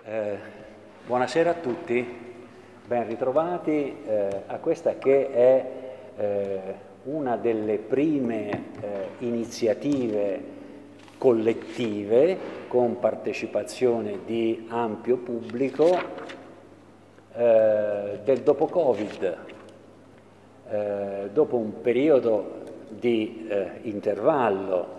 Buonasera a tutti, ben ritrovati a questa che è una delle prime iniziative collettive con partecipazione di ampio pubblico del dopo Covid, dopo un periodo di intervallo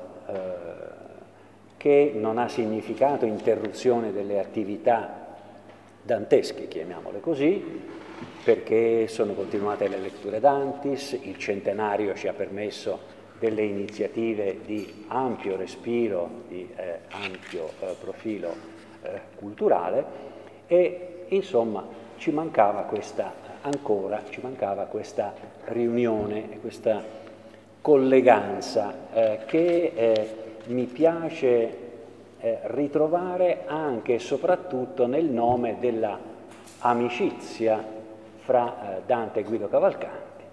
che non ha significato interruzione delle attività dantesche, chiamiamole così, perché sono continuate le letture d'Antis, il centenario ci ha permesso delle iniziative di ampio respiro, di ampio profilo culturale e insomma ci mancava questa riunione, questa colleganza che mi piace ritrovare anche e soprattutto nel nome della amicizia fra Dante e Guido Cavalcanti,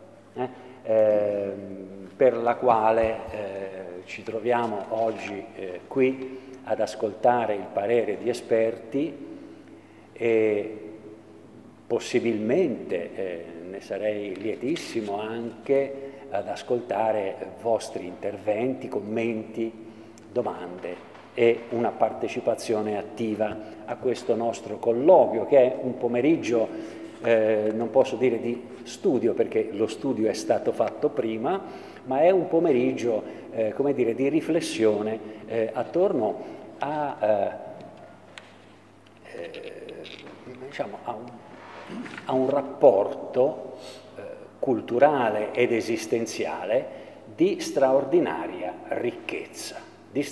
per la quale ci troviamo oggi qui ad ascoltare il parere di esperti e possibilmente ne sarei lietissimo anche ad ascoltare vostri interventi, commenti, domande e una partecipazione attiva a questo nostro colloquio, che è un pomeriggio, non posso dire di studio perché lo studio è stato fatto prima, ma è un pomeriggio, come dire, di riflessione attorno a, diciamo, a un rapporto culturale ed esistenziale di straordinaria ricchezza.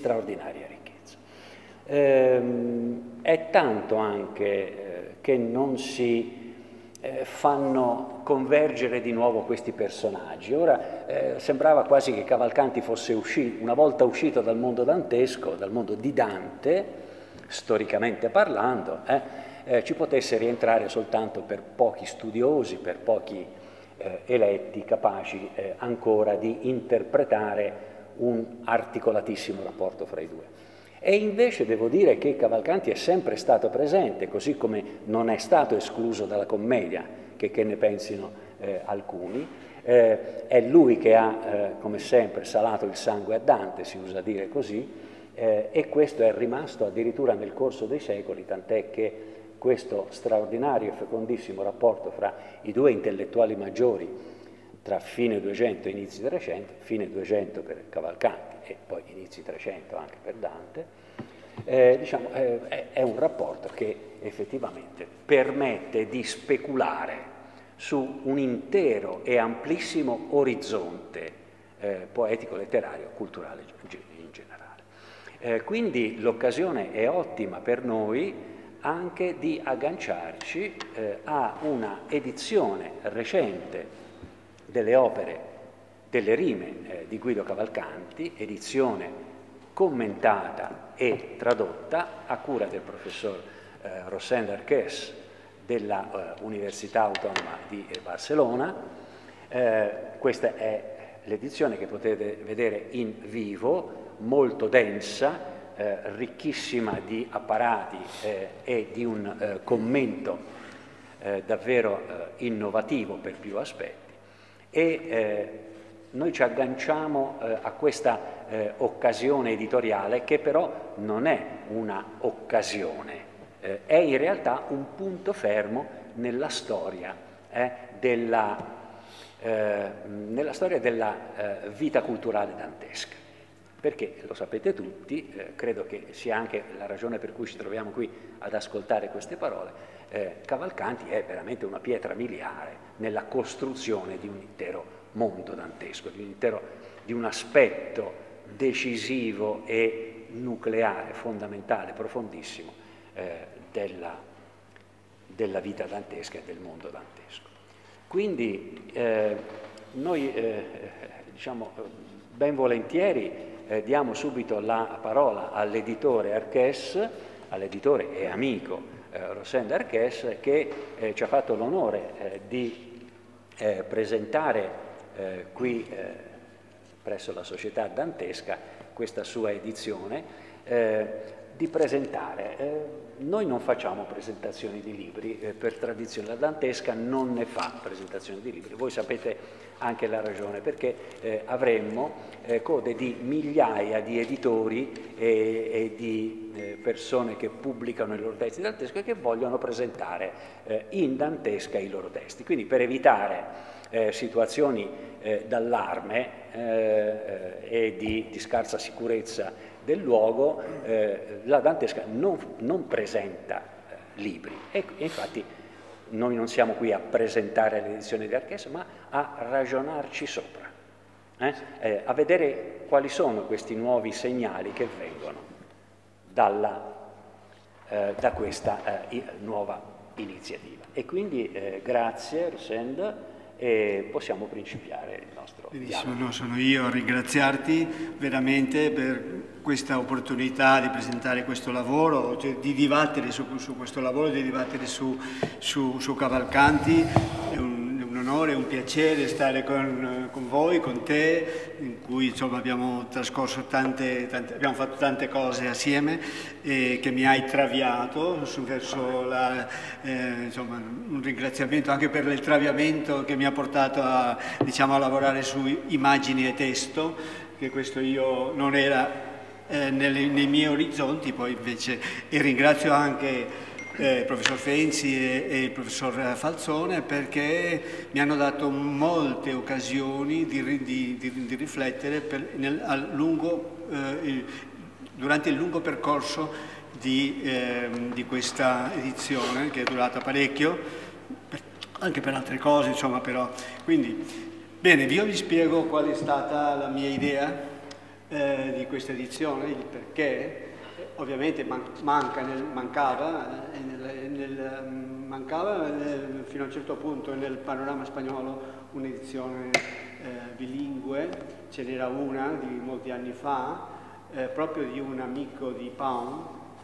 È tanto anche che non si fanno convergere di nuovo questi personaggi. Ora sembrava quasi che Cavalcanti fosse una volta uscito dal mondo dantesco, dal mondo di Dante, storicamente parlando, ci potesse rientrare soltanto per pochi studiosi, per pochi eletti capaci ancora di interpretare un articolatissimo rapporto fra i due. E invece devo dire che Cavalcanti è sempre stato presente, così come non è stato escluso dalla commedia, che ne pensino alcuni. È lui che ha, come sempre, salato il sangue a Dante, si usa dire così, e questo è rimasto addirittura nel corso dei secoli, tant'è che questo straordinario e fecondissimo rapporto fra i due intellettuali maggiori, tra fine 200 e inizi 300, fine 200 per Cavalcanti e poi inizi 300 anche per Dante, diciamo, è un rapporto che effettivamente permette di speculare su un intero e amplissimo orizzonte poetico, letterario, culturale in generale. Quindi l'occasione è ottima per noi anche di agganciarci a una edizione recente delle opere, delle rime di Guido Cavalcanti, edizione commentata e tradotta a cura del professor Rossend d'Arqués della Università Autonoma di Barcellona. Questa è l'edizione che potete vedere in vivo, molto densa, ricchissima di apparati e di un commento davvero innovativo per più aspetti. E noi ci agganciamo a questa occasione editoriale che però non è una occasione, è in realtà un punto fermo nella storia della vita culturale dantesca. Perché, lo sapete tutti, credo che sia anche la ragione per cui ci troviamo qui ad ascoltare queste parole, Cavalcanti è veramente una pietra miliare nella costruzione di un intero mondo dantesco, di un aspetto decisivo e nucleare, fondamentale, profondissimo della vita dantesca e del mondo dantesco. Quindi noi diciamo ben volentieri diamo subito la parola all'editore Arqués, all'editore e amico Rossend d'Arqués, che ci ha fatto l'onore di presentare qui presso la Società Dantesca questa sua edizione, di presentare. Noi non facciamo presentazioni di libri, per tradizione la Dantesca non ne fa presentazioni di libri. Voi sapete anche la ragione, perché avremmo code di migliaia di editori e di persone che pubblicano i loro testi danteschi e che vogliono presentare in Dantesca i loro testi. Quindi per evitare situazioni d'allarme e di scarsa sicurezza del luogo, la Dantesca non presenta libri e infatti noi non siamo qui a presentare l'edizione di Archessa, ma a ragionarci sopra, a vedere quali sono questi nuovi segnali che vengono da questa nuova iniziativa. E quindi grazie Rosenda, e possiamo principiare il nostro dialogo. No, sono io a ringraziarti veramente per questa opportunità di presentare questo lavoro, cioè di dibattere su questo lavoro, di dibattere su Cavalcanti. È un onore, un piacere stare con voi, con te, in cui insomma abbiamo trascorso abbiamo fatto tante cose assieme e che mi hai traviato verso insomma, un ringraziamento anche per il traviamento che mi ha portato a lavorare su immagini e testo, che questo io non era nei miei orizzonti, poi invece, e ringrazio anche il professor Fenzi e il professor Falzone, perché mi hanno dato molte occasioni di riflettere durante il lungo percorso di questa edizione, che è durata parecchio, anche per altre cose, insomma, però. Quindi, bene, io vi spiego qual è stata la mia idea di questa edizione, il perché. Ovviamente mancava fino a un certo punto nel panorama spagnolo un'edizione bilingue. Ce n'era una di molti anni fa, proprio di un amico di Pound,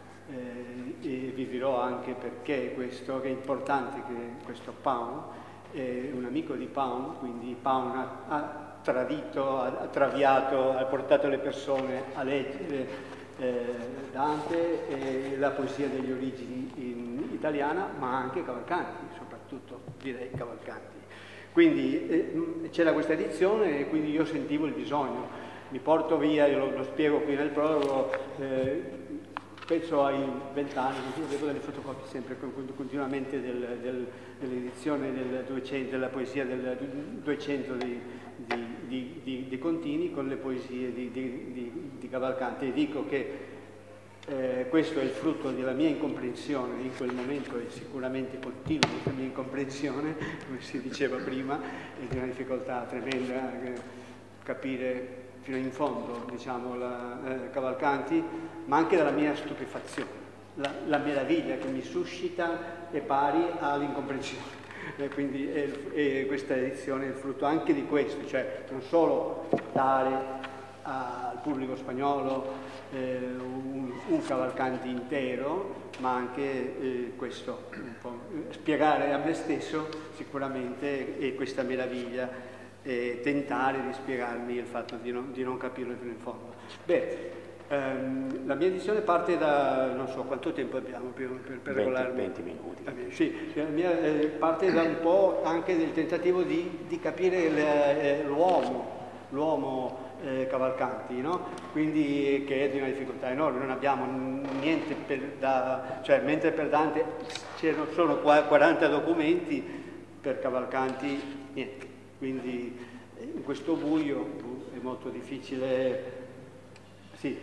e vi dirò anche perché questo, che è importante che questo Pound è un amico di Pound, quindi Pound ha tradito, ha traviato, ha portato le persone a leggere Dante e la poesia degli origini in italiana, ma anche Cavalcanti, soprattutto direi Cavalcanti. Quindi c'era questa edizione e quindi io sentivo il bisogno. Mi porto via, io lo spiego qui nel prologo, penso ai 20 anni, avevo delle fotocopie sempre continuamente dell'edizione del 200, della poesia del 200 di Contini con le poesie di Cavalcanti, e dico che questo è il frutto della mia incomprensione in quel momento, e sicuramente continua la mia incomprensione, come si diceva prima, e di una difficoltà tremenda a capire fino in fondo, diciamo, Cavalcanti, ma anche dalla mia stupefazione. La meraviglia che mi suscita è pari all'incomprensione. Quindi questa edizione è il frutto anche di questo, cioè non solo dare al pubblico spagnolo un Cavalcanti intero, ma anche questo, un po', spiegare a me stesso sicuramente questa meraviglia e tentare di spiegarmi il fatto di non capirlo fino in fondo. Beh, la mia edizione parte da, non so quanto tempo abbiamo per regolarmi. 20 minuti. Sì, la mia parte da un po' anche del tentativo di capire l'uomo Cavalcanti, no? Quindi che è di una difficoltà enorme, non abbiamo niente cioè mentre per Dante sono 40 documenti, per Cavalcanti niente. Quindi in questo buio è molto difficile. Sì,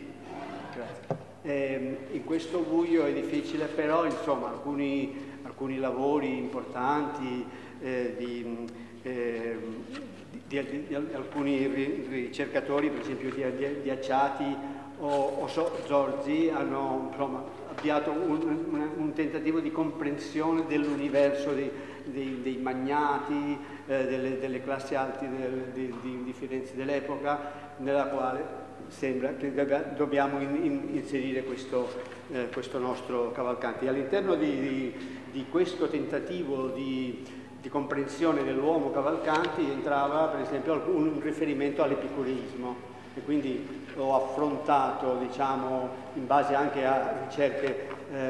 grazie. In questo buio è difficile, però insomma alcuni lavori importanti di alcuni ricercatori, per esempio di Acciati o Zorzi, hanno insomma avviato un tentativo di comprensione dell'universo dei magnati, delle classi alte di Firenze dell'epoca, nella quale sembra che dobbiamo inserire questo nostro Cavalcanti. All'interno di questo tentativo di comprensione dell'uomo Cavalcanti entrava per esempio un riferimento all'epicureismo, e quindi ho affrontato, diciamo, in base anche a ricerche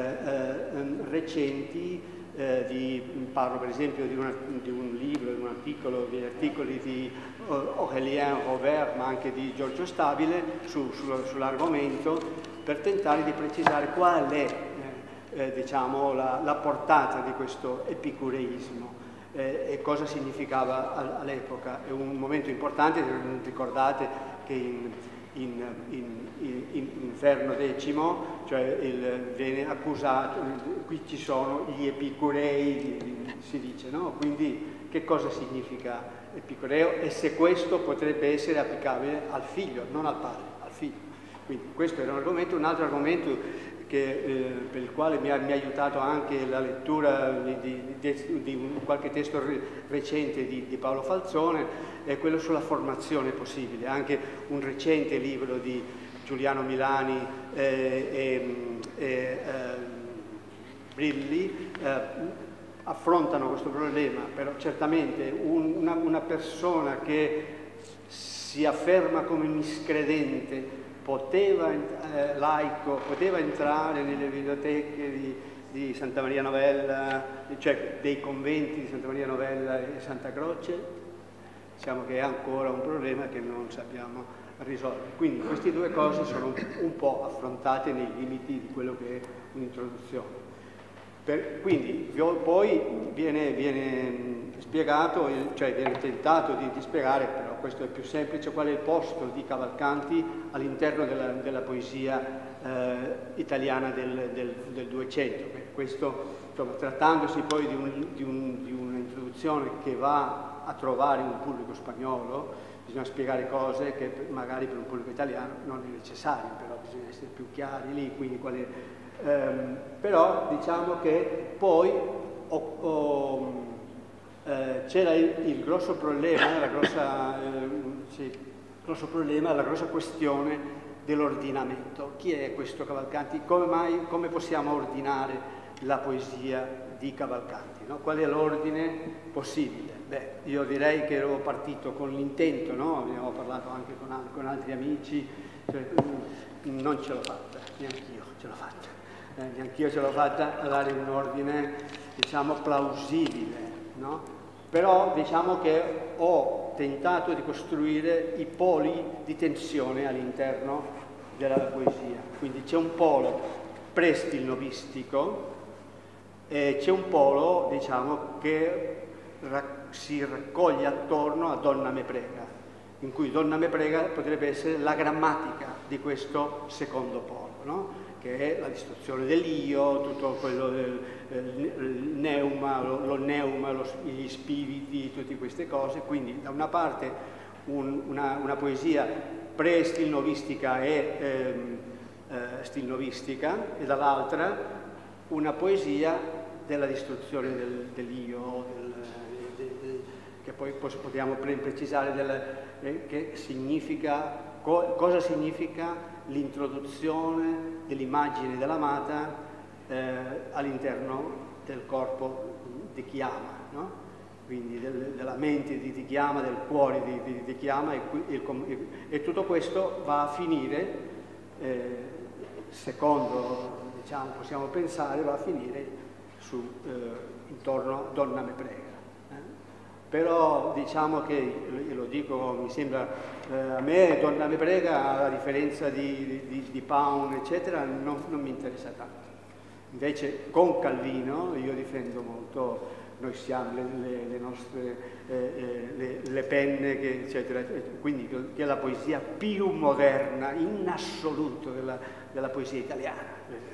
recenti, parlo per esempio di un libro, di un articolo, di articoli di Aurélien Robert, ma anche di Giorgio Stabile sull'argomento, per tentare di precisare qual è diciamo, la portata di questo epicureismo e cosa significava all'epoca. È un momento importante, ricordate che in Inferno Decimo, cioè viene accusato, qui ci sono gli epicurei, si dice, no? Quindi che cosa significa epicureo e se questo potrebbe essere applicabile al figlio, non al padre, al figlio. Quindi questo era un argomento. Un altro argomento per il quale mi ha aiutato anche la lettura di qualche testo recente di Paolo Falzone è quello sulla formazione possibile. Anche un recente libro di Giuliano Milani e Brilli affrontano questo problema, però certamente una persona che si afferma come miscredente laico, poteva entrare nelle biblioteche di Santa Maria Novella, cioè dei conventi di Santa Maria Novella e Santa Croce. Diciamo che è ancora un problema che non sappiamo risolvere. Quindi queste due cose sono un po' affrontate nei limiti di quello che è un'introduzione. Quindi poi viene spiegato, cioè viene tentato di spiegare, però questo è più semplice, qual è il posto di Cavalcanti all'interno della poesia italiana del 200. Questo, insomma, trattandosi poi di un'introduzione che va a trovare un pubblico spagnolo, bisogna spiegare cose che magari per un pubblico italiano non è necessario, però bisogna essere più chiari lì, quindi però diciamo che poi c'era il grosso problema, la grossa questione dell'ordinamento. Chi è questo Cavalcanti? Come possiamo ordinare la poesia di Cavalcanti? No? Qual è l'ordine possibile? Beh, io direi che ero partito con l'intento, no? Abbiamo parlato anche con altri amici, cioè, non ce l'ho fatta, neanch'io ce l'ho fatta. Neanch'io ce l'ho fatta a dare un ordine, diciamo, plausibile, no? Però diciamo che ho tentato di costruire i poli di tensione all'interno della poesia. Quindi c'è un polo prestilnovistico e c'è un polo, diciamo, che si raccoglie attorno a Donna me prega, in cui Donna me prega potrebbe essere la grammatica di questo secondo polo, no? Che è la distruzione dell'io, tutto quello del neuma, lo neuma, gli spiriti, tutte queste cose. Quindi da una parte una poesia pre-stilnovistica e stilnovistica e dall'altra una poesia della distruzione dell'io, che poi possiamo precisare che significa, cosa significa l'introduzione dell'immagine dell'amata all'interno del corpo di chi ama, no? Quindi della mente di chi ama, del cuore di chi ama, e tutto questo va a finire, secondo, diciamo, possiamo pensare, va a finire intorno a Donna me prega. Però diciamo che, lo dico, mi sembra, a me Donna me prega, a differenza di Paun, eccetera, non mi interessa tanto. Invece con Calvino io difendo molto, noi siamo le nostre, le penne, eccetera, quindi che è la poesia più moderna in assoluto della poesia italiana.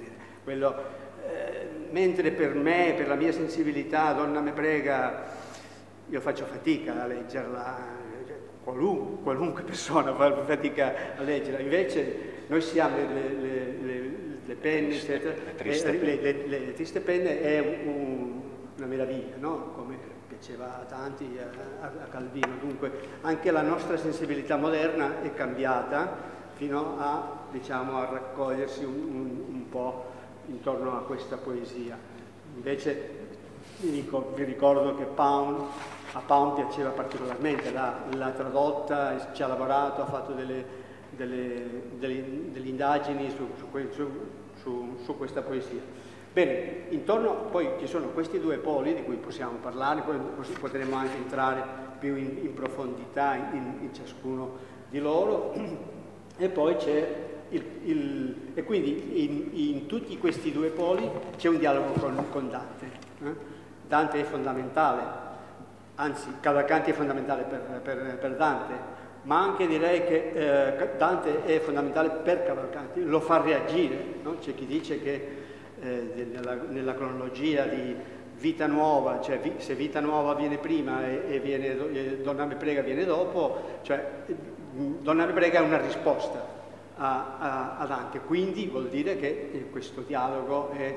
Mentre per me, per la mia sensibilità, Donna me prega, io faccio fatica a leggerla, qualunque persona fa fatica a leggerla, invece noi siamo le penne, eccetera, le triste penne è una meraviglia, no? Come piaceva a tanti, a Calvino. Dunque anche la nostra sensibilità moderna è cambiata fino a, diciamo, a raccogliersi un po' intorno a questa poesia. Invece vi ricordo che a Paun piaceva particolarmente, l'ha tradotta, ci ha lavorato, ha fatto delle indagini su questa poesia. Bene, intorno poi ci sono questi due poli di cui possiamo parlare, poi potremo anche entrare più in profondità in ciascuno di loro, e poi c'è e quindi in tutti questi due poli c'è un dialogo con Dante. Dante è fondamentale, anzi Cavalcanti è fondamentale per Dante, ma anche direi che Dante è fondamentale per Cavalcanti, lo fa reagire, no? C'è chi dice che nella cronologia di Vita Nuova, cioè se Vita Nuova viene prima e Donna Me Prega viene dopo, cioè Donna Me Prega è una risposta a Dante, quindi vuol dire che questo dialogo è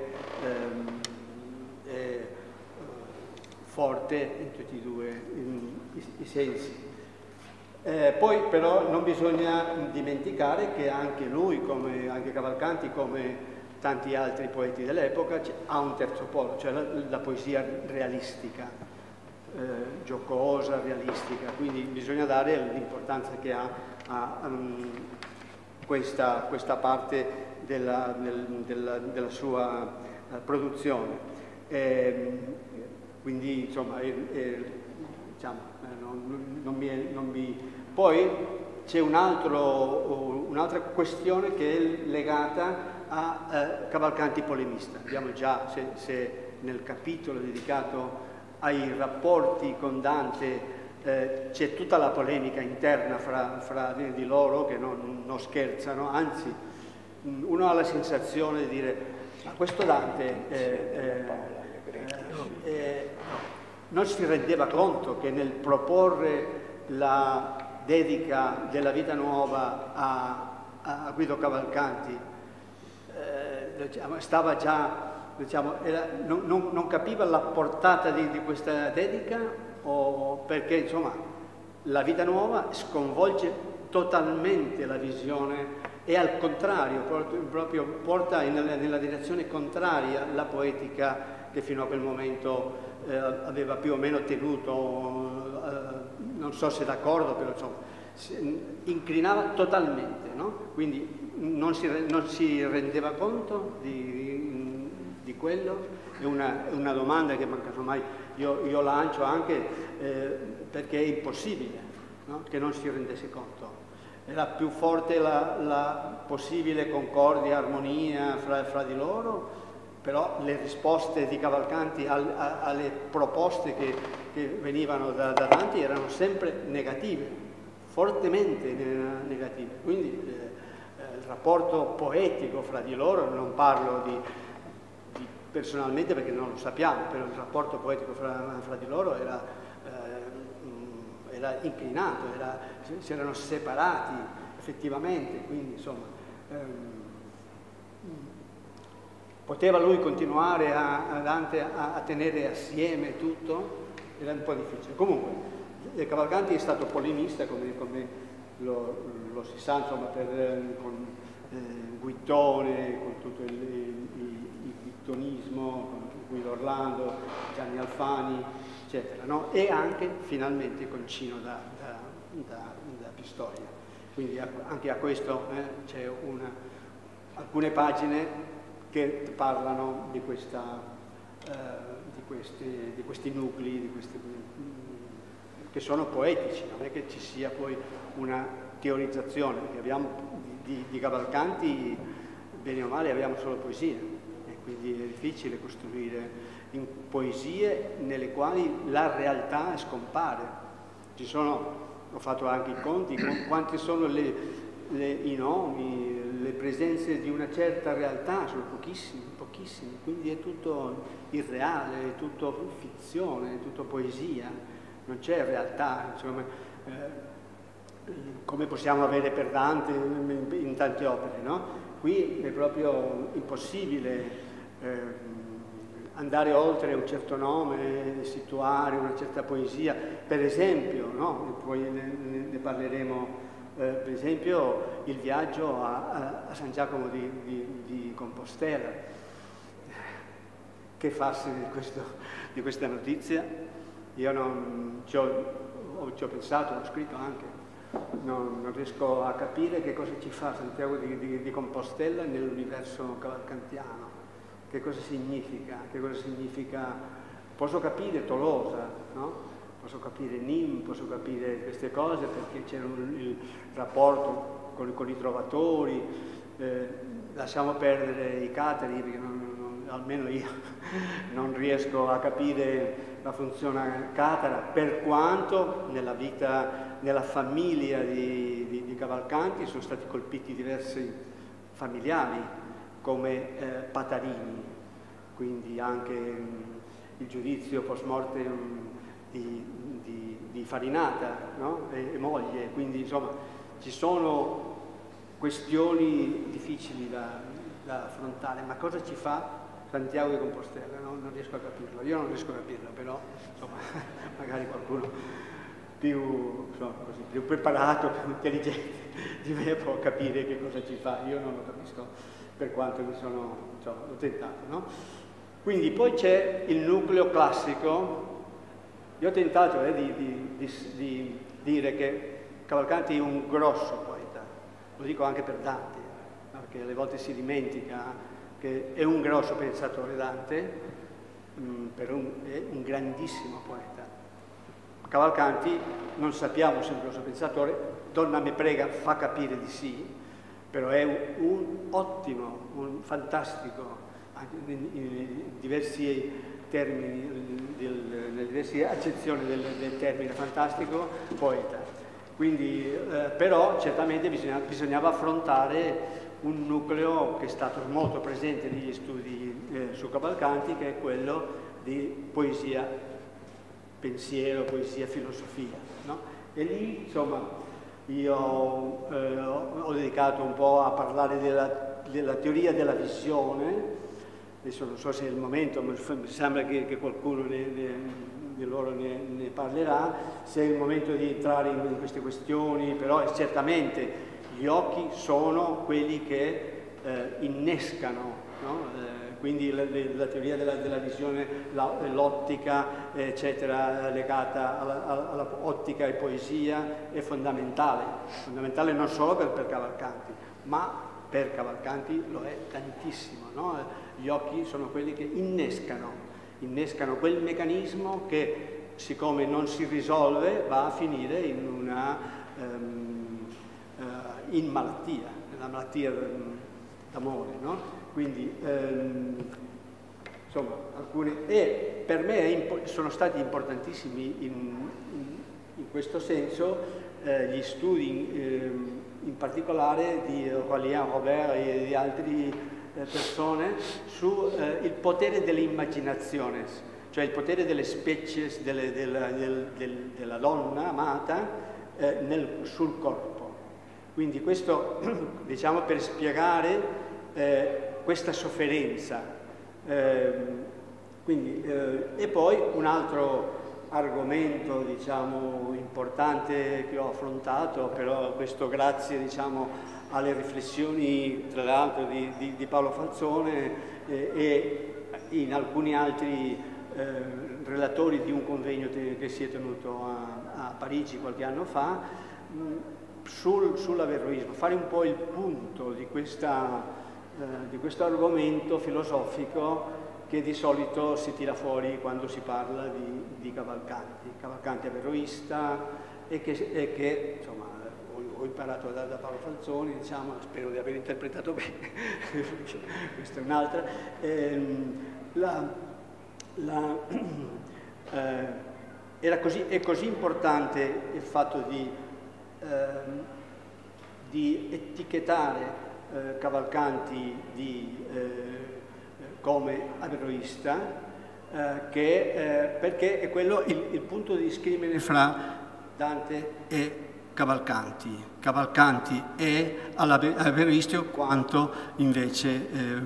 forte in tutti e due i sensi. Poi però non bisogna dimenticare che anche lui, come anche Cavalcanti, come tanti altri poeti dell'epoca, ha un terzo polo, cioè la poesia realistica, giocosa, realistica, quindi bisogna dare l'importanza che ha a questa parte della sua produzione. Quindi insomma diciamo, Poi c'è un'altra questione che è legata a Cavalcanti polemista. Abbiamo già, se nel capitolo dedicato ai rapporti con Dante c'è tutta la polemica interna fra di loro, che non scherzano, anzi uno ha la sensazione di dire ma questo Dante non si rendeva conto che nel proporre la dedica della Vita Nuova a Guido Cavalcanti stava già, non capiva la portata di questa dedica, o perché insomma la Vita Nuova sconvolge totalmente la visione e al contrario proprio porta nella direzione contraria la poetica che fino a quel momento aveva più o meno tenuto, non so se d'accordo, però insomma inclinava totalmente, no? Quindi non si rendeva conto di quello. È una domanda che casomai io lancio anche perché è impossibile, no? Che non si rendesse conto. Era più forte la possibile concordia, armonia fra di loro, però le risposte di Cavalcanti alle proposte che venivano da Dante erano sempre negative, fortemente negative. Quindi il rapporto poetico fra di loro, non parlo di personalmente perché non lo sappiamo, però il rapporto poetico fra di loro era inclinato, si erano separati effettivamente, quindi insomma poteva lui continuare a Dante a tenere assieme tutto? Era un po' difficile. Comunque Cavalcanti è stato polemista, come lo si sa, insomma, con Guittone, con tutto il guittonismo, con Guido Orlando, Gianni Alfani, eccetera, no? E anche finalmente con Cino da Pistoia. Quindi anche a questo c'è alcune pagine che parlano di questi nuclei, che sono poetici, non è che ci sia poi una teorizzazione, perché abbiamo di Cavalcanti, bene o male, abbiamo solo poesie, e quindi è difficile costruire in poesie nelle quali la realtà scompare. Ci sono, ho fatto anche i conti, quanti sono i nomi, le presenze di una certa realtà, sono pochissimi, quindi è tutto irreale, è tutto fizione, è tutto poesia, non c'è realtà, insomma, come possiamo avere per Dante in tante opere, no? Qui è proprio impossibile andare oltre un certo nome, situare una certa poesia, per esempio, no? Poi ne parleremo. Per esempio il viaggio a San Giacomo di Compostela. Che farsi di questa notizia? Io ci ho pensato, l'ho scritto anche. non riesco a capire che cosa ci fa Santiago di Compostela nell'universo cavalcantiano, che cosa significa, posso capire Tolosa, no? Posso capire Nim, posso capire queste cose perché c'era il rapporto con i trovatori, lasciamo perdere i cateri perché almeno io non riesco a capire la funzione catara, per quanto nella vita, nella famiglia di Cavalcanti sono stati colpiti diversi familiari come Patarini, quindi anche il giudizio post mortem di Farinata, no? e moglie, quindi insomma ci sono questioni difficili da affrontare, ma cosa ci fa Santiago di Compostela? Non riesco a capirlo, io non riesco a capirlo, però insomma magari qualcuno più preparato, più intelligente di me può capire che cosa ci fa, io non lo capisco per quanto l'ho tentato, no? Quindi poi c'è il nucleo classico. Io ho tentato di dire che Cavalcanti è un grosso poeta, lo dico anche per Dante, perché alle volte si dimentica che è un grosso pensatore Dante, è un grandissimo poeta. Cavalcanti, non sappiamo se è un grosso pensatore, Donna me prega fa capire di sì, però è un ottimo, un fantastico, in diversi termini, nelle diverse accezioni del termine fantastico, poeta. Quindi, però certamente bisognava affrontare un nucleo che è stato molto presente negli studi su Cavalcanti, che è quello di poesia, pensiero, poesia, filosofia, no? E lì, insomma, io ho dedicato un po' a parlare della teoria della visione. Adesso non so se è il momento, ma mi sembra che qualcuno di loro ne parlerà, se è il momento di entrare in queste questioni, però certamente gli occhi sono quelli che innescano, no? Quindi la teoria della visione, l'ottica, eccetera, legata all'ottica e poesia è fondamentale non solo per Cavalcanti, ma per Cavalcanti lo è tantissimo, no? Gli occhi sono quelli che innescano quel meccanismo che, siccome non si risolve, va a finire in malattia, nella malattia d'amore, no? Quindi, insomma, e per me sono stati importantissimi in questo senso gli studi, in particolare di Aurélien Robert e di altre persone, su il potere dell'immaginazione, cioè il potere delle specie della donna amata sul corpo. Quindi questo, diciamo, per spiegare questa sofferenza. E poi un altro argomento, diciamo, importante che ho affrontato, però questo grazie, diciamo, alle riflessioni, tra l'altro, di Paolo Falzone e in alcuni altri relatori di un convegno che si è tenuto a Parigi qualche anno fa, sull'averroismo, fare un po' il punto di questo argomento filosofico che di solito si tira fuori quando si parla di Cavalcanti. Cavalcanti averroista e che insomma, ho imparato da Paolo Falzoni, diciamo, spero di aver interpretato bene, questa è un'altra. È così importante il fatto di etichettare Cavalcanti come averroista, perché è quello il punto di discrimine fra Dante e Cavalcanti. Cavalcanti è averroistico quanto invece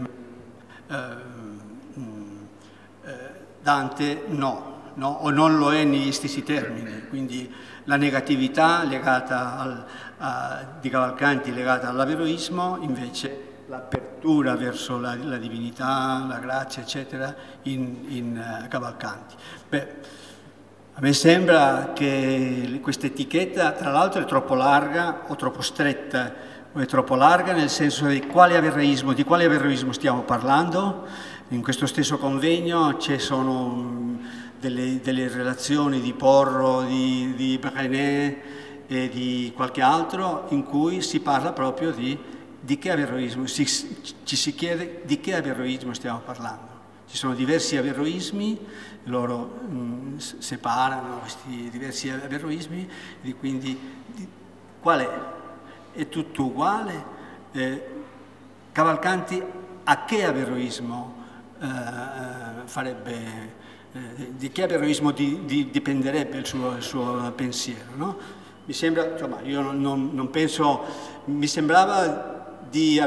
Dante no, o non lo è negli stessi termini. Quindi la negatività legata di Cavalcanti legata all'averroismo, invece l'apertura verso la divinità, la grazia, eccetera, in Cavalcanti. A me sembra che questa etichetta, tra l'altro, è troppo larga o troppo stretta. È troppo larga nel senso di quale averroismo stiamo parlando. In questo stesso convegno ci sono delle relazioni di Porro, di Brenet e di qualche altro in cui si parla proprio di che averroismo, ci si chiede di che averroismo stiamo parlando. Ci sono diversi averroismi, loro separano questi diversi averroismi, e quindi qual è? È tutto uguale? Cavalcanti a che averroismo farebbe, di che averroismo dipenderebbe il suo pensiero, no? Mi sembra, insomma, io non penso, mi sembrava di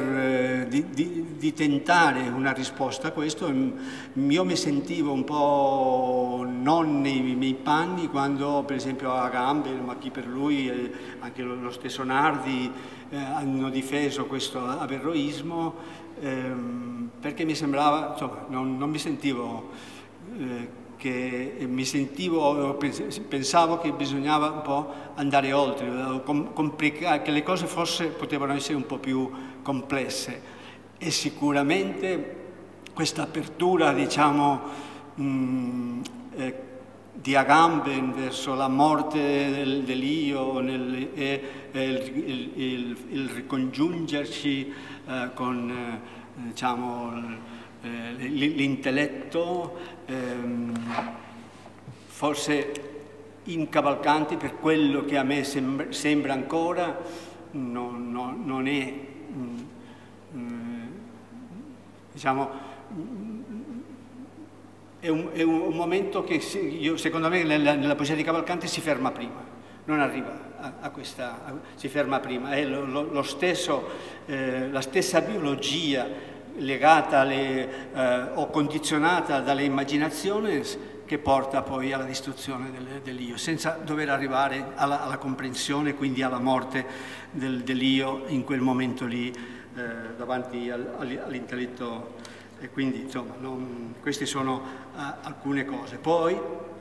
tentare una risposta a questo. Io mi sentivo un po' non nei miei panni quando, per esempio, Agamben, ma chi per lui, anche lo stesso Nardi, hanno difeso questo averroismo, perché mi sembrava, insomma, non mi sentivo pensavo che bisognava un po' andare oltre, che le cose potevano essere un po' più complesse, e sicuramente questa apertura, diciamo, di Agamben verso la morte dell'io e il ricongiungerci con, diciamo, l'intelletto, forse in Cavalcanti, per quello che a me sembra ancora, non è, diciamo, è un momento che secondo me nella poesia di Cavalcanti si ferma prima, non arriva a questa, si ferma prima, è lo stesso, la stessa biologia legata o condizionata dalle immaginazioni che porta poi alla distruzione dell'io, senza dover arrivare alla comprensione, quindi alla morte dell'io in quel momento lì, davanti all'intelletto. E quindi, insomma, queste sono alcune cose. Poi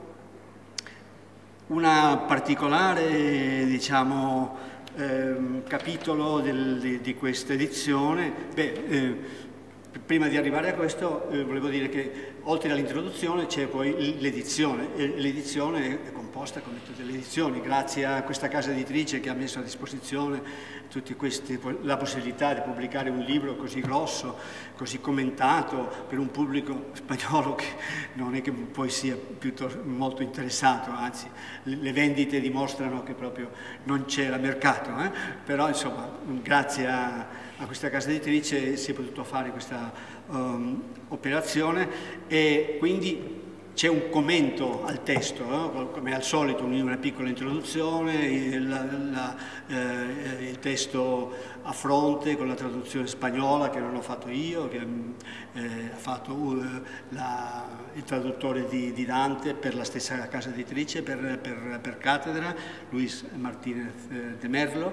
una particolare, diciamo, capitolo di questa edizione, prima di arrivare a questo volevo dire che oltre all'introduzione c'è poi l'edizione, e l'edizione è composta, come tutte le edizioni, grazie a questa casa editrice che ha messo a disposizione la possibilità di pubblicare un libro così grosso, così commentato, per un pubblico spagnolo che non è che poi sia molto interessato, anzi le vendite dimostrano che proprio non c'era mercato, però insomma grazie a questa casa editrice si è potuto fare questa operazione, e quindi c'è un commento al testo, come al solito una piccola introduzione, il testo a fronte con la traduzione spagnola che non ho fatto io, che ha fatto il traduttore di Dante per la stessa casa editrice, per cattedra, Luis Martínez de Merlo,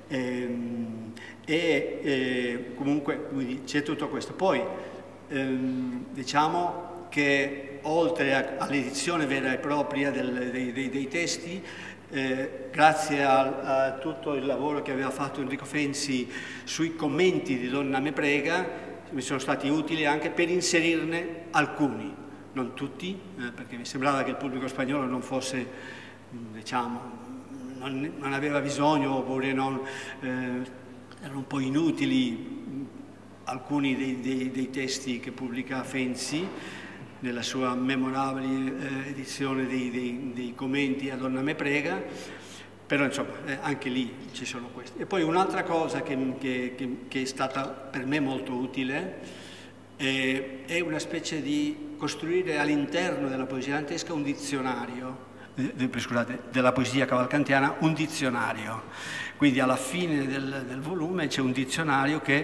e comunque c'è tutto questo. Poi diciamo che oltre all'edizione vera e propria dei testi, grazie a tutto il lavoro che aveva fatto Enrico Fenzi sui commenti di Donna me prega, mi sono stati utili anche per inserirne alcuni, non tutti, perché mi sembrava che il pubblico spagnolo non fosse, diciamo, non aveva bisogno, oppure erano un po' inutili alcuni dei testi che pubblica Fenzi nella sua memorabile edizione dei commenti a Donna me prega, però insomma anche lì ci sono questi. E poi un'altra cosa che è stata per me molto utile è una specie di costruire all'interno della poesia dantesca un dizionario, scusate, della poesia cavalcantiana un dizionario. Quindi alla fine del volume c'è un dizionario che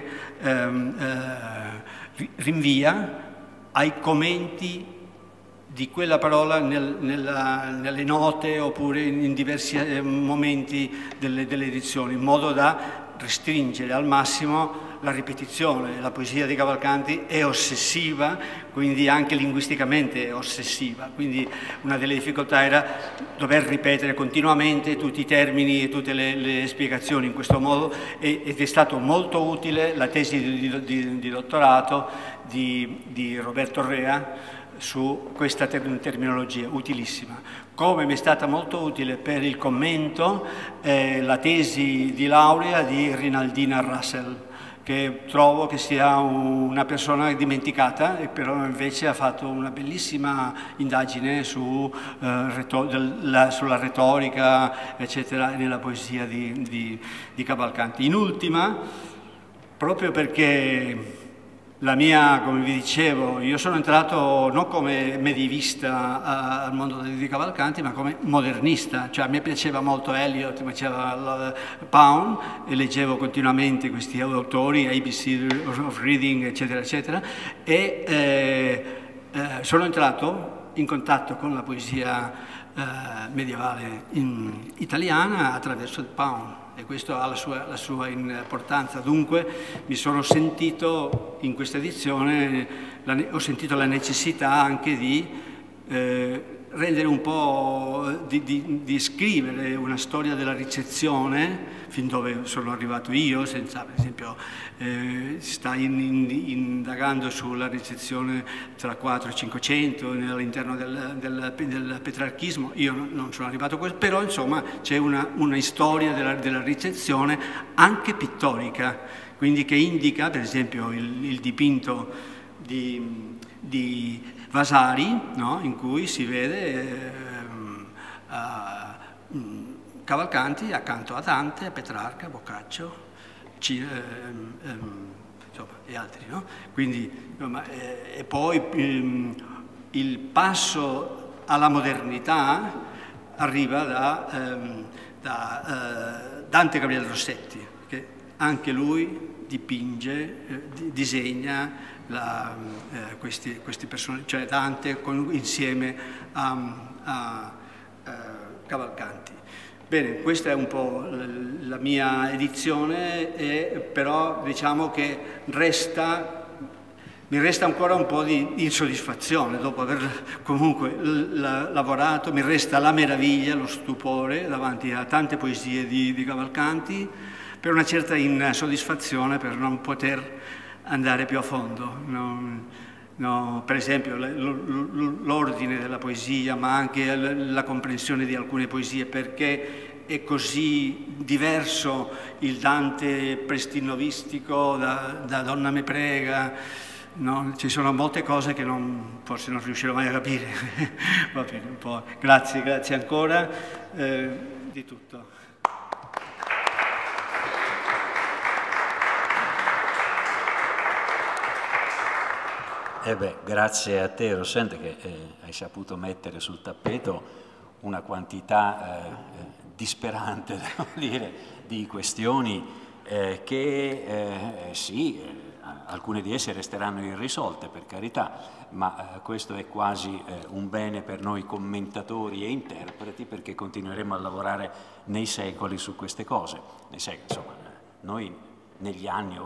rinvia ai commenti di quella parola nelle note oppure in diversi momenti delle edizioni, in modo da restringere al massimo la ripetizione. La poesia di Cavalcanti è ossessiva, quindi anche linguisticamente è ossessiva, quindi una delle difficoltà era dover ripetere continuamente tutti i termini e tutte le spiegazioni in questo modo, ed è stato molto utile la tesi di dottorato di Roberto Rea su questa terminologia, utilissima. Come mi è stata molto utile per il commento la tesi di laurea di Rinaldina Russell, che trovo che sia una persona dimenticata, e però invece ha fatto una bellissima indagine sulla retorica, eccetera, nella poesia di Cavalcanti. In ultima, proprio perché la mia, come vi dicevo, io sono entrato non come medievista al mondo di Cavalcanti, ma come modernista, cioè a me piaceva molto Eliot, mi piaceva Pound, e leggevo continuamente questi autori, ABC of Reading, eccetera, eccetera, e sono entrato in contatto con la poesia medievale italiana attraverso il Pound. E questo ha la sua importanza. Dunque mi sono sentito in questa edizione, ho sentito la necessità anche di rendere un po', di scrivere una storia della ricezione, fin dove sono arrivato io, senza, per esempio, sta indagando sulla ricezione tra 4 e 500 all'interno del petrarchismo. Io non sono arrivato a questo, però insomma c'è una storia della ricezione anche pittorica, quindi che indica, per esempio, il dipinto di Vasari, no? In cui si vede Cavalcanti accanto a Dante, a Petrarca, Boccaccio, insomma, e altri, no? Quindi, e poi il passo alla modernità arriva da Dante Gabriele Rossetti, che anche lui dipinge, disegna questi personaggi, cioè Dante insieme a Cavalcanti. Bene, questa è un po' la mia edizione, però diciamo che mi resta ancora un po' di insoddisfazione dopo aver comunque lavorato, mi resta la meraviglia, lo stupore davanti a tante poesie di Cavalcanti, per una certa insoddisfazione per non poter andare più a fondo. No, per esempio l'ordine della poesia, ma anche la comprensione di alcune poesie, perché è così diverso il Dante prestinovistico da Donna me prega, no? Ci sono molte cose che forse non riuscirò mai a capire. Va bene, un po'. Grazie ancora di tutto. Grazie a te, Rossende, che hai saputo mettere sul tappeto una quantità disperante, devo dire, di questioni che sì, alcune di esse resteranno irrisolte, per carità, ma questo è quasi un bene per noi commentatori e interpreti, perché continueremo a lavorare nei secoli su queste cose. Nei secoli, insomma, noi negli anni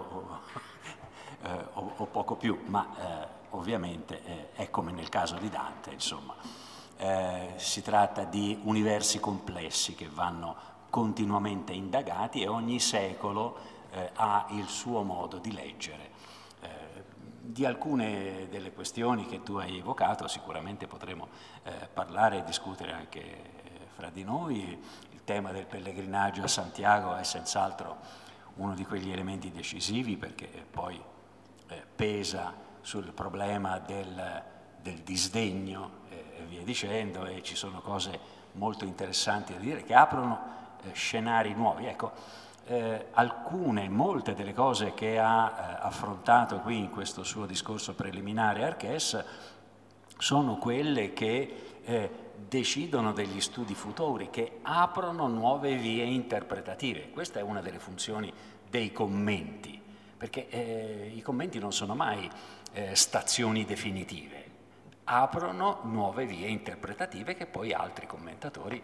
o poco più, ma ovviamente è come nel caso di Dante, insomma. Si tratta di universi complessi che vanno continuamente indagati, e ogni secolo ha il suo modo di leggere. Di alcune delle questioni che tu hai evocato sicuramente potremo parlare e discutere anche fra di noi. Il tema del pellegrinaggio a Santiago è senz'altro uno di quegli elementi decisivi, perché poi pesa sul problema del disdegno e via dicendo, e ci sono cose molto interessanti da dire che aprono scenari nuovi. Ecco, molte delle cose che ha affrontato qui in questo suo discorso preliminare Archès sono quelle che decidono degli studi futuri, che aprono nuove vie interpretative. Questa è una delle funzioni dei commenti, perché i commenti non sono mai stazioni definitive, aprono nuove vie interpretative che poi altri commentatori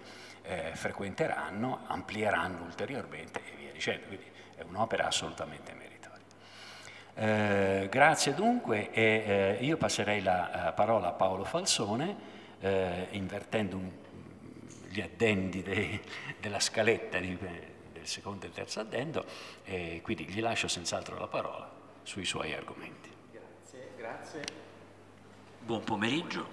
frequenteranno, amplieranno ulteriormente e via dicendo. Quindi è un'opera assolutamente meritoria. Grazie dunque, e io passerei la parola a Paolo Falsone, invertendo gli addendi della scaletta del secondo e terzo addendo, e quindi gli lascio senz'altro la parola sui suoi argomenti. Grazie. Buon pomeriggio.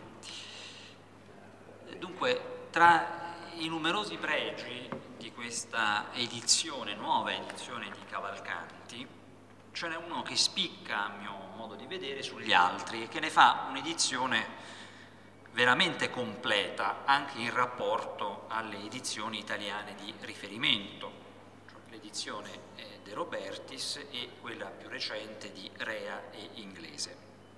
Dunque, tra i numerosi pregi di questa edizione, nuova edizione di Cavalcanti, ce n'è uno che spicca, a mio modo di vedere, sugli altri e che ne fa un'edizione veramente completa anche in rapporto alle edizioni italiane di riferimento, cioè l'edizione De Robertis e quella più recente di Rea e Inglese.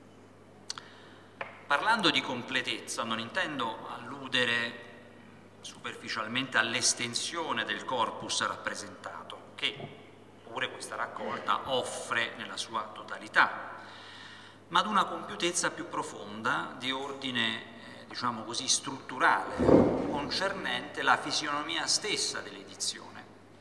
Parlando di completezza non intendo alludere superficialmente all'estensione del corpus rappresentato, che pure questa raccolta offre nella sua totalità, ma ad una compiutezza più profonda di ordine diciamo così, strutturale, concernente la fisionomia stessa dell'edizione.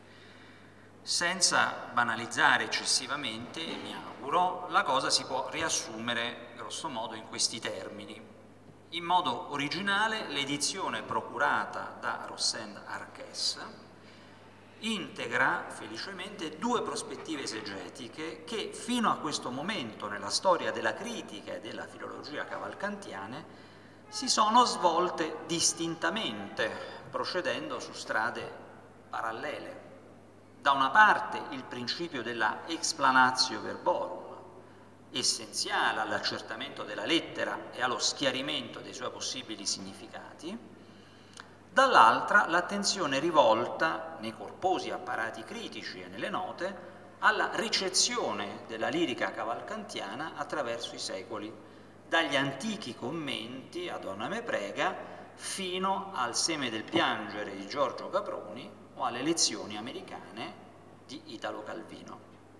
Senza banalizzare eccessivamente, mi auguro, la cosa si può riassumere grosso modo in questi termini. In modo originale, l'edizione procurata da Rossend Arques integra felicemente due prospettive esegetiche che fino a questo momento nella storia della critica e della filologia cavalcantiane si sono svolte distintamente, procedendo su strade parallele. Da una parte il principio della explanatio verborum, essenziale all'accertamento della lettera e allo schiarimento dei suoi possibili significati, dall'altra l'attenzione rivolta, nei corposi apparati critici e nelle note, alla ricezione della lirica cavalcantiana attraverso i secoli, dagli antichi commenti a Donna me prega fino al Seme del piangere di Giorgio Caproni o alle lezioni americane di Italo Calvino.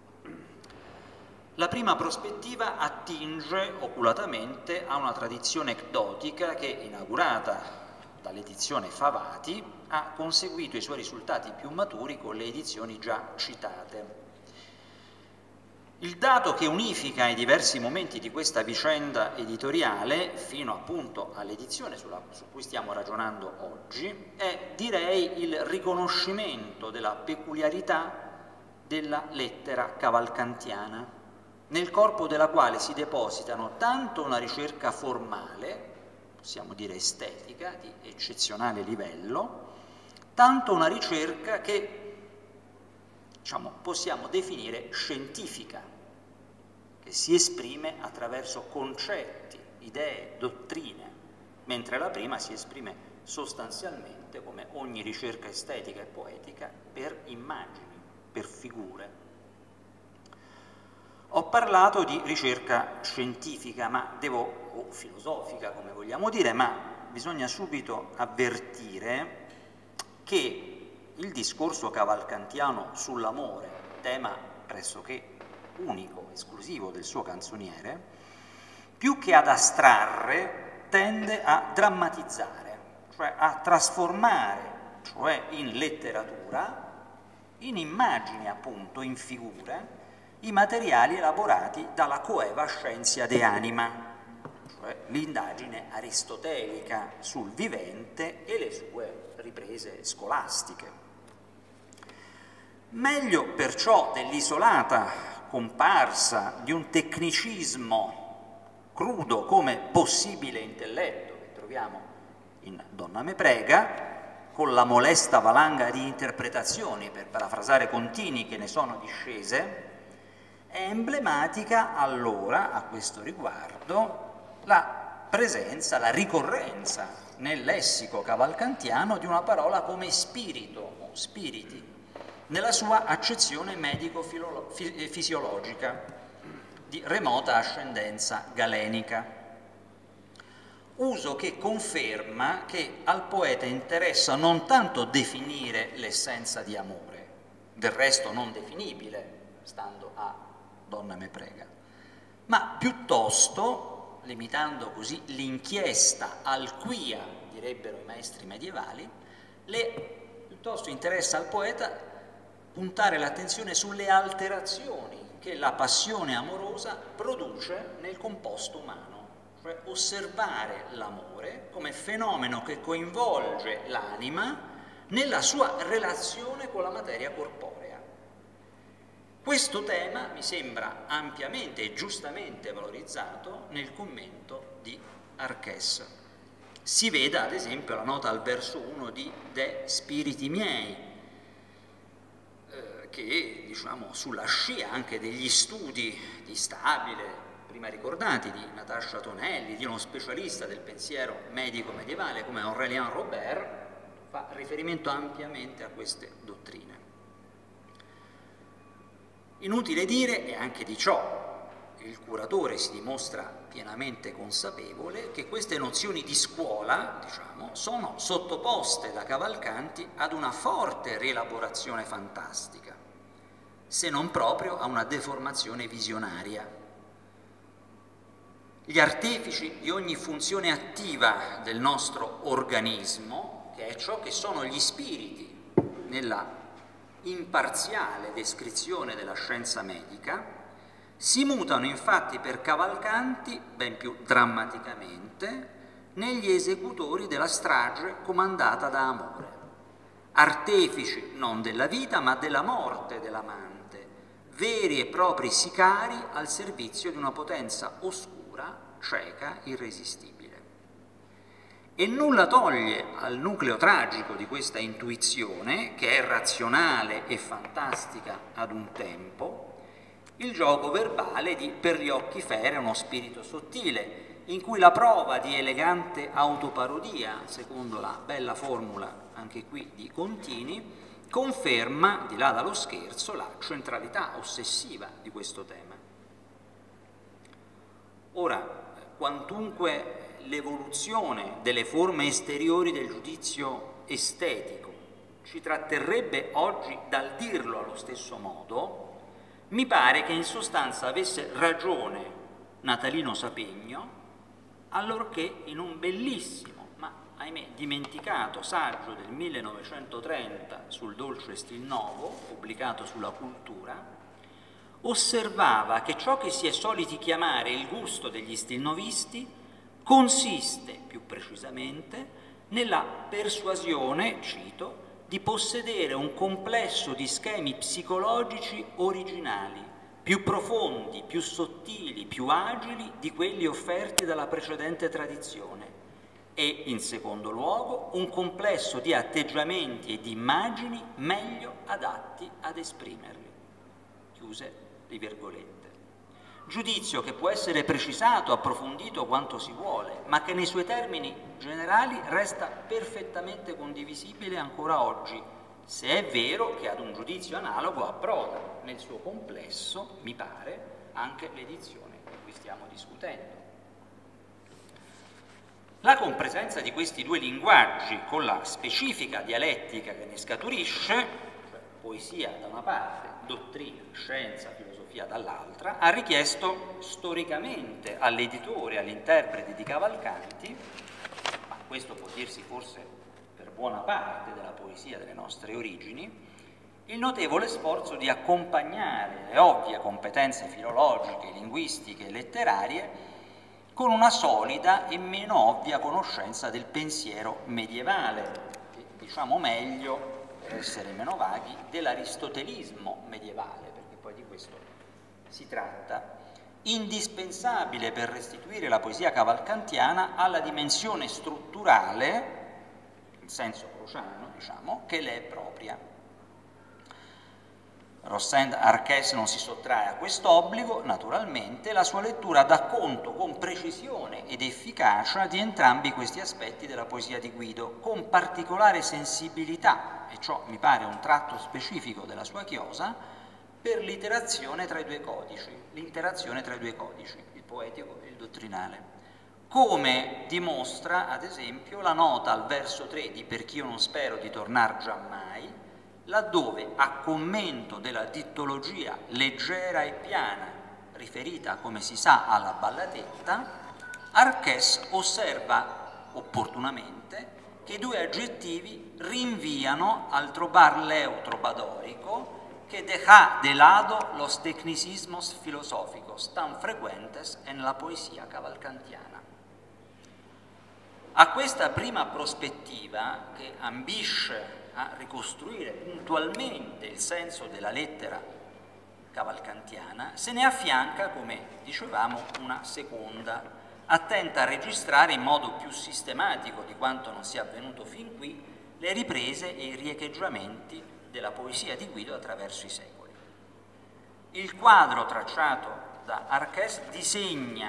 La prima prospettiva attinge oculatamente a una tradizione ecdotica che, inaugurata dall'edizione Favati, ha conseguito i suoi risultati più maturi con le edizioni già citate. Il dato che unifica i diversi momenti di questa vicenda editoriale, fino appunto all'edizione su cui stiamo ragionando oggi, è, direi, il riconoscimento della peculiarità della lettera cavalcantiana, nel corpo della quale si depositano tanto una ricerca formale, possiamo dire estetica, di eccezionale livello, tanto una ricerca che possiamo definire scientifica, che si esprime attraverso concetti, idee, dottrine, mentre la prima si esprime sostanzialmente, come ogni ricerca estetica e poetica, per immagini, per figure. Ho parlato di ricerca scientifica, o filosofica, come vogliamo dire, ma bisogna subito avvertire che il discorso cavalcantiano sull'amore, tema pressoché unico, esclusivo del suo canzoniere, più che ad astrarre, tende a drammatizzare, cioè a trasformare, cioè in letteratura, in immagini appunto, in figure, i materiali elaborati dalla coeva scientia de anima, cioè l'indagine aristotelica sul vivente e le sue riprese scolastiche. Meglio perciò dell'isolata comparsa di un tecnicismo crudo come possibile intelletto che troviamo in Donna me prega, con la molesta valanga di interpretazioni, per parafrasare Contini, che ne sono discese, è emblematica allora, a questo riguardo, la presenza, la ricorrenza nel lessico cavalcantiano di una parola come spirito o spiriti, nella sua accezione medico-fisiologica di remota ascendenza galenica. Uso che conferma che al poeta interessa non tanto definire l'essenza di amore, del resto non definibile, stando a Donna me prega, ma piuttosto, limitando così l'inchiesta al quia, direbbero i maestri medievali, piuttosto interessa al poeta puntare l'attenzione sulle alterazioni che la passione amorosa produce nel composto umano, cioè osservare l'amore come fenomeno che coinvolge l'anima nella sua relazione con la materia corporea. Questo tema mi sembra ampiamente e giustamente valorizzato nel commento di Arques. Si veda ad esempio la nota al verso 1 di De Spiriti Miei, che diciamo sulla scia anche degli studi di Stabile, prima ricordati, di Natascia Tonelli, di uno specialista del pensiero medico medievale come Aurélien Robert, fa riferimento ampiamente a queste dottrine. Inutile dire, e anche di ciò il curatore si dimostra pienamente consapevole, che queste nozioni di scuola, diciamo, sono sottoposte da Cavalcanti ad una forte rielaborazione fantastica, se non proprio a una deformazione visionaria. Gli artefici di ogni funzione attiva del nostro organismo, che è ciò che sono gli spiriti nella imparziale descrizione della scienza medica, si mutano infatti per Cavalcanti, ben più drammaticamente, negli esecutori della strage comandata da Amore, artefici non della vita ma della morte dell'amante, veri e propri sicari al servizio di una potenza oscura, cieca, irresistibile. E nulla toglie al nucleo tragico di questa intuizione, che è razionale e fantastica ad un tempo, il gioco verbale di Per gli occhi fere uno spirito sottile, in cui la prova di elegante autoparodia, secondo la bella formula anche qui di Contini, conferma, di là dallo scherzo, la centralità ossessiva di questo tema. Ora, quantunque l'evoluzione delle forme esteriori del giudizio estetico ci tratterrebbe oggi dal dirlo allo stesso modo, mi pare che in sostanza avesse ragione Natalino Sapegno allorché in un bellissimo, ma ahimè dimenticato saggio del 1930 sul dolce stil novo, pubblicato sulla Cultura, osservava che ciò che si è soliti chiamare il gusto degli stilnovisti consiste, più precisamente, nella persuasione, cito, di possedere un complesso di schemi psicologici originali, più profondi, più sottili, più agili di quelli offerti dalla precedente tradizione e, in secondo luogo, un complesso di atteggiamenti e di immagini meglio adatti ad esprimerli. Chiuse le virgolette. Giudizio che può essere precisato, approfondito quanto si vuole, ma che nei suoi termini generali resta perfettamente condivisibile ancora oggi, se è vero che ad un giudizio analogo approda nel suo complesso, mi pare, anche l'edizione di cui stiamo discutendo. La compresenza di questi due linguaggi con la specifica dialettica che ne scaturisce, cioè poesia da una parte, dottrina, scienza, filosofia dall'altra, ha richiesto storicamente all'editore e agli interpreti di Cavalcanti, ma questo può dirsi forse per buona parte della poesia delle nostre origini, il notevole sforzo di accompagnare le ovvie competenze filologiche, linguistiche e letterarie con una solida e meno ovvia conoscenza del pensiero medievale, e, diciamo meglio, per essere meno vaghi, dell'aristotelismo medievale, perché poi di questo si tratta, indispensabile per restituire la poesia cavalcantiana alla dimensione strutturale, in senso crociano, diciamo, che le è propria. Rossend Arques non si sottrae a quest'obbligo, naturalmente, la sua lettura dà conto con precisione ed efficacia di entrambi questi aspetti della poesia di Guido, con particolare sensibilità, e ciò mi pare un tratto specifico della sua chiosa, per l'interazione tra i due codici, il poetico e il dottrinale. Come dimostra, ad esempio, la nota al verso 3 di Perch'io non spero di tornar giammai, laddove a commento della dittologia leggera e piana, riferita, come si sa, alla balladetta, Arques osserva opportunamente che i due aggettivi rinviano al trobar leo trobadorico que deja de lado los tecnicismos filosóficos tan frecuentes en la poesia cavalcantiana. A questa prima prospettiva, che ambisce a ricostruire puntualmente il senso della lettera cavalcantiana, se ne affianca, come dicevamo, una seconda, attenta a registrare in modo più sistematico di quanto non sia avvenuto fin qui le riprese e i riecheggiamenti della poesia di Guido attraverso i secoli. Il quadro tracciato da Arqués disegna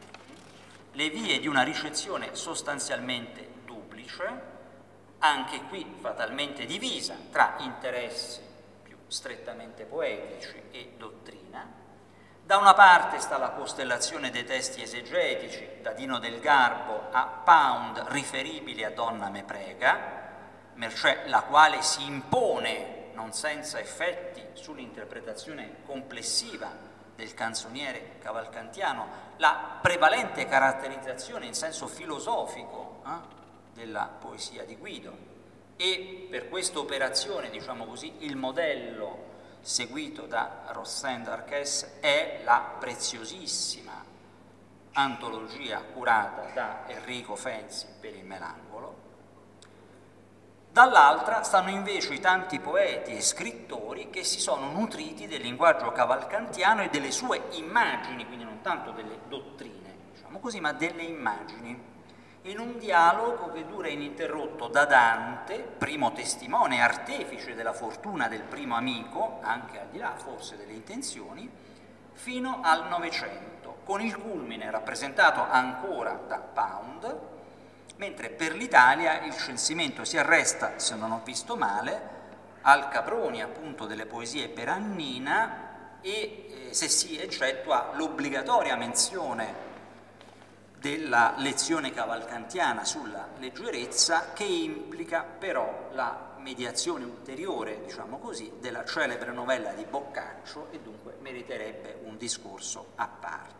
le vie di una ricezione sostanzialmente duplice, anche qui fatalmente divisa tra interessi più strettamente poetici e dottrina. Da una parte sta la costellazione dei testi esegetici, da Dino del Garbo a Pound, riferibili a Donna me prega, mercé la quale si impone, non senza effetti, sull'interpretazione complessiva del canzoniere cavalcantiano, la prevalente caratterizzazione in senso filosofico della poesia di Guido, e per questa operazione, diciamo così, il modello seguito da Rossend d'Arqués è la preziosissima antologia curata da Enrico Fenzi per il Melangolo. Dall'altra stanno invece i tanti poeti e scrittori che si sono nutriti del linguaggio cavalcantiano e delle sue immagini, quindi non tanto delle dottrine, diciamo così, ma delle immagini, in un dialogo che dura ininterrotto da Dante, primo testimone e artefice della fortuna del primo amico, anche al di là forse delle intenzioni, fino al Novecento, con il culmine rappresentato ancora da Pound, mentre per l'Italia il censimento si arresta, se non ho visto male, al Caproni appunto delle poesie per Annina e se si eccettua l'obbligatoria menzione della lezione cavalcantiana sulla leggerezza, che implica però la mediazione ulteriore, diciamo così, della celebre novella di Boccaccio e dunque meriterebbe un discorso a parte.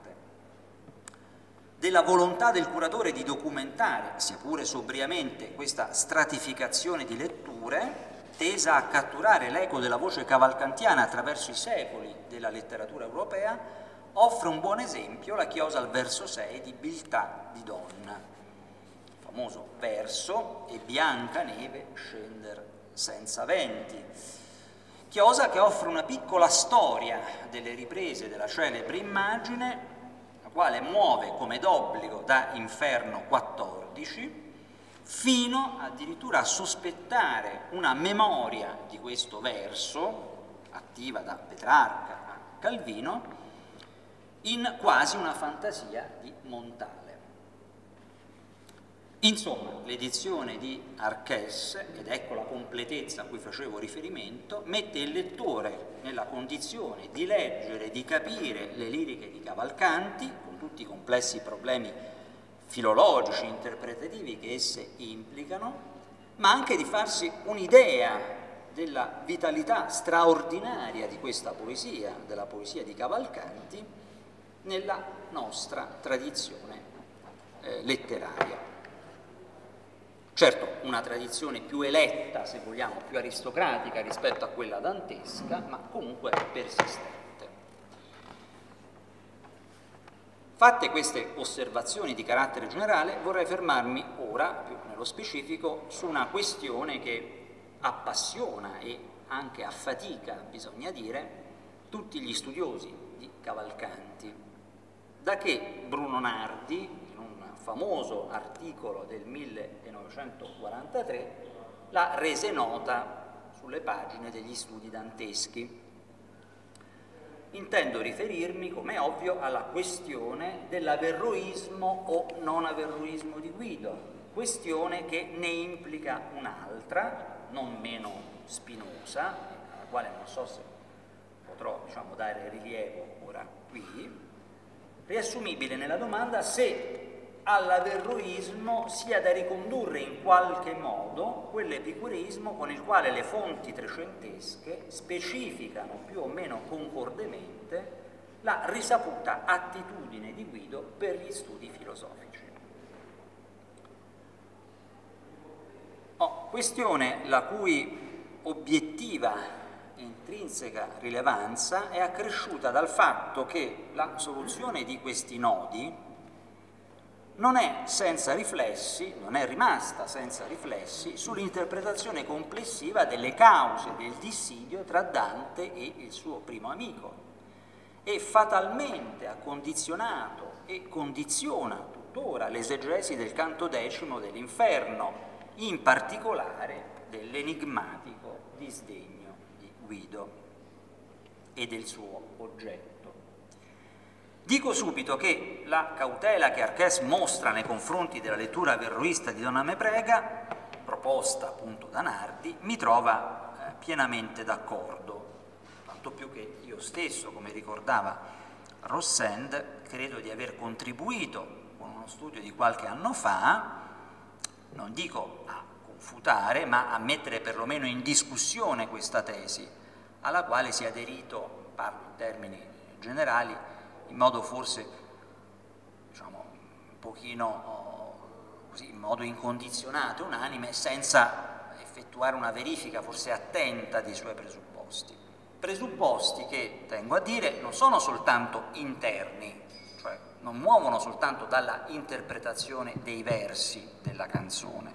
Della volontà del curatore di documentare, sia pure sobriamente, questa stratificazione di letture tesa a catturare l'eco della voce cavalcantiana attraverso i secoli della letteratura europea, offre un buon esempio la chiosa al verso 6 di Biltà di Donna, il famoso verso "E bianca neve scender senza venti", chiosa che offre una piccola storia delle riprese della celebre immagine, la quale muove come d'obbligo da Inferno 14 fino addirittura a sospettare una memoria di questo verso, attiva da Petrarca a Calvino, in quasi una fantasia di Montale. Insomma, l'edizione di Arqués, ed ecco la completezza a cui facevo riferimento, mette il lettore nella condizione di leggere e di capire le liriche di Cavalcanti, con tutti i complessi problemi filologici, interpretativi che esse implicano, ma anche di farsi un'idea della vitalità straordinaria di questa poesia, della poesia di Cavalcanti, nella nostra tradizione letteraria. Certo, una tradizione più eletta, se vogliamo, più aristocratica rispetto a quella dantesca, ma comunque persistente. Fatte queste osservazioni di carattere generale, vorrei fermarmi ora, più nello specifico, su una questione che appassiona e anche affatica, bisogna dire, tutti gli studiosi di Cavalcanti. Da che Bruno Nardi, in un famoso articolo del 1943, la rese nota sulle pagine degli studi danteschi. Intendo riferirmi, come è ovvio, alla questione dell'averroismo o non averroismo di Guido, questione che ne implica un'altra, non meno spinosa, alla quale non so se potrò, diciamo, dare rilievo ora qui, riassumibile nella domanda se all'averroismo sia da ricondurre in qualche modo quell'epicureismo con il quale le fonti trecentesche specificano più o meno concordemente la risaputa attitudine di Guido per gli studi filosofici. Questione la cui obiettiva intrinseca rilevanza è accresciuta dal fatto che la soluzione di questi nodi non è senza riflessi, non è rimasta senza riflessi sull'interpretazione complessiva delle cause del dissidio tra Dante e il suo primo amico, e fatalmente ha condizionato e condiziona tuttora l'esegesi del canto decimo dell'Inferno, in particolare dell'enigmatico disdegno di Guido e del suo oggetto. Dico subito che la cautela che Arqués mostra nei confronti della lettura verroista di Donna me prega, proposta appunto da Nardi, mi trova pienamente d'accordo, tanto più che io stesso, come ricordava Rossend, credo di aver contribuito con uno studio di qualche anno fa, non dico a confutare, ma a mettere perlomeno in discussione questa tesi, alla quale si è aderito, parlo in termini generali, in modo forse, diciamo, un pochino così, in modo incondizionato, unanime, senza effettuare una verifica forse attenta dei suoi presupposti. Presupposti che, tengo a dire, non sono soltanto interni, cioè non muovono soltanto dalla interpretazione dei versi della canzone,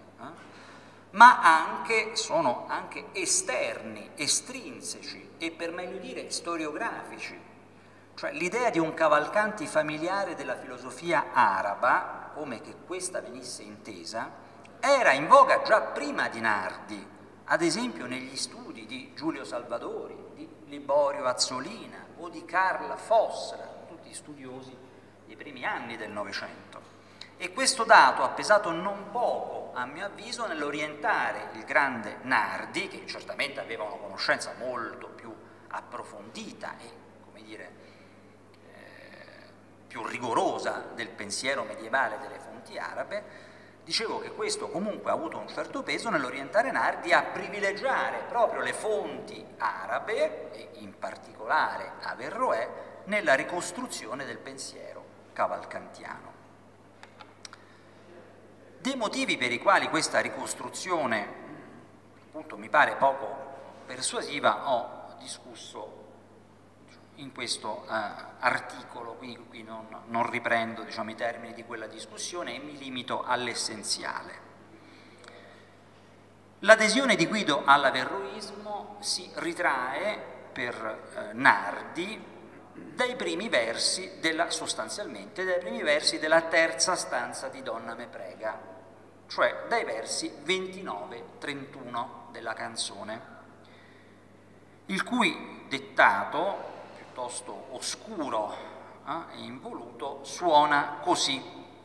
ma sono anche esterni, estrinseci e, per meglio dire, storiografici. Cioè l'idea di un Cavalcanti familiare della filosofia araba, come che questa venisse intesa, era in voga già prima di Nardi, ad esempio negli studi di Giulio Salvadori, di Liborio Azzolina o di Carl Fossler, tutti studiosi dei primi anni del Novecento. E questo dato ha pesato non poco, a mio avviso, nell'orientare il grande Nardi, che certamente aveva una conoscenza molto più approfondita e, come dire, più rigorosa del pensiero medievale delle fonti arabe, dicevo che questo comunque ha avuto un certo peso nell'orientare Nardi a privilegiare proprio le fonti arabe, e in particolare Averroè, nella ricostruzione del pensiero cavalcantiano. Dei motivi per i quali questa ricostruzione, appunto, mi pare poco persuasiva, ho discusso in questo articolo, quindi qui non riprendo, diciamo, i termini di quella discussione e mi limito all'essenziale. L'adesione di Guido all'averroismo si ritrae per Nardi sostanzialmente dai primi versi della terza stanza di Donna me prega, cioè dai versi 29-31 della canzone, il cui dettato, piuttosto oscuro e involuto, suona così: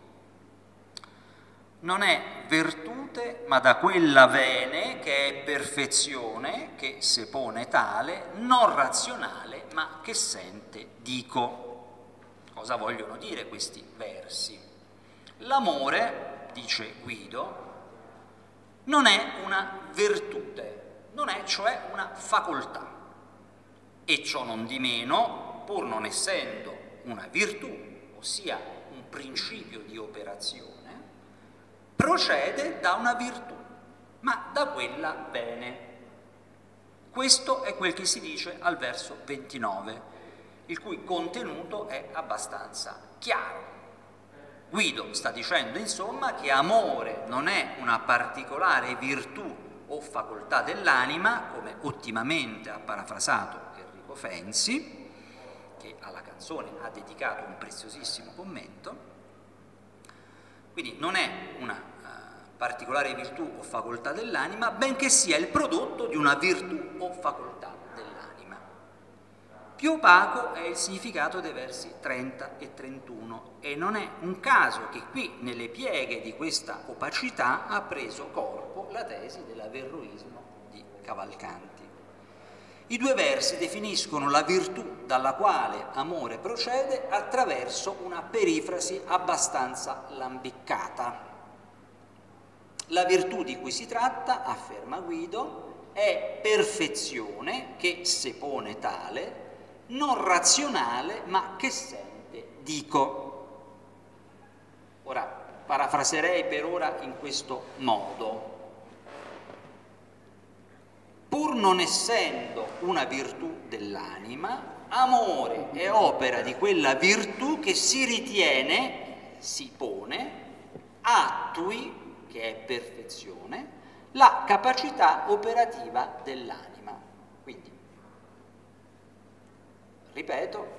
non è virtute, ma da quella vene che è perfezione, che se pone tale, non razionale, ma che sente dico. Cosa vogliono dire questi versi? L'amore, dice Guido, non è una virtute, non è cioè una facoltà, e ciò non di meno, pur non essendo una virtù, ossia un principio di operazione, procede da una virtù, ma da quella bene. Questo è quel che si dice al verso 29, il cui contenuto è abbastanza chiaro. Guido sta dicendo, insomma, che amore non è una particolare virtù o facoltà dell'anima, come ottimamente ha parafrasato Fenzi, che alla canzone ha dedicato un preziosissimo commento. Quindi non è una particolare virtù o facoltà dell'anima, benché sia il prodotto di una virtù o facoltà dell'anima. Più opaco è il significato dei versi 30 e 31 e non è un caso che qui nelle pieghe di questa opacità ha preso corpo la tesi dell'averroismo di Cavalcanti. I due versi definiscono la virtù dalla quale amore procede attraverso una perifrasi abbastanza lambiccata. La virtù di cui si tratta, afferma Guido, è perfezione che, se pone tale, non razionale ma che sente dico. Ora, parafraserei per ora in questo modo. pur non essendo una virtù dell'anima, amore è opera di quella virtù che si ritiene, si pone, attui, che è perfezione, la capacità operativa dell'anima. Quindi, ripeto,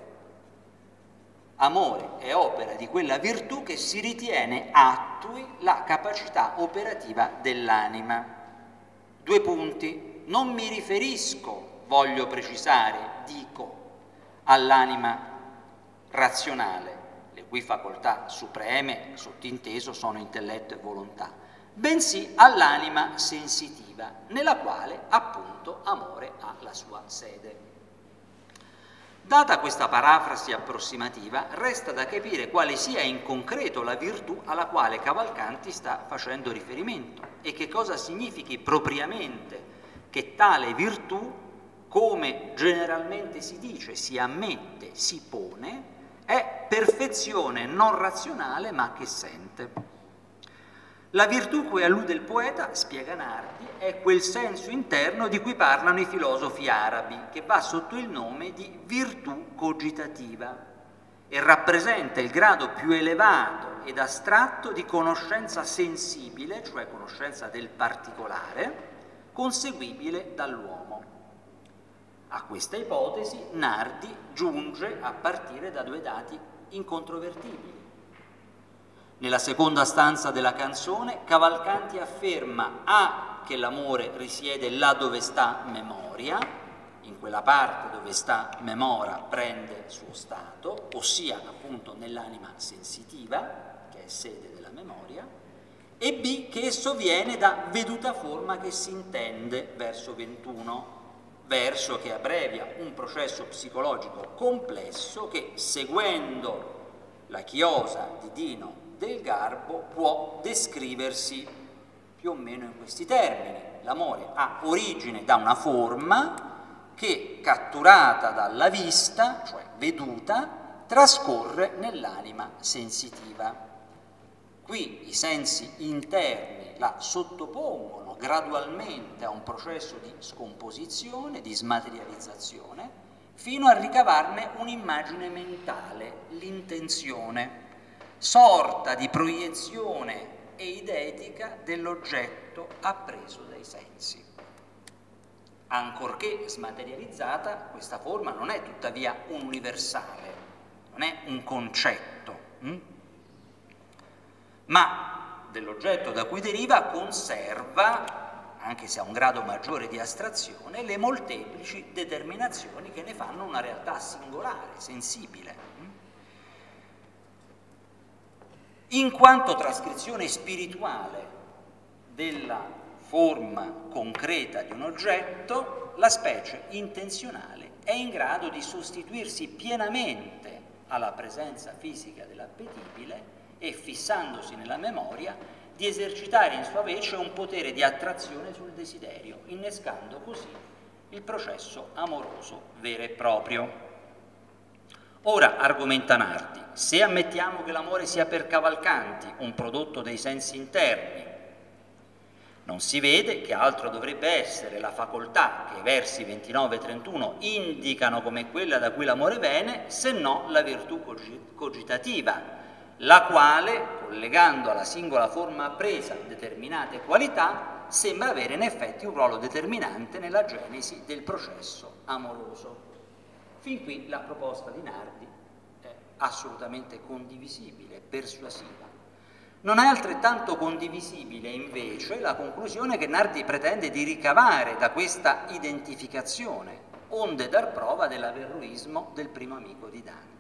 amore è opera di quella virtù che si ritiene attui la capacità operativa dell'anima. 2 punti. Non mi riferisco, voglio precisare, dico, all'anima razionale, le cui facoltà supreme, sottinteso, sono intelletto e volontà, bensì all'anima sensitiva, nella quale appunto amore ha la sua sede. Data questa parafrasi approssimativa, resta da capire quale sia in concreto la virtù alla quale Cavalcanti sta facendo riferimento e che cosa significhi propriamente che tale virtù, come generalmente si dice, si ammette, si pone, è perfezione non razionale ma che sente. La virtù cui allude il poeta, spiega Nardi, è quel senso interno di cui parlano i filosofi arabi, che va sotto il nome di virtù cogitativa e rappresenta il grado più elevato ed astratto di conoscenza sensibile, cioè conoscenza del particolare, conseguibile dall'uomo. A questa ipotesi Nardi giunge a partire da 2 dati incontrovertibili. Nella seconda stanza della canzone Cavalcanti afferma A che l'amore risiede là dove sta memoria, in quella parte dove sta memora prende suo stato, ossia appunto nell'anima sensitiva, che è sede della memoria, e B che esso viene da veduta forma che si intende, verso 21, verso che abbrevia un processo psicologico complesso che, seguendo la chiosa di Dino del Garbo, può descriversi più o meno in questi termini. L'amore ha origine da una forma che, catturata dalla vista, cioè veduta, trascorre nell'anima sensitiva. Qui i sensi interni la sottopongono gradualmente a un processo di scomposizione, di smaterializzazione, fino a ricavarne un'immagine mentale, l'intenzione, sorta di proiezione eidetica dell'oggetto appreso dai sensi. Ancorché smaterializzata, questa forma non è tuttavia un universale, non è un concetto, ma dell'oggetto da cui deriva conserva, anche se a un grado maggiore di astrazione, le molteplici determinazioni che ne fanno una realtà singolare, sensibile. In quanto trascrizione spirituale della forma concreta di un oggetto, la specie intenzionale è in grado di sostituirsi pienamente alla presenza fisica dell'appetibile e, fissandosi nella memoria, di esercitare in sua vece un potere di attrazione sul desiderio, innescando così il processo amoroso vero e proprio. Ora, argomenta Nardi, se ammettiamo che l'amore sia per Cavalcanti un prodotto dei sensi interni, non si vede che altro dovrebbe essere la facoltà che i versi 29 e 31 indicano come quella da cui l'amore viene, se no la virtù cogitativa, la quale, collegando alla singola forma appresa determinate qualità, sembra avere in effetti un ruolo determinante nella genesi del processo amoroso. Fin qui la proposta di Nardi è assolutamente condivisibile, persuasiva. Non è altrettanto condivisibile invece la conclusione che Nardi pretende di ricavare da questa identificazione, onde dar prova dell'averroismo del primo amico di Dante.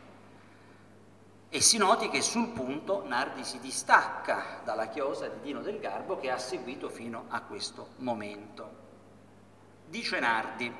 E si noti che sul punto Nardi si distacca dalla chiosa di Dino del Garbo che ha seguito fino a questo momento. Dice Nardi: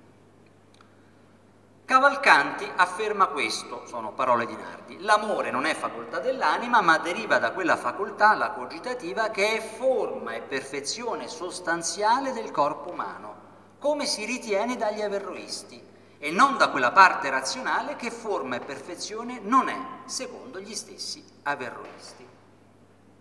Cavalcanti afferma questo, sono parole di Nardi, l'amore non è facoltà dell'anima ma deriva da quella facoltà, la cogitativa, che è forma e perfezione sostanziale del corpo umano, come si ritiene dagli averroisti, e non da quella parte razionale che forma e perfezione non è, secondo gli stessi averroisti.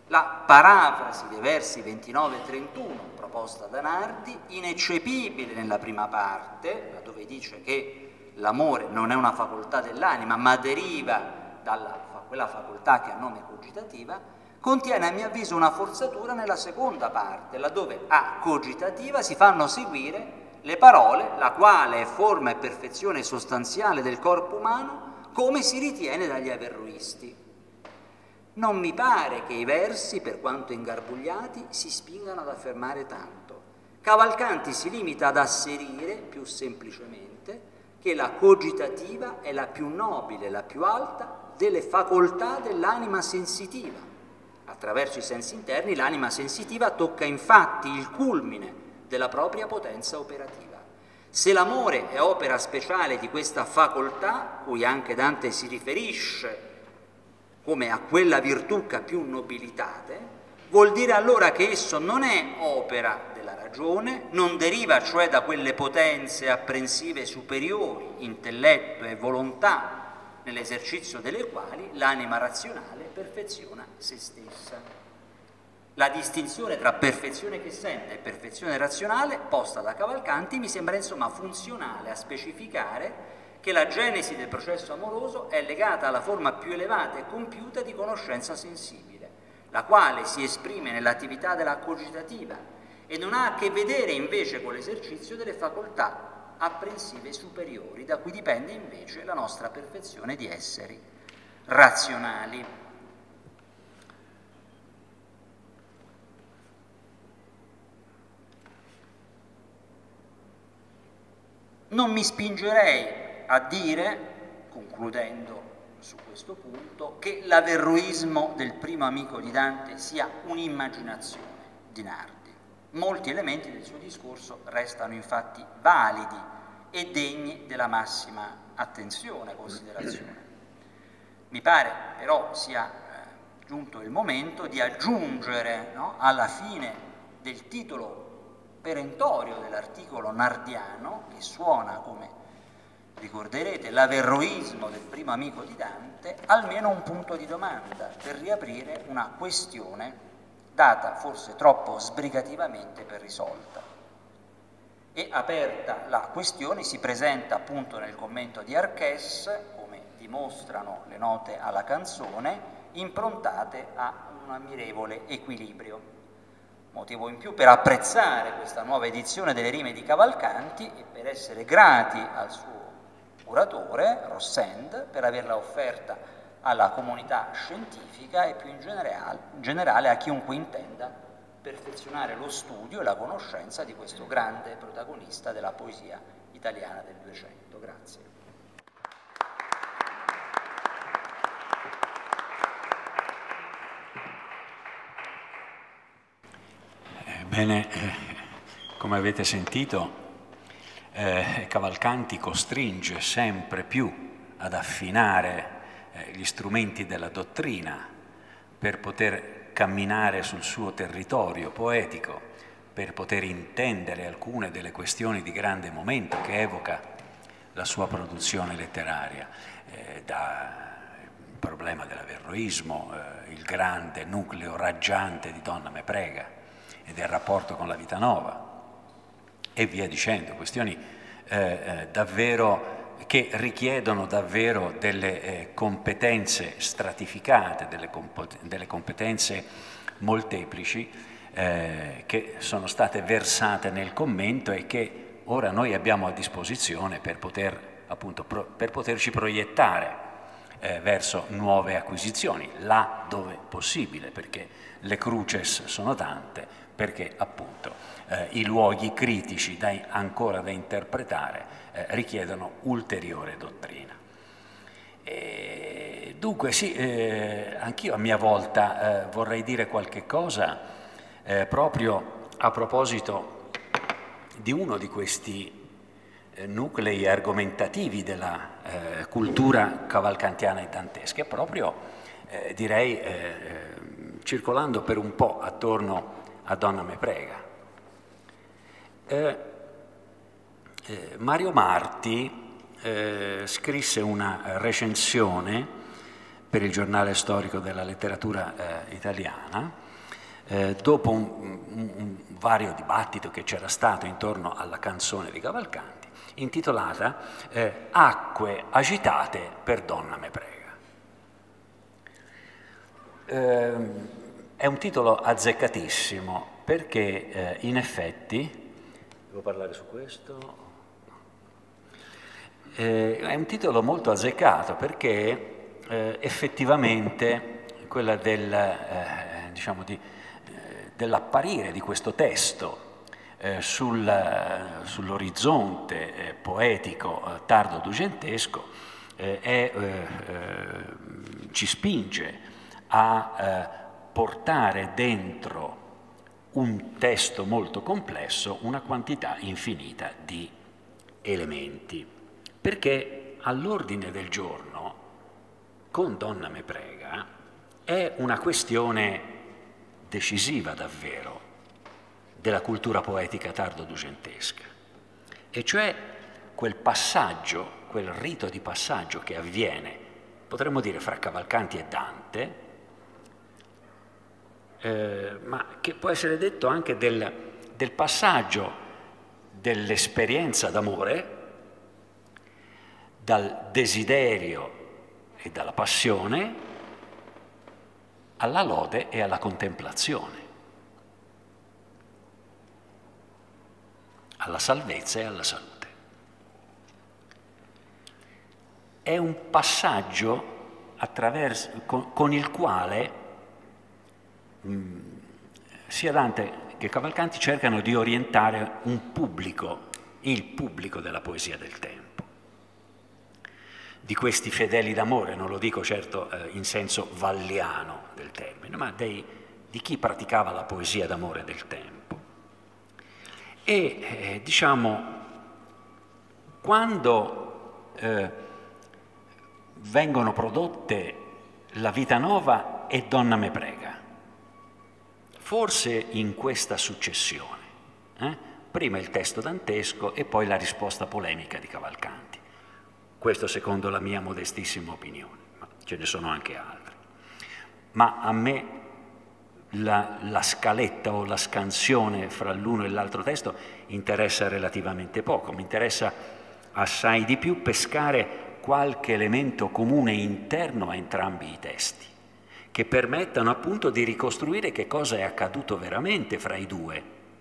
la parafrasi dei versi 29 e 31 proposta da Nardi, ineccepibile nella prima parte, dove dice che l'amore non è una facoltà dell'anima, ma deriva da quella facoltà che ha nome cogitativa, contiene a mio avviso una forzatura nella seconda parte, laddove a cogitativa si fanno seguire le parole la quale è forma e perfezione sostanziale del corpo umano, come si ritiene dagli averroisti. Non mi pare che i versi, per quanto ingarbugliati, si spingano ad affermare tanto. Cavalcanti si limita ad asserire, più semplicemente, che la cogitativa è la più nobile, la più alta delle facoltà dell'anima sensitiva. Attraverso i sensi interni l'anima sensitiva tocca infatti il culmine della propria potenza operativa. Se l'amore è opera speciale di questa facoltà, cui anche Dante si riferisce come a quella virtù che ha più nobilitate, vuol dire allora che esso non è opera della ragione, non deriva cioè da quelle potenze apprensive superiori, intelletto e volontà, nell'esercizio delle quali l'anima razionale perfeziona se stessa. La distinzione tra perfezione che sente e perfezione razionale, posta da Cavalcanti, mi sembra insomma funzionale a specificare che la genesi del processo amoroso è legata alla forma più elevata e compiuta di conoscenza sensibile, la quale si esprime nell'attività della cogitativa e non ha a che vedere invece con l'esercizio delle facoltà apprensive superiori, da cui dipende invece la nostra perfezione di esseri razionali. Non mi spingerei a dire, concludendo su questo punto, che l'averroismo del primo amico di Dante sia un'immaginazione di Nardi. Molti elementi del suo discorso restano infatti validi e degni della massima attenzione e considerazione. Mi pare però sia giunto il momento di aggiungere, no, alla fine del titolo perentorio dell'articolo nardiano, che suona come ricorderete l'averroismo del primo amico di Dante, almeno un punto di domanda per riaprire una questione data forse troppo sbrigativamente per risolta. E aperta la questione si presenta appunto nel commento di Arches, come dimostrano le note alla canzone, improntate a un ammirevole equilibrio. Motivo in più per apprezzare questa nuova edizione delle rime di Cavalcanti e per essere grati al suo curatore, Rossend, per averla offerta alla comunità scientifica e più in generale a chiunque intenda perfezionare lo studio e la conoscenza di questo grande protagonista della poesia italiana del Duecento. Grazie. Bene, come avete sentito, Cavalcanti costringe sempre più ad affinare gli strumenti della dottrina per poter camminare sul suo territorio poetico, per poter intendere alcune delle questioni di grande momento che evoca la sua produzione letteraria, dal problema dell'averroismo, il grande nucleo raggiante di Donna me prega e del rapporto con la vita nuova, e via dicendo, questioni davvero che richiedono davvero delle competenze stratificate, delle competenze molteplici che sono state versate nel commento e che ora noi abbiamo a disposizione per poterci proiettare verso nuove acquisizioni, là dove possibile, perché le cruces sono tante, perché appunto i luoghi critici ancora da interpretare richiedono ulteriore dottrina. Dunque sì, anch'io a mia volta vorrei dire qualche cosa proprio a proposito di uno di questi nuclei argomentativi della cultura cavalcantiana e dantesca, proprio direi circolando per un po' attorno a Donna me prega. Mario Marti scrisse una recensione per il giornale storico della letteratura italiana, dopo un vario dibattito che c'era stato intorno alla canzone di Cavalcanti, intitolata Acque agitate per Donna me prega. È un titolo azzeccatissimo perché in effetti, devo parlare su questo, è un titolo molto azzeccato perché effettivamente quella diciamo dell'apparire di questo testo sull'orizzonte poetico tardo-dugentesco ci spinge a portare dentro un testo molto complesso una quantità infinita di elementi, perché all'ordine del giorno con Donna me prega è una questione decisiva davvero della cultura poetica tardo-dugentesca, e cioè quel passaggio, quel rito di passaggio che avviene, potremmo dire, fra Cavalcanti e Dante, ma che può essere detto anche del passaggio dell'esperienza d'amore, dal desiderio e dalla passione alla lode e alla contemplazione, alla salvezza e alla salute. È un passaggio con il quale sia Dante che Cavalcanti cercano di orientare un pubblico, il pubblico della poesia del tempo. Di questi fedeli d'amore, non lo dico certo in senso valliano del termine, ma di chi praticava la poesia d'amore del tempo. E diciamo, quando vengono prodotte La vita nova e Donna me prega, forse in questa successione, prima il testo dantesco e poi la risposta polemica di Cavalcanti. Questo secondo la mia modestissima opinione, ma ce ne sono anche altri. Ma a me la scaletta o la scansione fra l'uno e l'altro testo interessa relativamente poco, mi interessa assai di più pescare qualche elemento comune interno a entrambi i testi, che permettano appunto di ricostruire che cosa è accaduto veramente fra i due.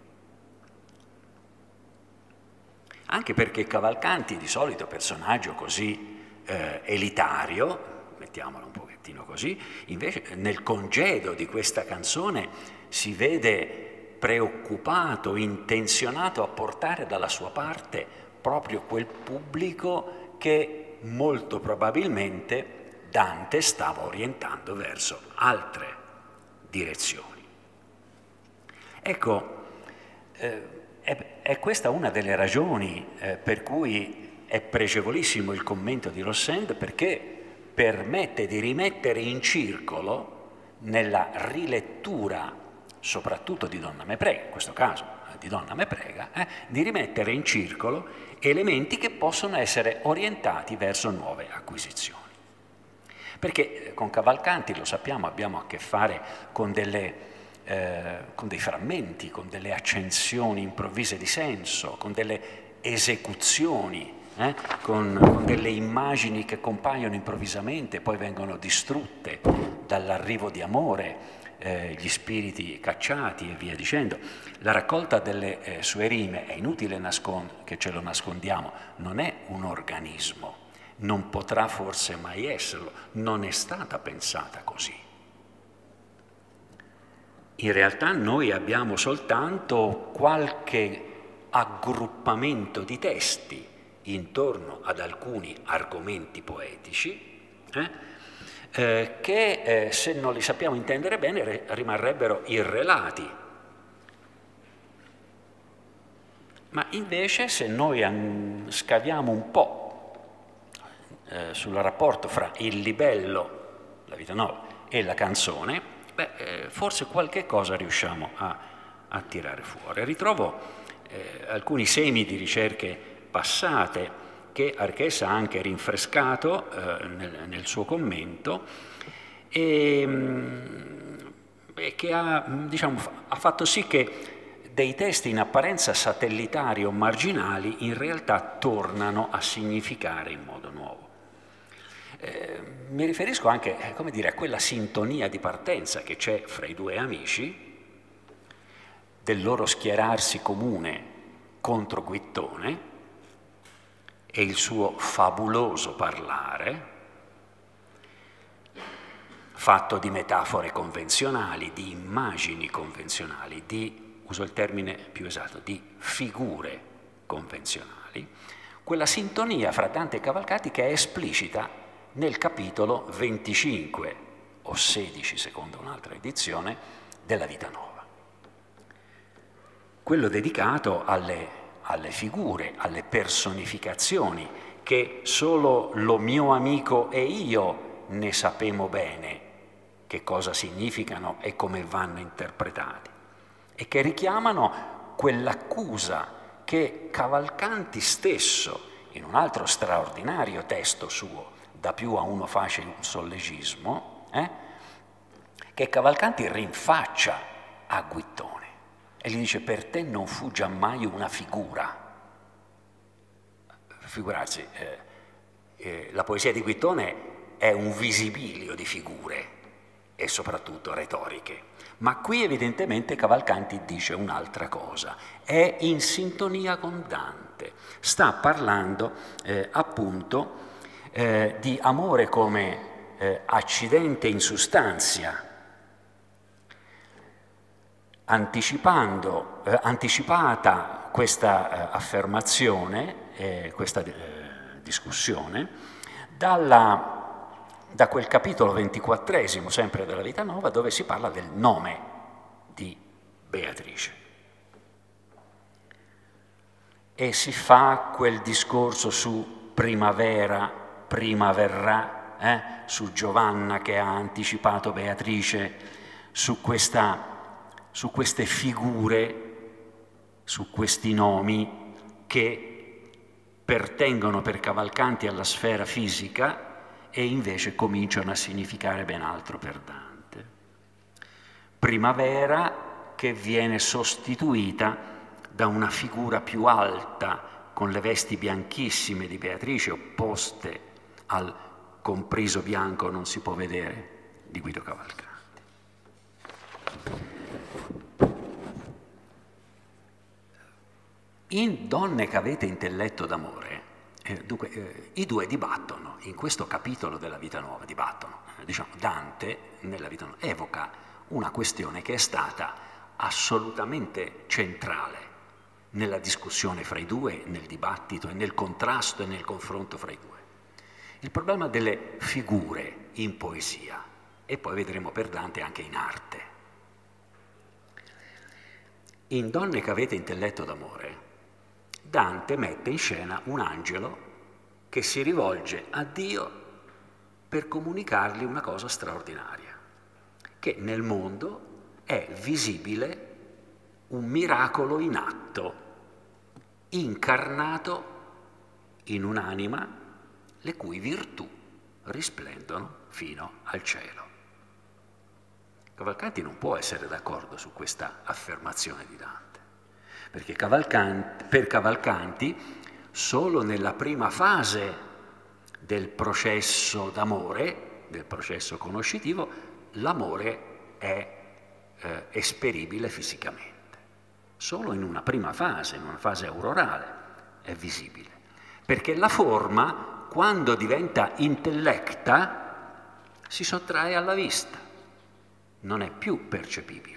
Anche perché Cavalcanti, di solito personaggio così elitario, mettiamolo un pochettino così, invece nel congedo di questa canzone si vede preoccupato, intenzionato a portare dalla sua parte proprio quel pubblico che molto probabilmente Dante stava orientando verso altre direzioni. Ecco, è questa una delle ragioni per cui è pregevolissimo il commento di Rossend, perché permette di rimettere in circolo, nella rilettura soprattutto di Donna me prega, in questo caso di Donna me prega, di rimettere in circolo elementi che possono essere orientati verso nuove acquisizioni. Perché con Cavalcanti, lo sappiamo, abbiamo a che fare con dei frammenti, con delle accensioni improvvise di senso, con delle esecuzioni, con delle immagini che compaiono improvvisamente e poi vengono distrutte dall'arrivo di amore, gli spiriti cacciati e via dicendo. La raccolta delle sue rime, è inutile che ce lo nascondiamo, non è un organismo. Non potrà forse mai esserlo, non è stata pensata così. In realtà noi abbiamo soltanto qualche aggruppamento di testi intorno ad alcuni argomenti poetici che se non li sappiamo intendere bene rimarrebbero irrelati. Ma invece se noi scaviamo un po' sul rapporto fra il libello, la vita nuova, e la canzone, forse qualche cosa riusciamo a tirare fuori. Ritrovo alcuni semi di ricerche passate che Archessa ha anche rinfrescato nel suo commento e che ha fatto sì che dei testi in apparenza satellitari o marginali in realtà tornano a significare in modo nuovo. Mi riferisco anche, come dire, a quella sintonia di partenza che c'è fra i due amici, del loro schierarsi comune contro Guittone e il suo fabuloso parlare, fatto di metafore convenzionali, di immagini convenzionali, uso il termine più esatto, di figure convenzionali, quella sintonia fra Dante e Cavalcanti che è esplicita nel capitolo 25 o 16, secondo un'altra edizione, della Vita Nuova. Quello dedicato alle figure, alle personificazioni che solo lo mio amico e io ne sapemo bene che cosa significano e come vanno interpretati, e che richiamano quell'accusa che Cavalcanti stesso, in un altro straordinario testo suo, Da più a uno facile un sollegismo, che Cavalcanti rinfaccia a Guittone e gli dice: per te non fu giammai una figura. Figurarsi, la poesia di Guittone è un visibilio di figure e soprattutto retoriche, ma qui evidentemente Cavalcanti dice un'altra cosa, è in sintonia con Dante, sta parlando appunto di amore come accidente in sustantia, anticipata questa affermazione, questa discussione, da quel capitolo 24esimo, sempre della Vita Nuova, dove si parla del nome di Beatrice. E si fa quel discorso su primavera, primaverrà, su Giovanna che ha anticipato Beatrice, su queste figure, su questi nomi che pertengono per Cavalcanti alla sfera fisica e invece cominciano a significare ben altro per Dante. Primavera che viene sostituita da una figura più alta, con le vesti bianchissime di Beatrice, opposte al compriso bianco non si può vedere di Guido Cavalcanti. In Donne che avete intelletto d'amore, dunque, i due dibattono, in questo capitolo della Vita Nuova dibattono, Dante nella Vita Nuova evoca una questione che è stata assolutamente centrale nella discussione fra i due, nel dibattito e nel contrasto e nel confronto fra i due. Il problema delle figure in poesia, e poi vedremo per Dante anche in arte. In Donne che avete intelletto d'amore, Dante mette in scena un angelo che si rivolge a Dio per comunicargli una cosa straordinaria, che nel mondo è visibile un miracolo in atto, incarnato in un'anima le cui virtù risplendono fino al cielo. Cavalcanti non può essere d'accordo su questa affermazione di Dante, perché per Cavalcanti solo nella prima fase del processo d'amore, del processo conoscitivo, l'amore è esperibile fisicamente. Solo in una prima fase, in una fase aurorale, è visibile. Perché la forma, quando diventa intellecta, si sottrae alla vista, non è più percepibile.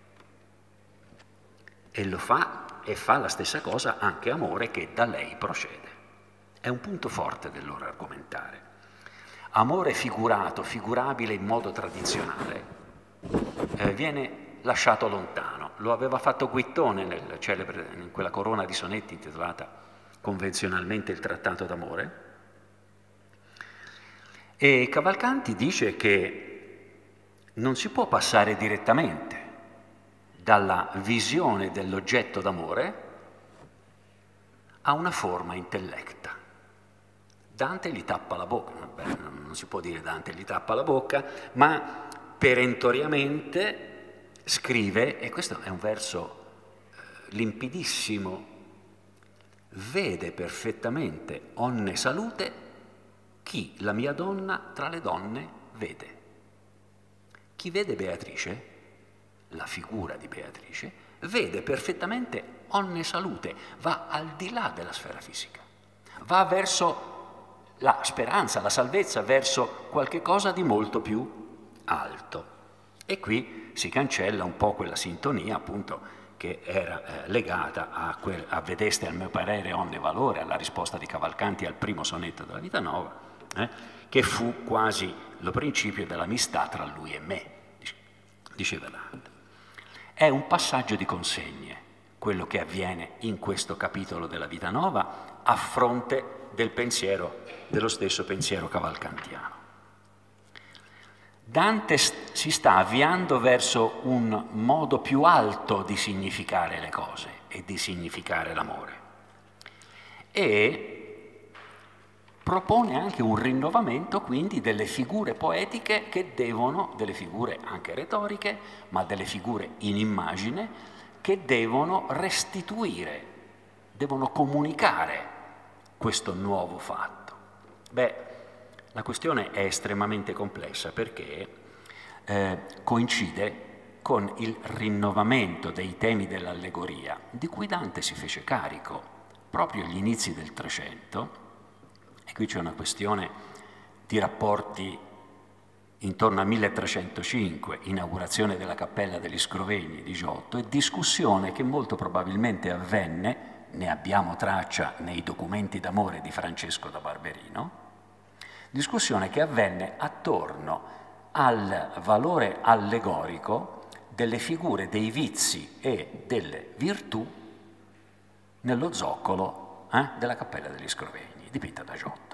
E lo fa, e fa la stessa cosa anche amore che da lei procede. È un punto forte del loro argomentare. Amore figurato, figurabile in modo tradizionale, viene lasciato lontano. Lo aveva fatto Guittone in quella corona di sonetti intitolata convenzionalmente Il Trattato d'amore. E Cavalcanti dice che non si può passare direttamente dalla visione dell'oggetto d'amore a una forma intellecta. Dante gli tappa la bocca, beh, non si può dire Dante gli tappa la bocca, ma perentoriamente scrive, e questo è un verso limpidissimo: vede perfettamente onne salute chi la mia donna tra le donne vede. Chi vede Beatrice, la figura di Beatrice, vede perfettamente onne salute, va al di là della sfera fisica, va verso la speranza, la salvezza, verso qualche cosa di molto più alto. E qui si cancella un po' quella sintonia, appunto, che era legata a vedeste al mio parere onne valore, alla risposta di Cavalcanti al primo sonetto della Vita Nova, che fu quasi lo principio dell'amistà tra lui e me, diceva Dante. È un passaggio di consegne quello che avviene in questo capitolo della Vita Nova a fronte del pensiero, dello stesso pensiero cavalcantiano. Dante si sta avviando verso un modo più alto di significare le cose e di significare l'amore, e propone anche un rinnovamento quindi delle figure poetiche che devono, delle figure anche retoriche, ma delle figure in immagine che devono restituire, devono comunicare questo nuovo fatto. Beh, la questione è estremamente complessa perché coincide con il rinnovamento dei temi dell'allegoria, di cui Dante si fece carico proprio agli inizi del Trecento, e qui c'è una questione di rapporti intorno al 1305, inaugurazione della Cappella degli Scrovegni di Giotto, e discussione che molto probabilmente avvenne, ne abbiamo traccia nei documenti d'amore di Francesco da Barberino, discussione che avvenne attorno al valore allegorico delle figure dei vizi e delle virtù nello zoccolo della Cappella degli Scrovegni, dipinta da Giotto.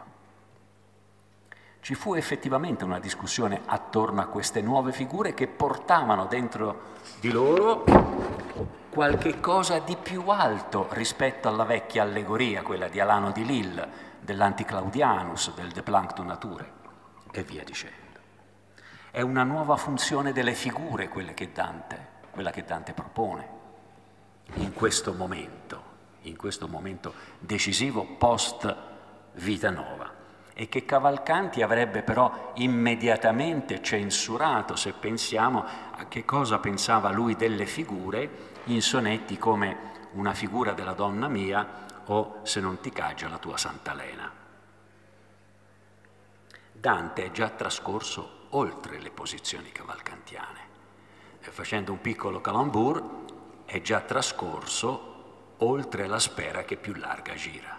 Ci fu effettivamente una discussione attorno a queste nuove figure che portavano dentro di loro qualche cosa di più alto rispetto alla vecchia allegoria, quella di Alano di Lille, dell'Anticlaudianus, del De Planctu Naturae, e via dicendo. È una nuova funzione delle figure quella che Dante propone in questo momento decisivo post Vita Nova, e che Cavalcanti avrebbe però immediatamente censurato se pensiamo a che cosa pensava lui delle figure in sonetti come Una figura della donna mia o Se non ti caggia la tua Santa Lena. Dante è già trascorso oltre le posizioni cavalcantiane, e facendo un piccolo calembour è già trascorso oltre la sfera che più larga gira.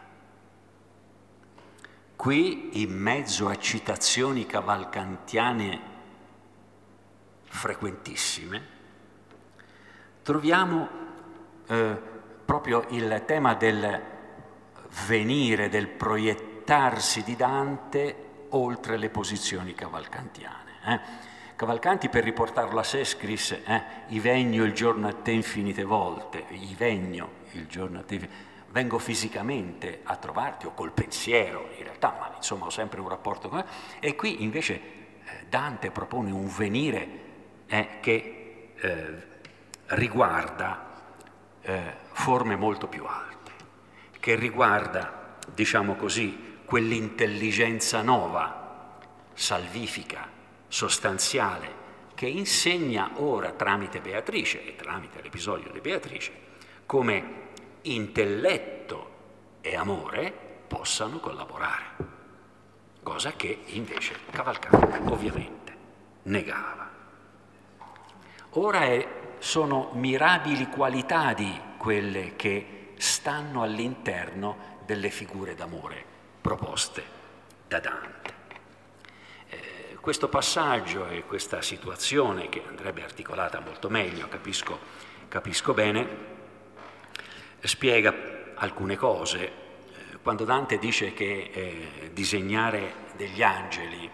Qui, in mezzo a citazioni cavalcantiane frequentissime, troviamo proprio il tema del venire, del proiettarsi di Dante oltre le posizioni cavalcantiane. Cavalcanti, per riportarlo a sé, scrisse «I vegno il giorno a te infinite volte», «I vegno il giorno a te infinite volte», vengo fisicamente a trovarti, o col pensiero in realtà, ma insomma ho sempre un rapporto con te. E qui invece Dante propone un venire che riguarda forme molto più alte, che riguarda, diciamo così, quell'intelligenza nuova, salvifica, sostanziale, che insegna ora tramite Beatrice e tramite l'episodio di Beatrice come intelletto e amore possano collaborare, cosa che invece Cavalcanti ovviamente negava. Ora sono mirabili qualità di quelle che stanno all'interno delle figure d'amore proposte da Dante. Questo passaggio e questa situazione, che andrebbe articolata molto meglio, capisco bene, spiega alcune cose. Quando Dante dice che disegnare degli angeli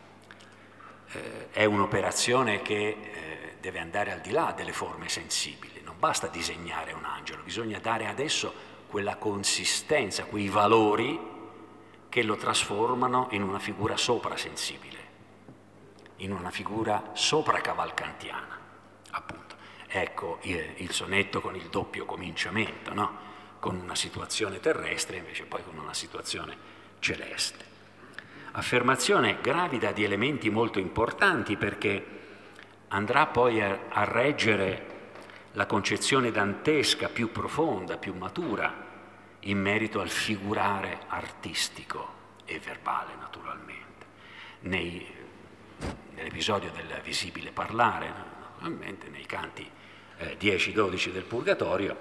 è un'operazione che deve andare al di là delle forme sensibili, non basta disegnare un angelo, bisogna dare ad esso quella consistenza, quei valori che lo trasformano in una figura soprasensibile, in una figura sopracavalcantiana, appunto. Ecco il sonetto con il doppio cominciamento, no? Con una situazione terrestre invece poi con una situazione celeste. Affermazione gravida di elementi molto importanti, perché andrà poi a reggere la concezione dantesca più profonda, più matura, in merito al figurare artistico e verbale, naturalmente. Nell'episodio del visibile parlare, naturalmente, nei canti 10-12 del Purgatorio.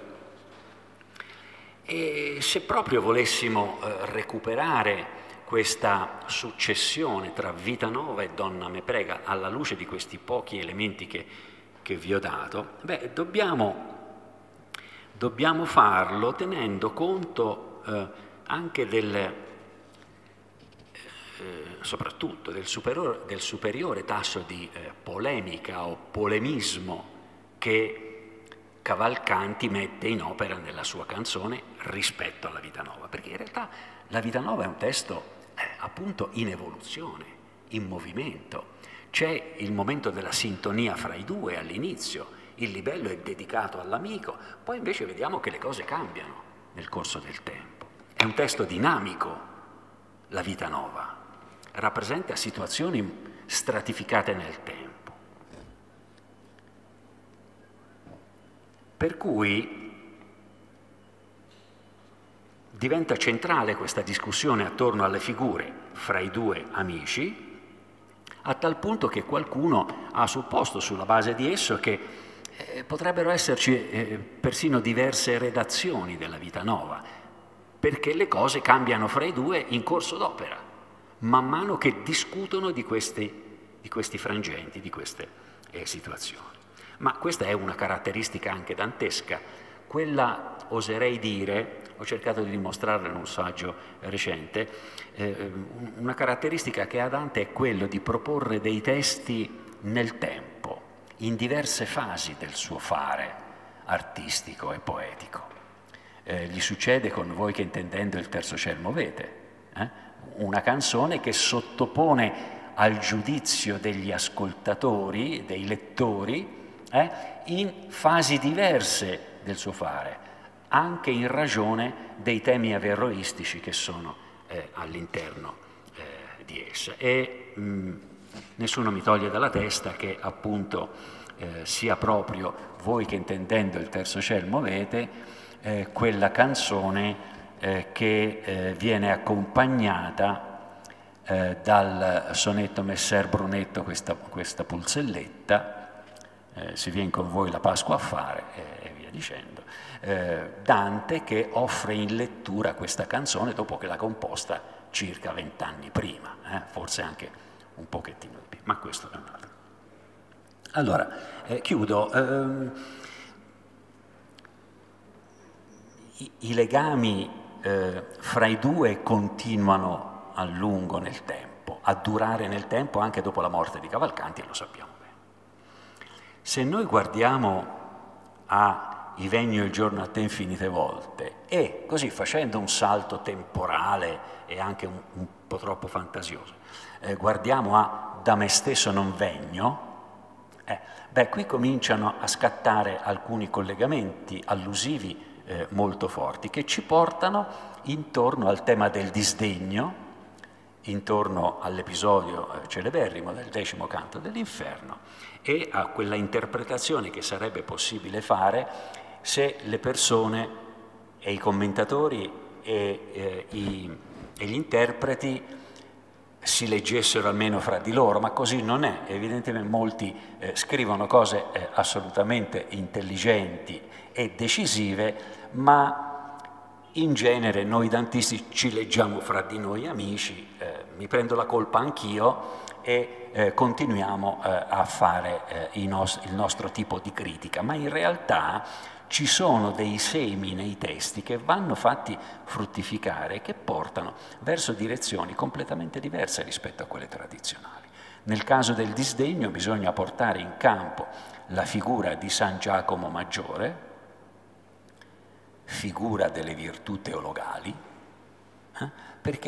E se proprio volessimo recuperare questa successione tra vita nova e donna me prega alla luce di questi pochi elementi che vi ho dato, beh, dobbiamo farlo tenendo conto anche soprattutto del superiore tasso di polemica o polemismo che Cavalcanti mette in opera nella sua canzone rispetto alla Vita Nova, perché in realtà la Vita Nova è un testo appunto in evoluzione, in movimento. C'è il momento della sintonia fra i due all'inizio, il libello è dedicato all'amico, poi invece vediamo che le cose cambiano nel corso del tempo. È un testo dinamico, la Vita Nova, rappresenta situazioni stratificate nel tempo. Per cui diventa centrale questa discussione attorno alle figure fra i due amici, a tal punto che qualcuno ha supposto sulla base di esso che potrebbero esserci persino diverse redazioni della Vita Nova, perché le cose cambiano fra i due in corso d'opera, man mano che discutono di questi frangenti, di queste situazioni. Ma questa è una caratteristica anche dantesca, quella, oserei dire, ho cercato di dimostrarlo in un saggio recente, una caratteristica che ha Dante è quello di proporre dei testi nel tempo, in diverse fasi del suo fare artistico e poetico. Gli succede con Voi che intendendo il terzo ciel movete, una canzone che sottopone al giudizio degli ascoltatori, dei lettori, in fasi diverse del suo fare, anche in ragione dei temi averroistici che sono all'interno di essa. E nessuno mi toglie dalla testa che appunto sia proprio Voi che intendendo il terzo ciel movete quella canzone che viene accompagnata dal sonetto Messer Brunetto, questa pulzelletta, si vien con voi la Pasqua a fare, e via dicendo. Dante che offre in lettura questa canzone dopo che l'ha composta circa 20 anni prima, forse anche un pochettino di più, ma questo è un altro. Allora, chiudo. I legami fra i due continuano a lungo nel tempo, a durare nel tempo anche dopo la morte di Cavalcanti, e lo sappiamo. Se noi guardiamo a I Vegno il giorno a te infinite volte e così facendo un salto temporale e anche un po' troppo fantasioso, guardiamo a Da me stesso non vegno, qui cominciano a scattare alcuni collegamenti allusivi molto forti che ci portano intorno al tema del disdegno, intorno all'episodio celeberrimo del 10° canto dell'Inferno e a quella interpretazione che sarebbe possibile fare se le persone e i commentatori e gli interpreti si leggessero almeno fra di loro, ma così non è. Evidentemente molti scrivono cose assolutamente intelligenti e decisive, ma in genere noi dantisti ci leggiamo fra di noi amici, mi prendo la colpa anch'io e continuiamo a fare il nostro tipo di critica, ma in realtà ci sono dei semi nei testi che vanno fatti fruttificare e che portano verso direzioni completamente diverse rispetto a quelle tradizionali. Nel caso del disdegno bisogna portare in campo la figura di San Giacomo Maggiore, figura delle virtù teologali, perché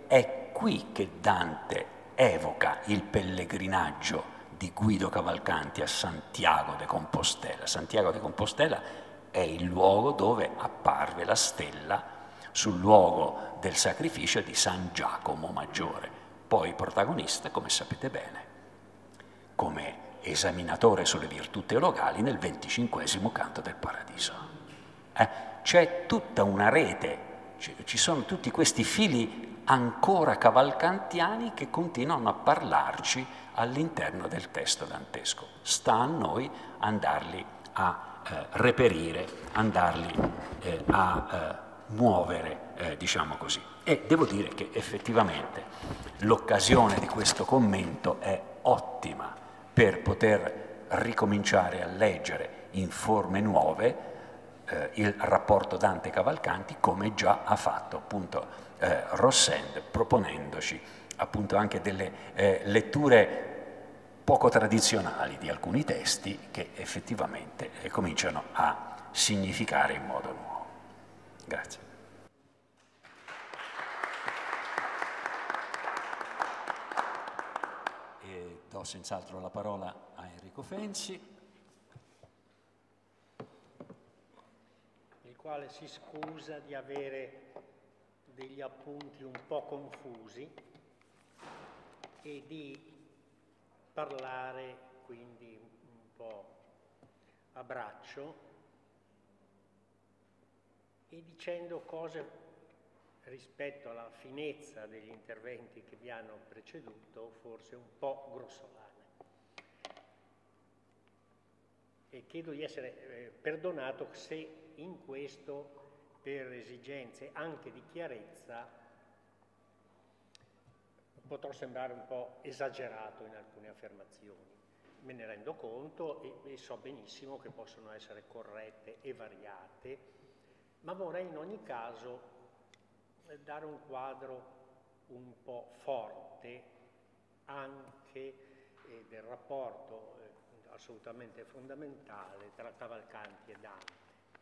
è qui che Dante evoca il pellegrinaggio di Guido Cavalcanti a Santiago de Compostela. Santiago de Compostela è il luogo dove apparve la stella sul luogo del sacrificio di San Giacomo Maggiore, poi protagonista, come sapete bene, come esaminatore sulle virtù teologali nel 25° canto del Paradiso. C'è tutta una rete, ci sono tutti questi fili ancora cavalcantiani che continuano a parlarci all'interno del testo dantesco. Sta a noi andarli a reperire, andarli a muovere, diciamo così. E devo dire che effettivamente l'occasione di questo commento è ottima per poter ricominciare a leggere in forme nuove il rapporto Dante-Cavalcanti, come già ha fatto appunto Rossend, proponendoci appunto anche delle letture poco tradizionali di alcuni testi che effettivamente cominciano a significare in modo nuovo. Grazie. E do senz'altro la parola a Enrico Fenzi, il quale si scusa di avere degli appunti un po' confusi e di parlare quindi un po' a braccio e dicendo cose rispetto alla finezza degli interventi che vi hanno preceduto forse un po' grossolane. E chiedo di essere perdonato se in questo, per esigenze anche di chiarezza, potrò sembrare un po' esagerato in alcune affermazioni. Me ne rendo conto e so benissimo che possono essere corrette e variate, ma vorrei in ogni caso dare un quadro un po' forte anche del rapporto assolutamente fondamentale tra Cavalcanti e Dante.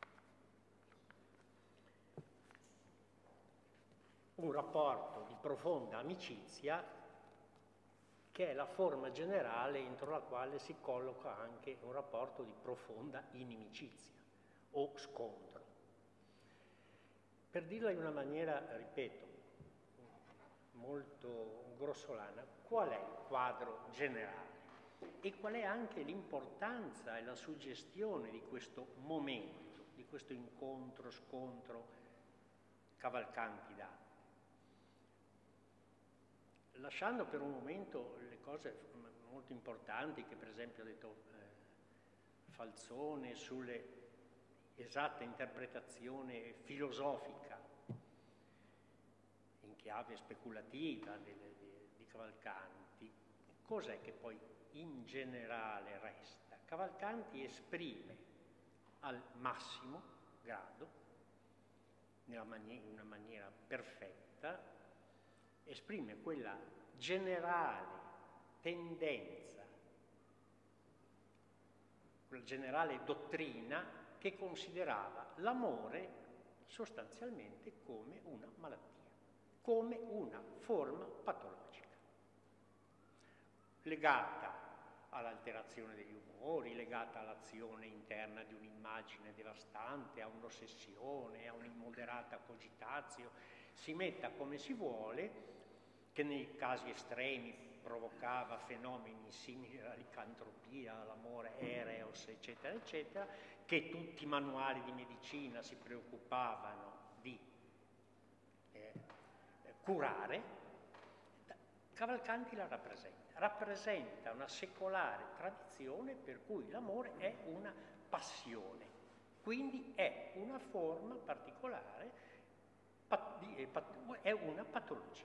Un rapporto di profonda amicizia che è la forma generale entro la quale si colloca anche un rapporto di profonda inimicizia o scontro. Per dirla in una maniera, ripeto, molto grossolana, qual è il quadro generale e qual è anche l'importanza e la suggestione di questo momento, di questo incontro-scontro Cavalcanti-Dante? Lasciando per un momento le cose molto importanti che per esempio ha detto Falzone sulle esatta interpretazione filosofica in chiave speculativa di Cavalcanti, cos'è che poi in generale resta? Cavalcanti esprime al massimo grado, in una maniera perfetta, esprime quella generale tendenza, quella generale dottrina che considerava l'amore sostanzialmente come una malattia, come una forma patologica, legata all'alterazione degli umori, legata all'azione interna di un'immagine devastante, a un'ossessione, a un'immoderata cogitazio, si metta come si vuole, che nei casi estremi provocava fenomeni simili alla licantropia, all'amore ereos, eccetera, eccetera, che tutti i manuali di medicina si preoccupavano di curare. Cavalcanti la rappresenta una secolare tradizione per cui l'amore è una passione, quindi è una forma particolare, è una patologia.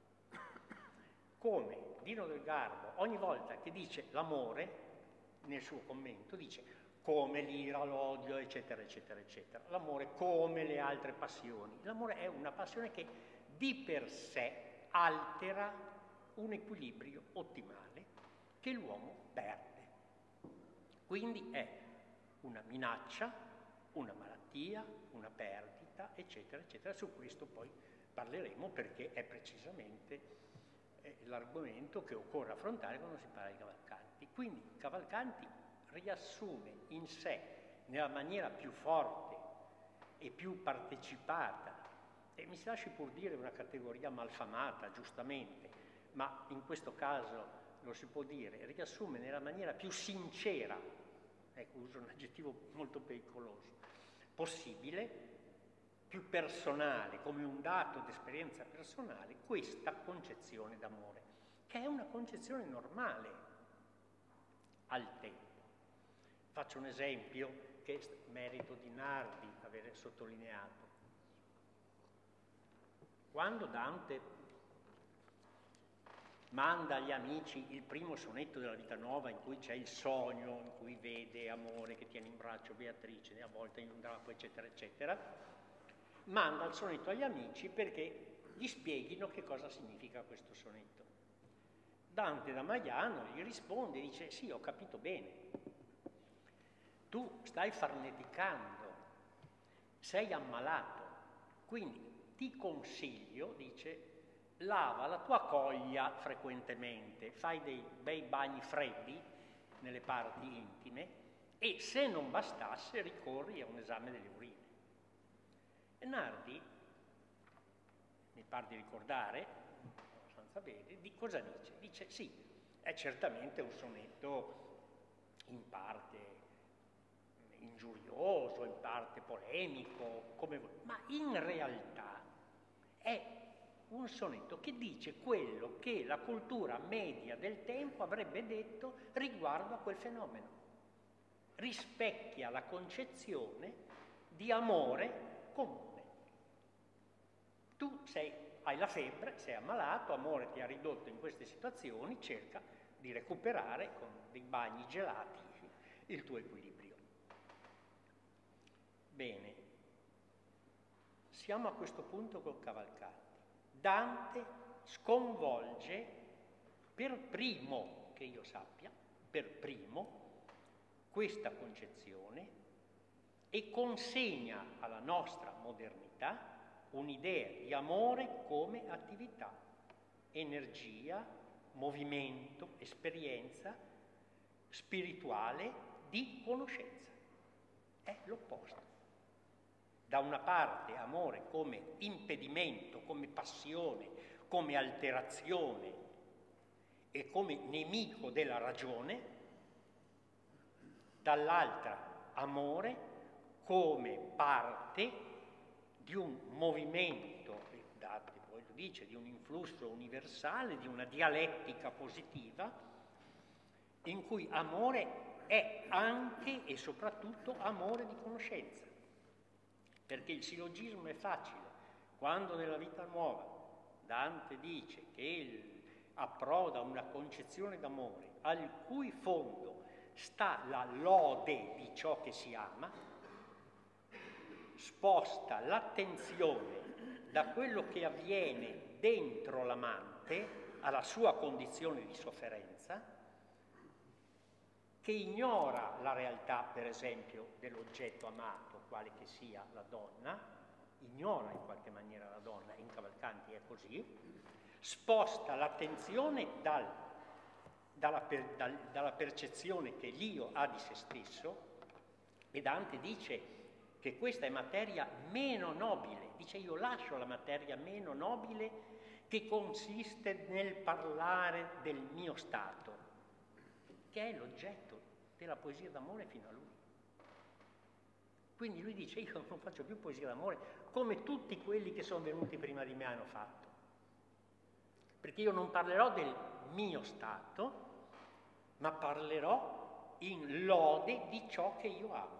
Come Dino del Garbo ogni volta che dice l'amore, nel suo commento dice come l'ira, l'odio, eccetera, eccetera, eccetera. L'amore come le altre passioni. L'amore è una passione che di per sé altera un equilibrio ottimale che l'uomo perde. Quindi è una minaccia, una malattia, una perdita, eccetera, eccetera. Su questo poi parleremo perché è precisamente l'argomento che occorre affrontare quando si parla di Cavalcanti. Quindi Cavalcanti riassume in sé, nella maniera più forte e più partecipata, e mi si lasci pur dire una categoria malfamata, giustamente, ma in questo caso lo si può dire, riassume nella maniera più sincera, ecco, uso un aggettivo molto pericoloso, possibile, più personale, come un dato d'esperienza personale, questa concezione d'amore, che è una concezione normale al tempo. Faccio un esempio che è merito di Nardi avere sottolineato. Quando Dante manda agli amici il primo sonetto della Vita Nuova, in cui c'è il sogno, in cui vede Amore che tiene in braccio Beatrice, a volte in un drappo, eccetera, eccetera, manda il sonetto agli amici perché gli spieghino che cosa significa questo sonetto. Dante da Maiano gli risponde, dice: sì, ho capito bene, tu stai farneticando, sei ammalato, quindi ti consiglio, dice, lava la tua coglia frequentemente, fai dei bei bagni freddi nelle parti intime e se non bastasse ricorri a un esame delle urine. E Nardi, mi pare di ricordare, abbastanza bene, di cosa dice? Dice sì, è certamente un sonetto in parte ingiurioso, in parte polemico, come vuoi, ma in realtà è un sonetto che dice quello che la cultura media del tempo avrebbe detto riguardo a quel fenomeno. Rispecchia la concezione di amore comune. Tu hai la febbre, sei ammalato, Amore ti ha ridotto in queste situazioni, cerca di recuperare con dei bagni gelati il tuo equilibrio. Bene, siamo a questo punto con Cavalcanti. Dante sconvolge per primo, che io sappia, per primo, questa concezione e consegna alla nostra modernità un'idea di amore come attività, energia, movimento, esperienza spirituale di conoscenza. È l'opposto. Da una parte amore come impedimento, come passione, come alterazione e come nemico della ragione, dall'altra amore come parte di un movimento, Dante poi lo dice, di un influsso universale, di una dialettica positiva, in cui amore è anche e soprattutto amore di conoscenza. Perché il sillogismo è facile. Quando nella Vita Nuova Dante dice che approda una concezione d'amore al cui fondo sta la lode di ciò che si ama, sposta l'attenzione da quello che avviene dentro l'amante alla sua condizione di sofferenza, che ignora la realtà, per esempio, dell'oggetto amato, quale che sia la donna, ignora in qualche maniera la donna, in Cavalcanti è così, sposta l'attenzione dalla percezione che l'io ha di se stesso, e Dante dice che questa è materia meno nobile, dice io lascio la materia meno nobile che consiste nel parlare del mio stato, che è l'oggetto della poesia d'amore fino a lui. Quindi lui dice io non faccio più poesia d'amore come tutti quelli che sono venuti prima di me hanno fatto, perché io non parlerò del mio stato, ma parlerò in lode di ciò che io amo.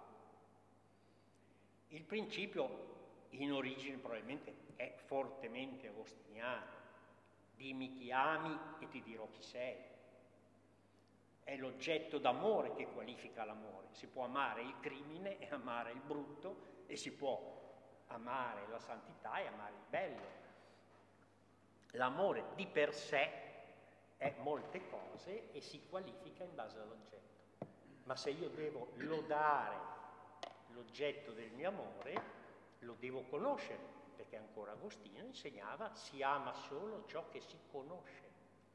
Il principio in origine probabilmente è fortemente agostiniano, dimmi chi ami e ti dirò chi sei. È l'oggetto d'amore che qualifica l'amore. Si può amare il crimine e amare il brutto, e si può amare la santità e amare il bello. L'amore di per sé è molte cose e si qualifica in base all'oggetto. Ma se io devo lodare l'oggetto del mio amore, lo devo conoscere, perché ancora Agostino insegnava si ama solo ciò che si conosce.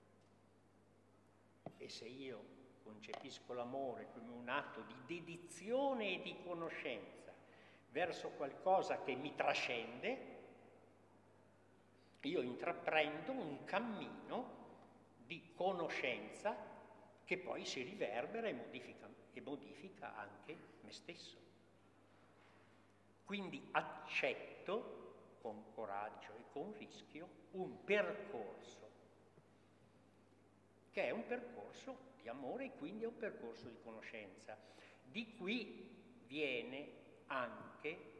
E se io concepisco l'amore come un atto di dedizione e di conoscenza verso qualcosa che mi trascende, io intraprendo un cammino di conoscenza che poi si riverbera e modifica anche me stesso. Quindi accetto con coraggio e con rischio un percorso che è un percorso di amore e quindi è un percorso di conoscenza. Di qui viene anche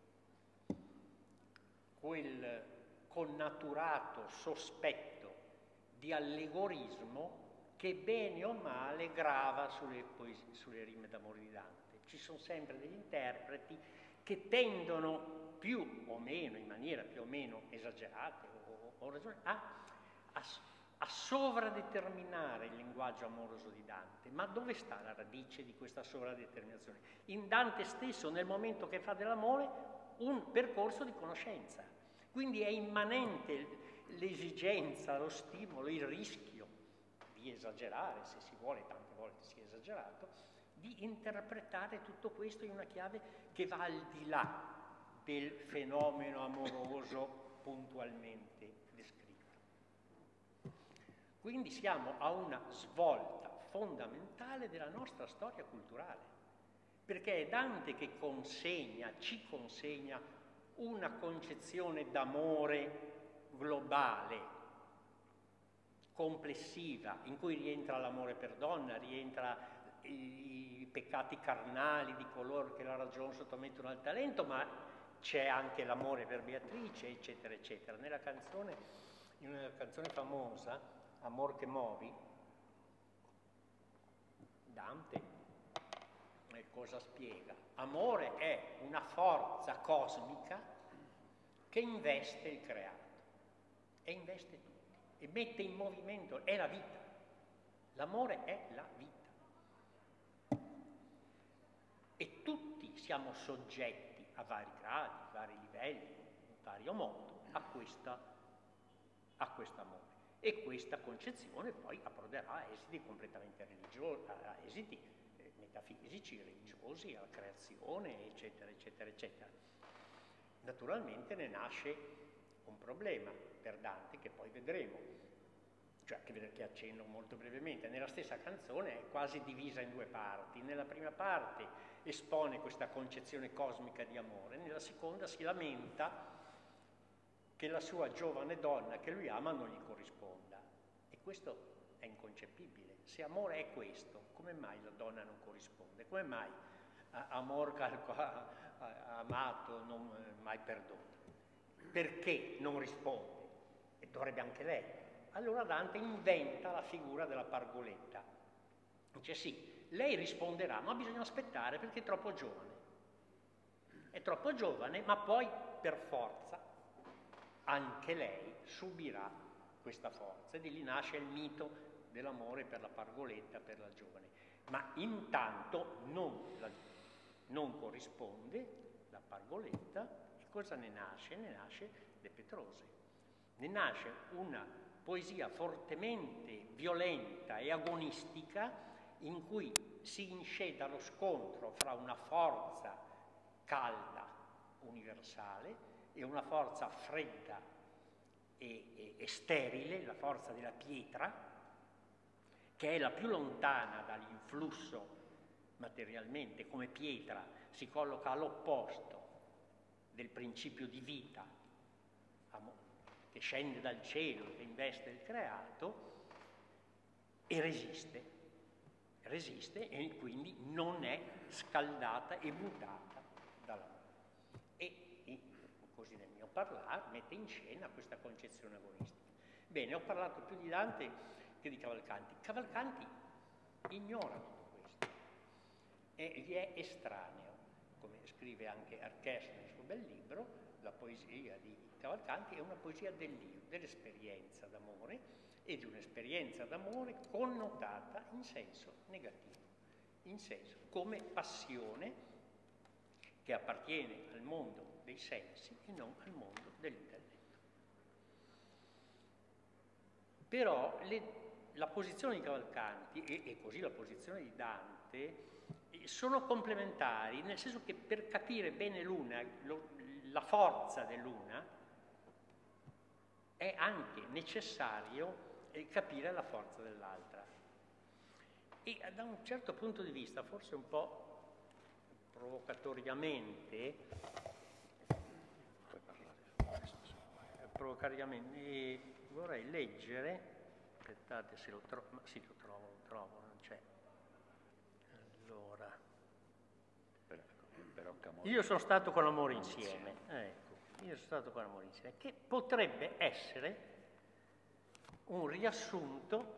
quel connaturato sospetto di allegorismo che bene o male grava sulle rime d'amore di Dante. Ci sono sempre degli interpreti che tendono più o meno, in maniera più o meno esagerata o ragione, a sovradeterminare il linguaggio amoroso di Dante. Ma dove sta la radice di questa sovradeterminazione? In Dante stesso, nel momento che fa dell'amore, un percorso di conoscenza. Quindi è immanente l'esigenza, lo stimolo, il rischio di esagerare, se si vuole, tante volte si è esagerato, di interpretare tutto questo in una chiave che va al di là del fenomeno amoroso puntualmente descritto. Quindi siamo a una svolta fondamentale della nostra storia culturale, perché è Dante che ci consegna una concezione d'amore globale, complessiva, in cui rientra l'amore per donna, rientra i peccati carnali di coloro che la ragione sottomettono al talento, ma c'è anche l'amore per Beatrice, eccetera, eccetera. In una canzone famosa, Amor che movi, Dante cosa spiega? Amore è una forza cosmica che investe il creato e investe tutti e mette in movimento, è la vita. L'amore è la vita. E tutti siamo soggetti a vari gradi, vari livelli, in vario modo, a quest'amore. E questa concezione poi approderà a esiti completamente religiosi, a esiti metafisici, religiosi, alla creazione, eccetera, eccetera, eccetera. Naturalmente ne nasce un problema per Dante, che poi vedremo, cioè che accenno molto brevemente. Nella stessa canzone è quasi divisa in due parti. Nella prima parte espone questa concezione cosmica di amore, nella seconda si lamenta che la sua giovane donna che lui ama non gli corrisponda. E questo è inconcepibile. Se amore è questo, come mai la donna non corrisponde? Come mai amor amato non mai perdona? Perché non risponde? E dovrebbe anche lei. Allora Dante inventa la figura della pargoletta. Dice sì, lei risponderà, ma bisogna aspettare perché è troppo giovane. È troppo giovane, ma poi per forza anche lei subirà questa forza. E di lì nasce il mito dell'amore per la pargoletta, per la giovane. Ma intanto non corrisponde la pargoletta, e cosa ne nasce? Ne nasce Le Petrose. Ne nasce una poesia fortemente violenta e agonistica in cui si insceda lo scontro fra una forza calda, universale, e una forza fredda e sterile, la forza della pietra, che è la più lontana dall'influsso materialmente. Come pietra si colloca all'opposto del principio di vita che scende dal cielo, che investe il creato, e resiste e quindi non è scaldata e mutata dall'amore. E così nel mio parlare mette in scena questa concezione agonistica. Bene, ho parlato più di Dante che di Cavalcanti. Cavalcanti ignora tutto questo e gli è estraneo, come scrive anche Arches nel suo bel libro. La poesia di Cavalcanti è una poesia dell'io, dell'esperienza d'amore, e di un'esperienza d'amore connotata in senso negativo, in senso come passione che appartiene al mondo dei sensi e non al mondo dell'intelletto. Però la posizione di Cavalcanti e così la posizione di Dante sono complementari, nel senso che per capire bene l'una, la forza dell'una, è anche necessario capire la forza dell'altra. E da un certo punto di vista, forse un po' provocatoriamente, vorrei leggere, aspettate se lo trovo, sì lo trovo, non c'è. Allora, io sono stato con amore insieme, ecco, io sono stato con amore insieme, che potrebbe essere un riassunto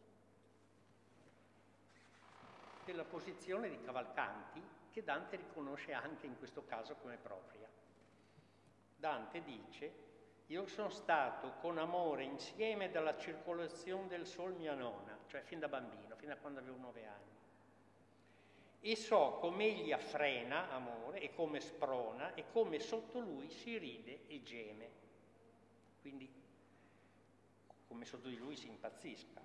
della posizione di Cavalcanti che Dante riconosce anche in questo caso come propria. Dante dice: io sono stato con amore insieme dalla circolazione del sol mia nonna, cioè fin da bambino, fin da quando avevo 9 anni. E so come egli affrena amore e come sprona e come sotto lui si ride e geme. Quindi come sotto di lui si impazzisca.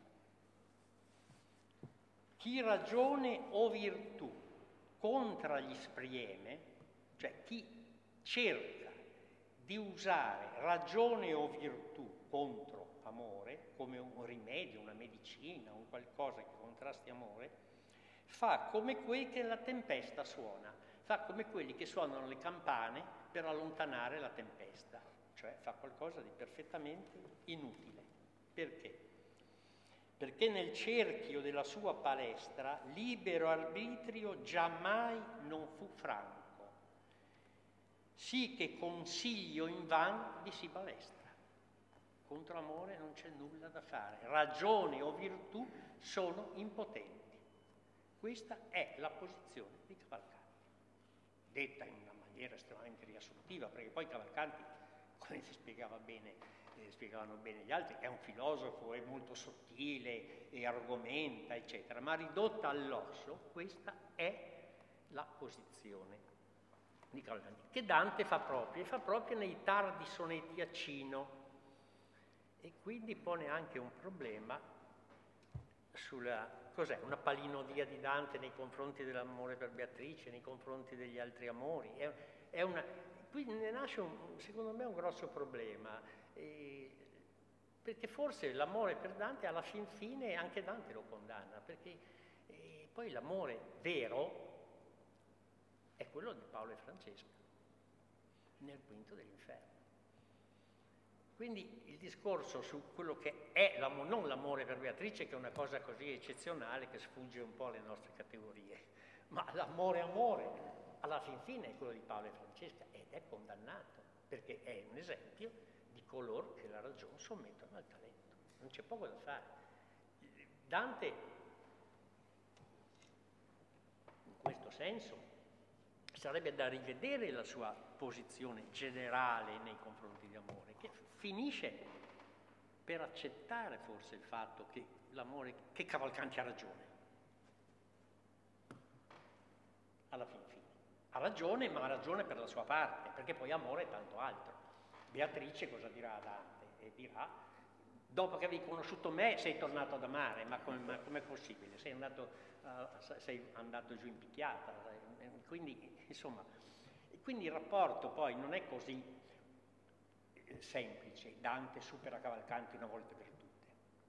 Chi ragione o virtù contra gli sprieme, cioè chi cerca di usare ragione o virtù contro amore, come un rimedio, una medicina, un qualcosa che contrasti amore, fa come quei che la tempesta suona, fa come quelli che suonano le campane per allontanare la tempesta, cioè fa qualcosa di perfettamente inutile. Perché? Perché nel cerchio della sua palestra libero arbitrio giammai non fu franco, sì che consiglio invan vi si balestra. Contro amore non c'è nulla da fare, ragione o virtù sono impotenti. Questa è la posizione di Cavalcanti, detta in una maniera estremamente riassuntiva, perché poi Cavalcanti, come si spiegavano bene gli altri, è un filosofo, è molto sottile e argomenta, eccetera, ma ridotta all'osso, questa è la posizione di Cavalcanti, che Dante fa propria nei tardi sonetti a Cino, e quindi pone anche un problema sulla cos'è una palinodia di Dante nei confronti dell'amore per Beatrice, nei confronti degli altri amori. Qui ne nasce secondo me un grosso problema, perché forse l'amore per Dante alla fin fine anche Dante lo condanna, perché poi l'amore vero è quello di Paolo e Francesca nel quinto dell'Inferno. Quindi il discorso su quello che è non l'amore per Beatrice, che è una cosa così eccezionale che sfugge un po' alle nostre categorie, ma l'amore alla fin fine è quello di Paolo e Francesca, ed è condannato, perché è un esempio di coloro che la ragione sommettono al talento. Non c'è poco da fare. Dante, in questo senso, sarebbe da rivedere la sua posizione generale nei confronti di amore, che finisce per accettare forse il fatto che che Cavalcanti ha ragione. Alla fin fine. Ha ragione, ma ha ragione per la sua parte, perché poi amore è tanto altro. Beatrice cosa dirà a Dante? E dirà: dopo che avevi conosciuto me sei tornato ad amare, ma com'è possibile? Sei andato giù in picchiata. Quindi, insomma, quindi il rapporto poi non è così semplice. Dante supera Cavalcanti una volta per tutte.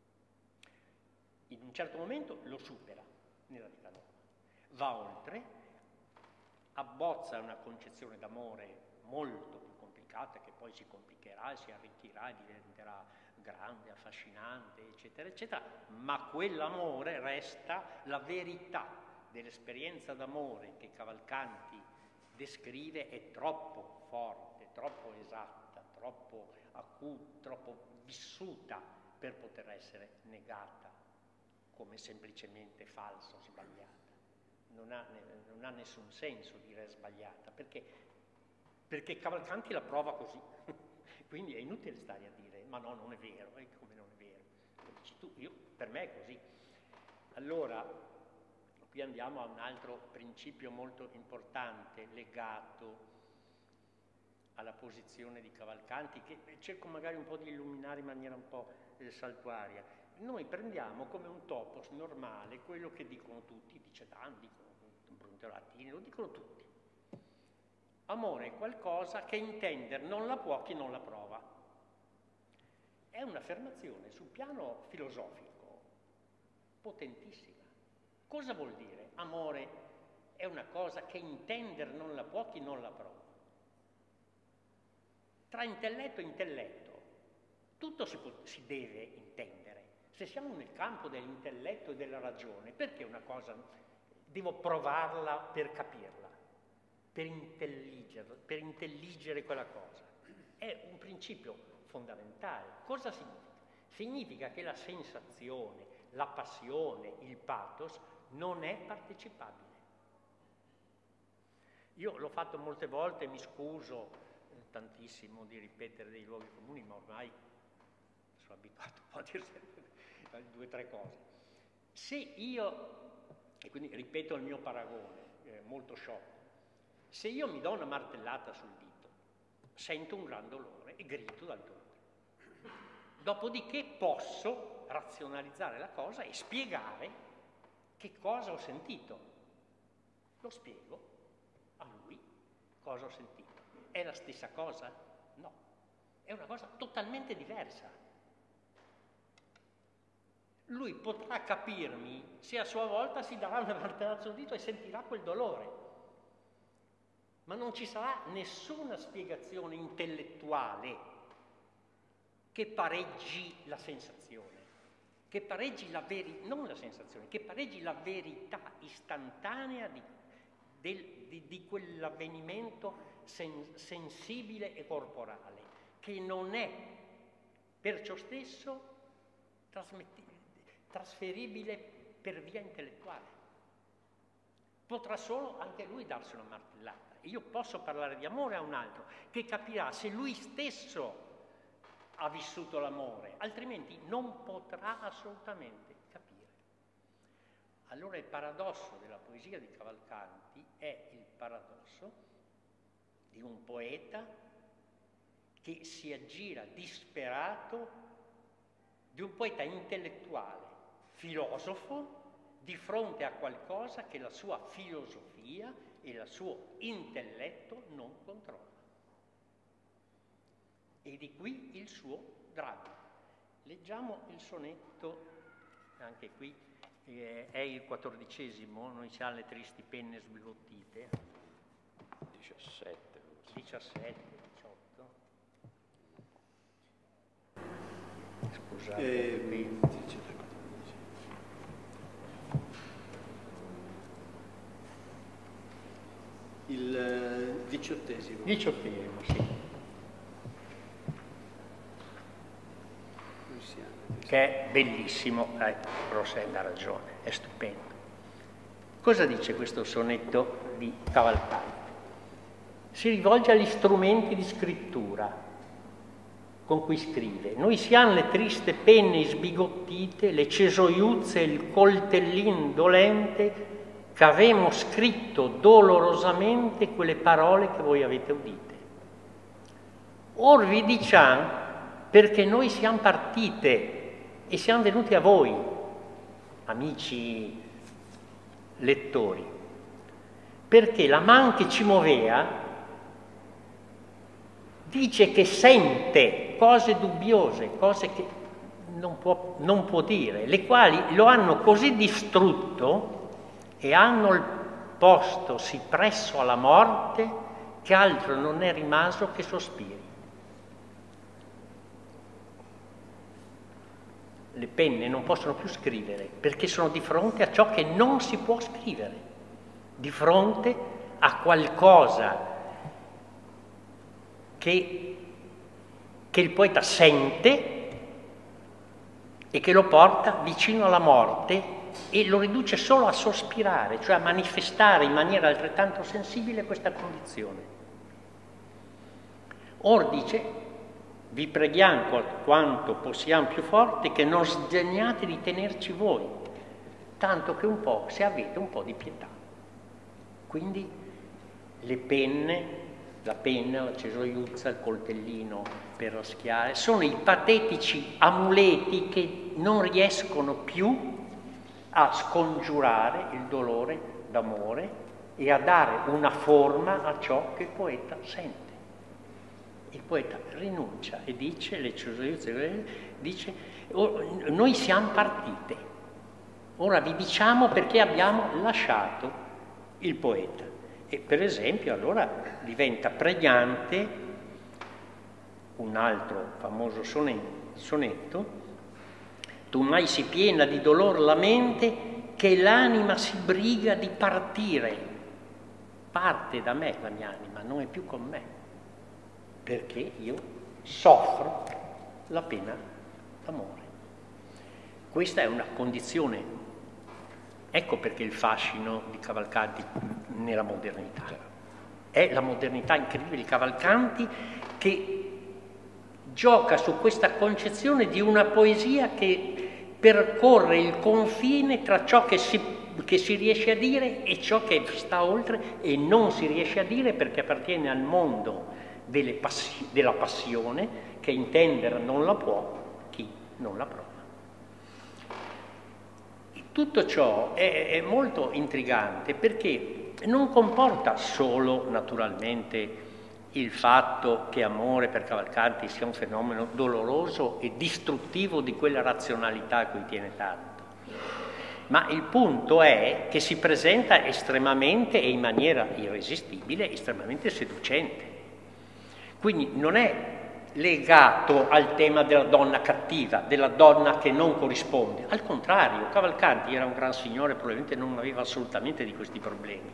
In un certo momento lo supera nella vita nuova. Va oltre, abbozza una concezione d'amore molto più complicata, che poi si complicherà, si arricchirà e diventerà grande, affascinante, eccetera, eccetera, ma quell'amore resta la verità dell'esperienza d'amore che Cavalcanti descrive, è troppo forte, troppo esatta, troppo acuta, troppo vissuta per poter essere negata come semplicemente falsa o sbagliata. Non ha nessun senso dire sbagliata, perché Cavalcanti la prova così. Quindi è inutile stare a dire ma no, non è vero, come non è vero? Lo dici tu, per me è così. Allora, qui andiamo a un altro principio molto importante legato alla posizione di Cavalcanti, che cerco magari un po' di illuminare in maniera un po' saltuaria. Noi prendiamo come un topos normale quello che dicono tutti, dice Dan, dicono Brunelleschi, lo dicono tutti. Amore è qualcosa che intender non la può chi non la prova. È un'affermazione sul piano filosofico potentissima. Cosa vuol dire? Amore è una cosa che intender non la può chi non la prova. Tra intelletto e intelletto tutto si deve intendere. Se siamo nel campo dell'intelletto e della ragione, perché una cosa devo provarla per capirla, per intelligere quella cosa? È un principio fondamentale. Cosa significa? Significa che la sensazione, la passione, il pathos non è partecipabile. Io l'ho fatto molte volte, mi scuso tantissimo di ripetere dei luoghi comuni, ma ormai sono abituato un po' a dire due o tre cose. Se io, e quindi ripeto il mio paragone, molto sciocco, se io mi do una martellata sul dito, sento un gran dolore e grito dal dolore. Dopodiché posso razionalizzare la cosa e spiegare che cosa ho sentito. Lo spiego a lui cosa ho sentito. È la stessa cosa? No, è una cosa totalmente diversa. Lui potrà capirmi se a sua volta si darà una martellata sul dito e sentirà quel dolore, ma non ci sarà nessuna spiegazione intellettuale che pareggi la sensazione, che pareggi non la sensazione, che pareggi la verità istantanea di quell'avvenimento sensibile e corporale, che non è perciò stesso trasferibile per via intellettuale. Potrà solo anche lui darsi una martellata. Io posso parlare di amore a un altro che capirà se lui stesso ha vissuto l'amore, altrimenti non potrà assolutamente capire. Allora il paradosso della poesia di Cavalcanti è il paradosso di un poeta che si aggira disperato, di un poeta intellettuale, filosofo, di fronte a qualcosa che la sua filosofia e il suo intelletto non controlla. E di qui il suo dramma. Leggiamo il sonetto, anche qui è il 14°, noi siamo le tristi penne sbigottite. 17, 18. Scusate. Il 18°. 18°, sì. Che è bellissimo, Rosella ha ragione, è stupendo. Cosa dice questo sonetto di Cavalcanti? Si rivolge agli strumenti di scrittura con cui scrive. Noi siamo le triste penne sbigottite, le cesoiuzze e il coltellin dolente che avemo scritto dolorosamente quelle parole che voi avete udite. Or vi diciamo perché noi siamo partite e siamo venuti a voi, amici lettori, perché la man che ci muoveva dice che sente cose dubbiose, cose che non può dire, le quali lo hanno così distrutto e hanno postosi presso alla morte che altro non è rimasto che sospiri. Le penne non possono più scrivere perché sono di fronte a ciò che non si può scrivere, di fronte a qualcosa che il poeta sente e che lo porta vicino alla morte e lo riduce solo a sospirare, cioè a manifestare in maniera altrettanto sensibile questa condizione. Or dice: vi preghiamo quanto possiamo più forte che non sdegniate di tenerci voi, tanto che un po', se avete un po' di pietà. Quindi le penne la penna, la cesoiuzza, il coltellino per raschiare, sono i patetici amuleti che non riescono più a scongiurare il dolore d'amore e a dare una forma a ciò che il poeta sente. Il poeta rinuncia e dice, le cesoiuzze, dice, noi siamo partite, ora vi diciamo perché abbiamo lasciato il poeta. E per esempio allora diventa pregnante un altro famoso sonetto: tu mai si piena di dolor la mente che l'anima si briga di partire, parte da me la mia anima, non è più con me, perché io soffro la pena d'amore. Questa è una condizione. Ecco perché il fascino di Cavalcanti nella modernità. È la modernità incredibile di Cavalcanti che gioca su questa concezione di una poesia che percorre il confine tra ciò che si riesce a dire e ciò che sta oltre e non si riesce a dire perché appartiene al mondo della passione, che intendere non la può chi non la prova. Tutto ciò è molto intrigante perché non comporta solo, naturalmente, il fatto che amore per Cavalcanti sia un fenomeno doloroso e distruttivo di quella razionalità a cui tiene tanto, ma il punto è che si presenta estremamente e in maniera irresistibile, estremamente seducente. Quindi non è legato al tema della donna cattiva, della donna che non corrisponde. Al contrario, Cavalcanti era un gran signore, probabilmente non aveva assolutamente di questi problemi.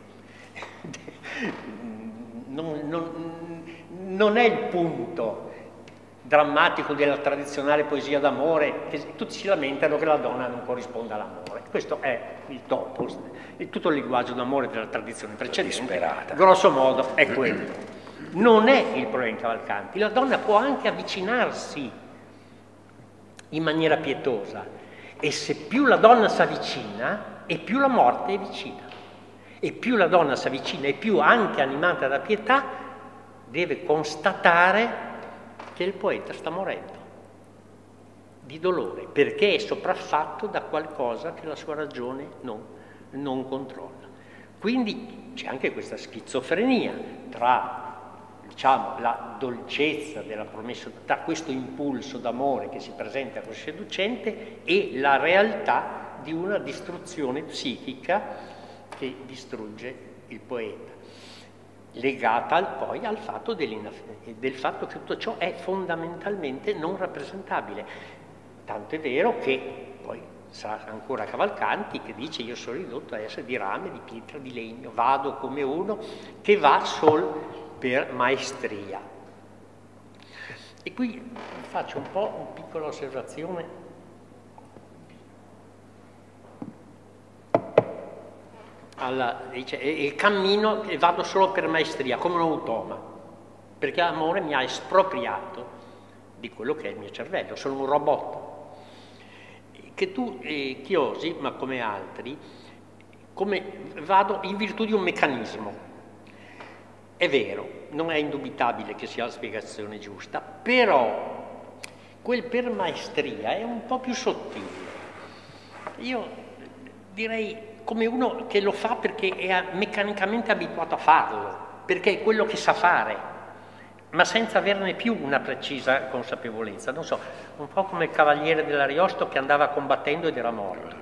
Non è il punto drammatico della tradizionale poesia d'amore, che tutti si lamentano che la donna non corrisponde all'amore. Questo è il topos, è tutto il linguaggio d'amore della tradizione precedente, grosso modo è quello. Non è il problema di Cavalcanti, la donna può anche avvicinarsi in maniera pietosa e se più la donna si avvicina e più la morte è vicina e più la donna si avvicina e più anche animata da pietà deve constatare che il poeta sta morendo di dolore perché è sopraffatto da qualcosa che la sua ragione non controlla. Quindi c'è anche questa schizofrenia tra la dolcezza della promessa, tra questo impulso d'amore che si presenta così seducente e la realtà di una distruzione psichica che distrugge il poeta, legata poi al fatto del fatto che tutto ciò è fondamentalmente non rappresentabile. Tanto è vero che poi sarà ancora Cavalcanti che dice: io sono ridotto a essere di rame, di pietra, di legno, vado come uno che va sol per maestria. E qui faccio un po' una piccola osservazione dice, e cammino e vado solo per maestria, come un automa, perché l'amore mi ha espropriato di quello che è il mio cervello, sono un robot. Che tu, Chiosi, ma come altri, vado in virtù di un meccanismo. È vero, non è indubitabile che sia la spiegazione giusta, però quel per maestria è un po' più sottile. Io direi come uno che lo fa perché è meccanicamente abituato a farlo, perché è quello che sa fare, ma senza averne più una precisa consapevolezza. Non so, un po' come il cavaliere dell'Ariosto che andava combattendo ed era morto.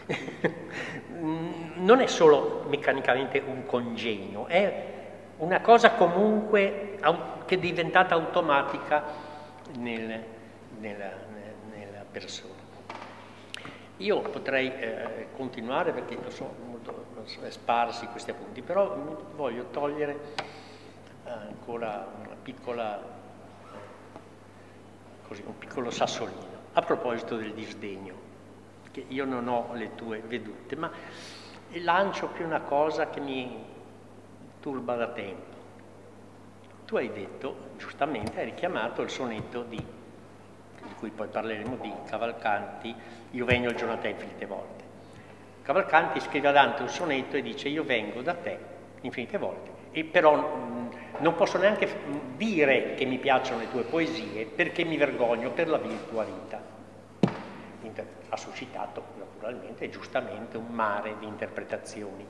Non è solo meccanicamente un congegno, è una cosa comunque che è diventata automatica nella persona. Io potrei continuare perché sono molto sparsi questi appunti, però voglio togliere ancora una piccola, un piccolo sassolino a proposito del disdegno, che io non ho le tue vedute, ma lancio più una cosa che mi turba da tempo. Tu hai detto, giustamente, hai richiamato il sonetto di cui poi parleremo, di Cavalcanti, Io vengo il giorno a te infinite volte. Cavalcanti scrive a Dante un sonetto e dice: io vengo da te infinite volte, e però non posso neanche dire che mi piacciono le tue poesie perché mi vergogno per la tua vita. Ha suscitato naturalmente e giustamente un mare di interpretazioni.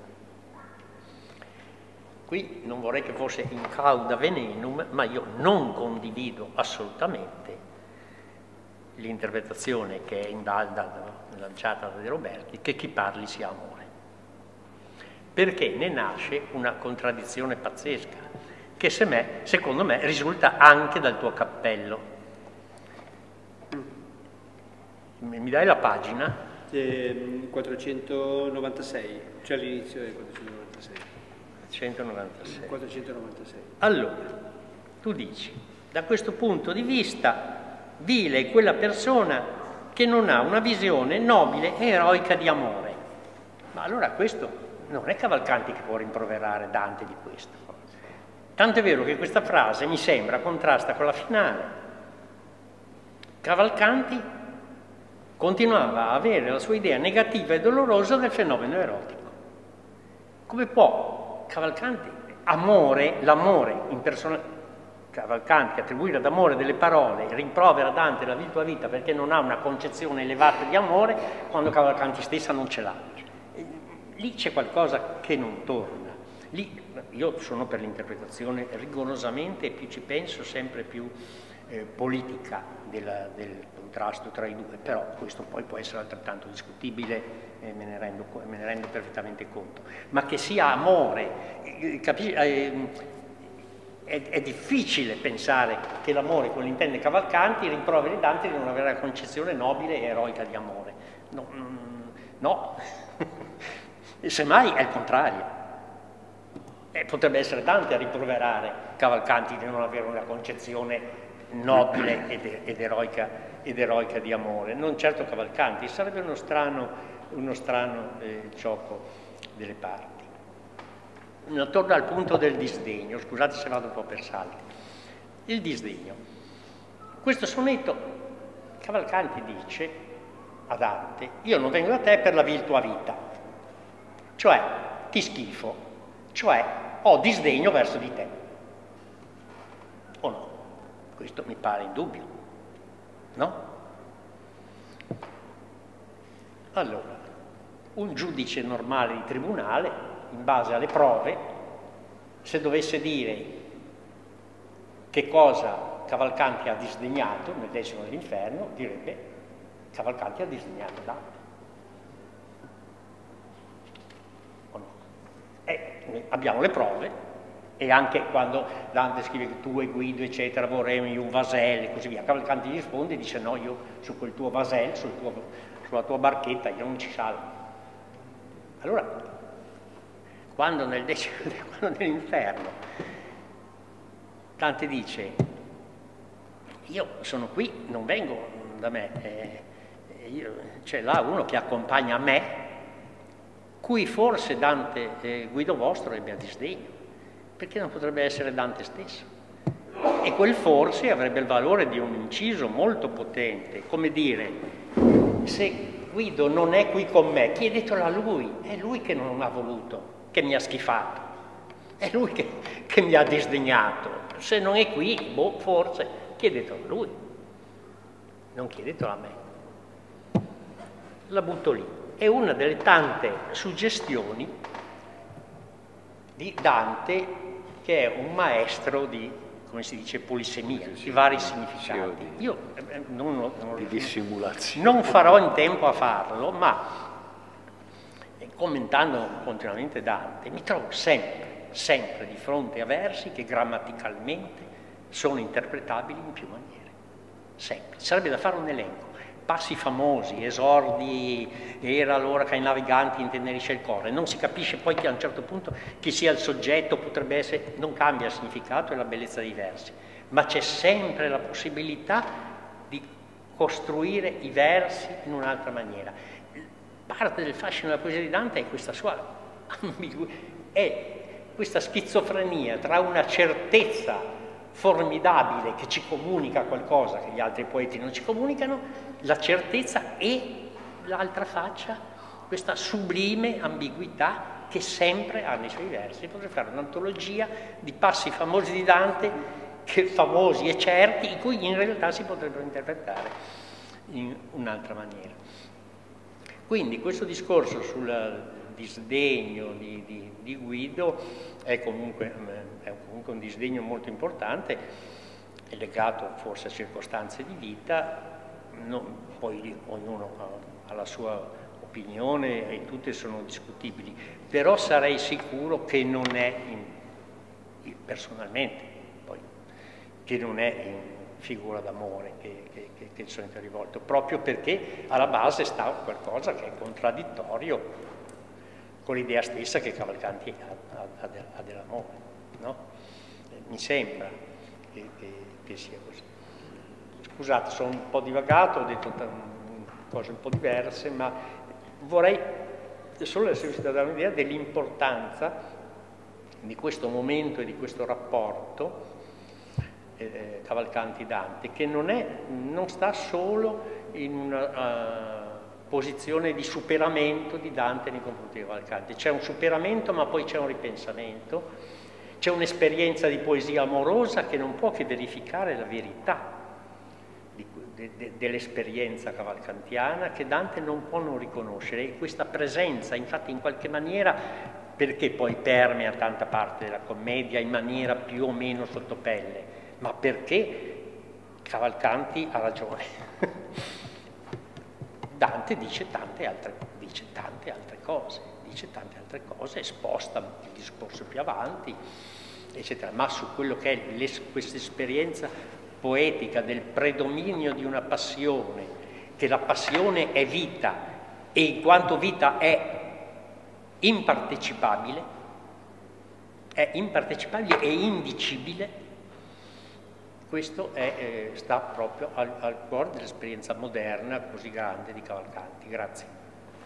Qui non vorrei che fosse in cauda venenum, ma io non condivido assolutamente l'interpretazione che è lanciata da De Roberti, che chi parli sia amore. Perché ne nasce una contraddizione pazzesca, che secondo me risulta anche dal tuo cappello. Mi dai la pagina? 496, cioè all'inizio del 496. 496. Allora, tu dici, da questo punto di vista, vile è quella persona che non ha una visione nobile e eroica di amore. Ma allora questo non è Cavalcanti che può rimproverare Dante di questo. Tanto è vero che questa frase mi sembra contrasta con la finale. Cavalcanti continuava a avere la sua idea negativa e dolorosa del fenomeno erotico. Come può Cavalcanti, l'amore in persona, Cavalcanti attribuire ad amore delle parole, rimprovera a Dante la tua vita perché non ha una concezione elevata di amore, quando Cavalcanti stessa non ce l'ha? Lì c'è qualcosa che non torna. Lì io sono per l'interpretazione rigorosamente, e più ci penso, sempre più politica del contrasto tra i due, però questo poi può essere altrettanto discutibile, me ne rendo perfettamente conto. Ma che sia amore, è difficile pensare che l'amore, come lo intende Cavalcanti, rimproveri Dante di non avere una concezione nobile e eroica di amore. No. E semmai è il contrario. Potrebbe essere Dante a rimproverare Cavalcanti di non avere una concezione nobile ed eroica di amore, non certo Cavalcanti. Sarebbe uno strano gioco delle parti. Torno al punto del disdegno, scusate se vado un po' per salti. Il disdegno. Questo sonetto Cavalcanti dice a Dante: io non vengo da te per la vil tua vita, cioè ti schifo, cioè ho disdegno verso di te. O no? Questo mi pare indubbio, no? Allora, un giudice normale di tribunale, in base alle prove, se dovesse dire che cosa Cavalcanti ha disdegnato nel Decimo dell'Inferno, direbbe: Cavalcanti ha disdegnato Dante. O no? Abbiamo le prove. E anche quando Dante scrive che tu e Guido, eccetera, vorremmo un vaselle e così via, Cavalcanti gli risponde e dice: no, io su quel tuo vaselle, sulla tua barchetta, io non ci salgo. Allora, quando nell'inferno Dante dice: io sono qui, non vengo da me, c'è là uno che accompagna me, cui forse Dante, Guido vostro, ebbe a disdegno. Perché non potrebbe essere Dante stesso? E quel forse avrebbe il valore di un inciso molto potente, come dire: se Guido non è qui con me, chiedetelo a lui, è lui che non ha voluto, che mi ha schifato, è lui che mi ha disdegnato. Se non è qui, forse, chiedetelo a lui, non chiedetelo a me. La butto lì. È una delle tante suggestioni di Dante, che è un maestro di, come si dice, polisemia, di vari significati. Io di dissimulazione. Non farò in tempo a farlo, ma commentando continuamente Dante, mi trovo sempre di fronte a versi che grammaticalmente sono interpretabili in più maniere. Sempre. Sarebbe da fare un elenco. Passi famosi, esordi, era l'ora che ai naviganti intenerisce il cuore. Non si capisce poi che a un certo punto chi sia il soggetto, potrebbe essere, non cambia il significato e la bellezza dei versi, ma c'è sempre la possibilità di costruire i versi in un'altra maniera. Parte del fascino della poesia di Dante è questa sua è questa schizofrenia tra una certezza formidabile che ci comunica qualcosa che gli altri poeti non ci comunicano, la certezza, e l'altra faccia questa sublime ambiguità che sempre ha nei suoi versi. Potrei fare un'antologia di passi famosi di Dante, che famosi e certi, in cui in realtà si potrebbero interpretare in un'altra maniera. Quindi questo discorso sul disdegno di Guido è comunque un disdegno molto importante, è legato forse a circostanze di vita, poi ognuno ha la sua opinione e tutte sono discutibili, però sarei sicuro che non è, personalmente, poi, che non è in figura d'amore che il sonetto è rivolto, proprio perché alla base sta qualcosa che è contraddittorio con l'idea stessa che Cavalcanti ha dell'amore, no? Mi sembra che sia così. Scusate, sono un po' divagato, ho detto cose un po' diverse, ma vorrei solo essere riuscito a dare un'idea dell'importanza di questo momento e di questo rapporto Cavalcanti-Dante, che non sta solo in una posizione di superamento di Dante nei confronti di Cavalcanti. C'è un superamento, ma poi c'è un ripensamento, c'è un'esperienza di poesia amorosa che non può che verificare la verità dell'esperienza cavalcantiana, che Dante non può non riconoscere, e questa presenza, infatti, in qualche maniera, perché poi permea tanta parte della commedia in maniera più o meno sottopelle, ma perché Cavalcanti ha ragione. Dante dice tante altre cose, sposta il discorso più avanti, eccetera, ma su quello che è questa esperienza poetica del predominio di una passione, che la passione è vita e in quanto vita è impartecipabile e indicibile, questo sta proprio al cuore dell'esperienza moderna così grande di Cavalcanti. Grazie.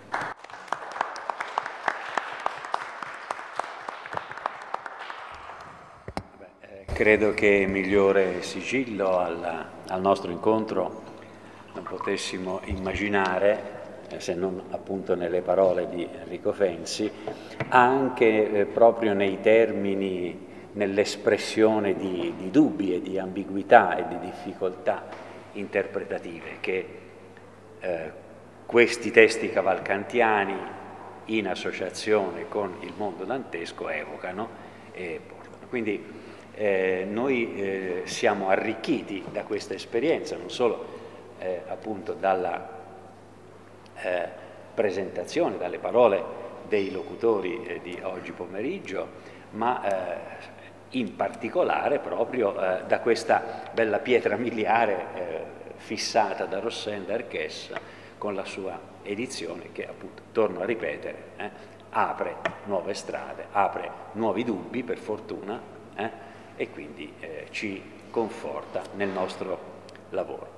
Credo che migliore sigillo al nostro incontro non potessimo immaginare, se non appunto nelle parole di Enrico Fenzi, anche proprio nei termini, nell'espressione di dubbi e di ambiguità e di difficoltà interpretative che questi testi cavalcantiani in associazione con il mondo dantesco evocano e portano. Quindi noi siamo arricchiti da questa esperienza, non solo appunto dalla presentazione, dalle parole dei locutori di oggi pomeriggio, ma in particolare proprio da questa bella pietra miliare fissata da Rossin d'Arques con la sua edizione che, appunto, torno a ripetere, apre nuove strade, apre nuovi dubbi, per fortuna, e quindi ci conforta nel nostro lavoro.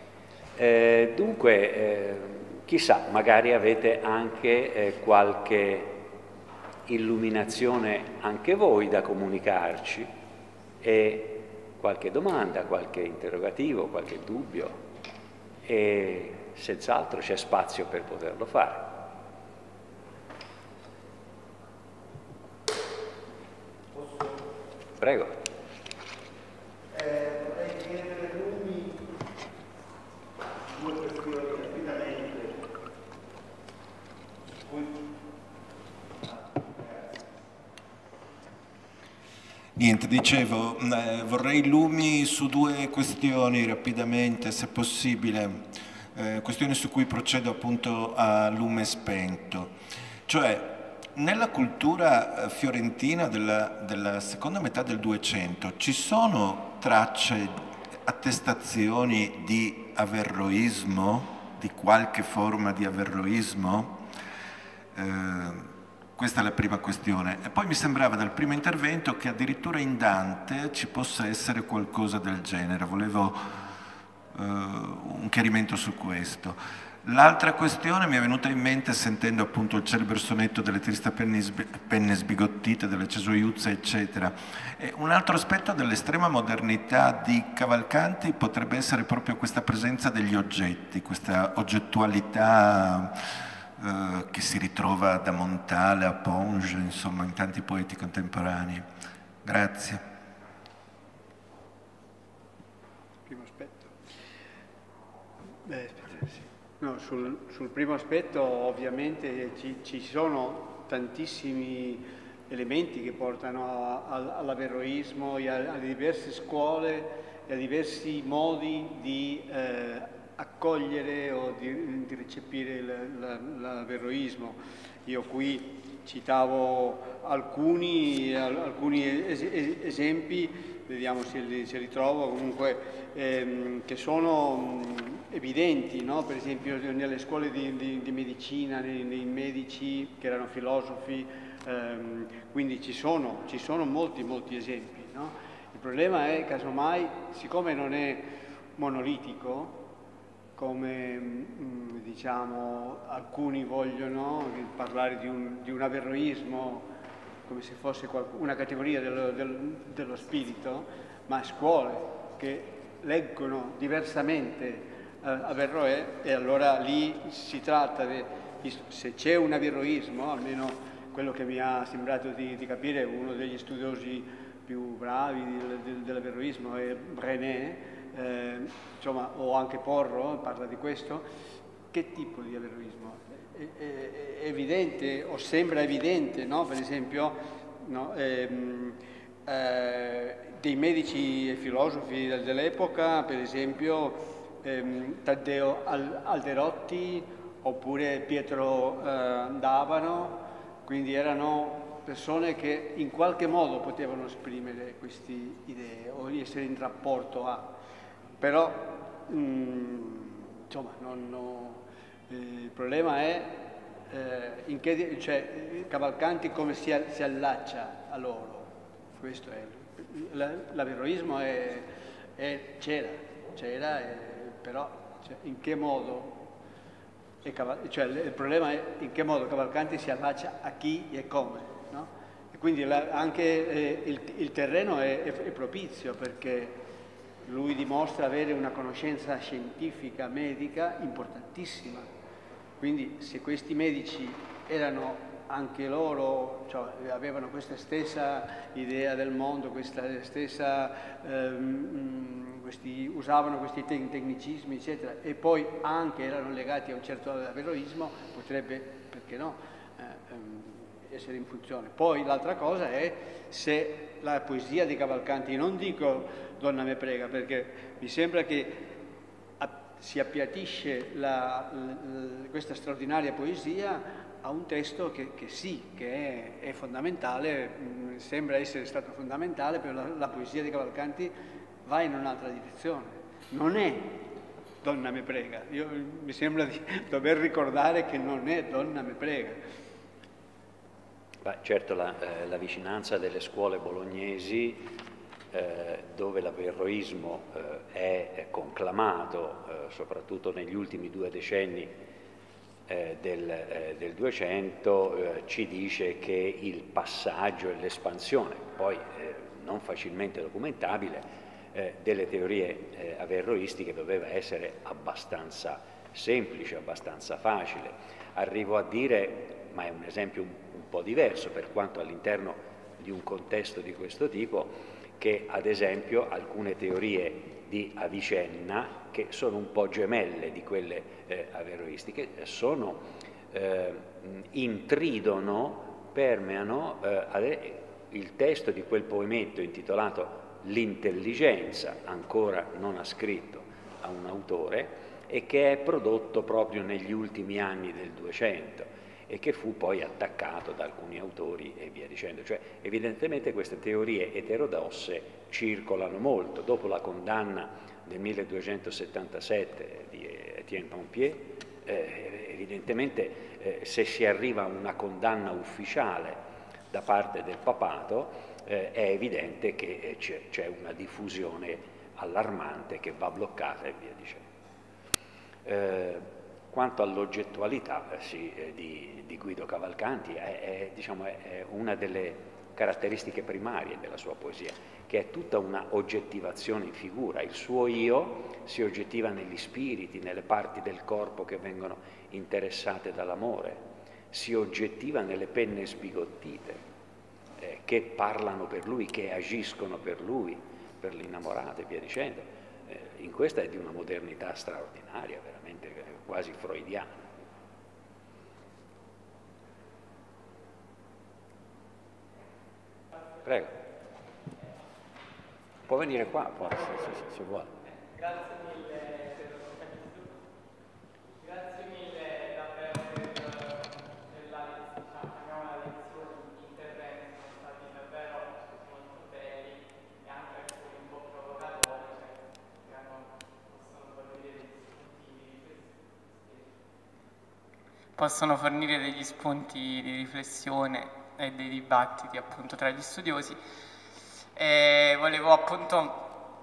Dunque, chissà, magari avete anche qualche illuminazione anche voi da comunicarci, e qualche domanda, qualche interrogativo, qualche dubbio, e senz'altro c'è spazio per poterlo fare. Prego. Vorrei chiedere Lumi due questioni rapidamente. Niente, dicevo, vorrei Lumi su due questioni rapidamente, se possibile, questioni su cui procedo appunto a lume spento. Cioè, nella cultura fiorentina della seconda metà del 200 ci sono tracce, attestazioni di averroismo, di qualche forma di averroismo? Questa è la prima questione. E poi mi sembrava dal primo intervento che addirittura in Dante ci possa essere qualcosa del genere. Volevo un chiarimento su questo. L'altra questione mi è venuta in mente sentendo appunto il celebre sonetto delle triste penne sbigottite, delle cesoiuzze, eccetera. E un altro aspetto dell'estrema modernità di Cavalcanti potrebbe essere proprio questa presenza degli oggetti, questa oggettualità che si ritrova da Montale a Ponge, insomma in tanti poeti contemporanei. Grazie. Primo aspetto. Sì. No, sul primo aspetto ovviamente ci sono tantissimi elementi che portano all'averroismo e alle diverse scuole e a diversi modi di accogliere o di recepire l'averroismo. Io qui citavo alcuni esempi, vediamo se li trovo, comunque che sono evidenti, no? Per esempio nelle scuole di medicina, nei medici che erano filosofi, quindi ci sono molti esempi, no? Il problema è, casomai, siccome non è monolitico, come diciamo alcuni vogliono parlare di un averroismo come se fosse una categoria dello spirito, ma scuole che leggono diversamente Averroè, e allora lì si tratta se c'è un averroismo, almeno quello che mi ha sembrato di capire, uno degli studiosi più bravi dell'averroismo è Brené, insomma, o anche Porro parla di questo. Che tipo di averroismo? È evidente, o sembra evidente, no? Per esempio, no? Dei medici e filosofi dell'epoca, per esempio Taddeo Alderotti oppure Pietro D'Abano, quindi erano persone che in qualche modo potevano esprimere queste idee o essere in rapporto a, però insomma il problema è cioè Cavalcanti come si allaccia a loro. Questo è l'averroismo, c'era, però cioè, in che modo cioè, il problema è in che modo Cavalcanti si allaccia a chi e come, no? E quindi anche il terreno è propizio, perché lui dimostra avere una conoscenza scientifica, medica, importantissima. Quindi se questi medici erano anche loro, cioè, avevano questa stessa idea del mondo, questa stessa, usavano questi tecnicismi, eccetera, e poi anche erano legati a un certo averroismo, potrebbe, perché no, essere in funzione. Poi l'altra cosa è se la poesia di Cavalcanti, non dico Donna me prega, perché mi sembra che si appiattisce questa straordinaria poesia a un testo che è fondamentale, sembra essere stato fondamentale, però la poesia di Cavalcanti va in un'altra direzione. Non è Donna me prega, mi sembra di dover ricordare che non è Donna me prega. Beh, certo la vicinanza delle scuole bolognesi, dove l'averroismo è conclamato, soprattutto negli ultimi 2 decenni del 200, ci dice che il passaggio e l'espansione, poi non facilmente documentabile, delle teorie averroistiche doveva essere abbastanza semplice, abbastanza facile. Arrivo a dire, ma è un esempio un po' diverso per quanto all'interno di un contesto di questo tipo, che ad esempio alcune teorie di Avicenna, che sono un po' gemelle di quelle averroistiche, intridono, permeano il testo di quel poemetto intitolato L'intelligenza, ancora non ascritto a un autore, e che è prodotto proprio negli ultimi anni del 200 e che fu poi attaccato da alcuni autori e via dicendo. Cioè, evidentemente queste teorie eterodosse circolano molto. Dopo la condanna del 1277 di Etienne Pompier, evidentemente se si arriva a una condanna ufficiale da parte del papato, è evidente che c'è una diffusione allarmante che va bloccata e via dicendo. Quanto all'oggettualità di Guido Cavalcanti, diciamo, è una delle caratteristiche primarie della sua poesia, che è tutta una oggettivazione in figura. Il suo io si oggettiva negli spiriti, nelle parti del corpo che vengono interessate dall'amore, si oggettiva nelle penne sbigottite che parlano per lui, che agiscono per lui, per l'innamorata e via dicendo. In questa è di una modernità straordinaria, veramente quasi freudiana. Prego. Può venire qua, forse, se vuole. Grazie mille per grazie mille davvero per la lezione, gli interventi sono stati davvero molto belli e anche alcuni un po' provocatori, che possono fornire degli spunti di riflessione e dei dibattiti appunto tra gli studiosi. E volevo appunto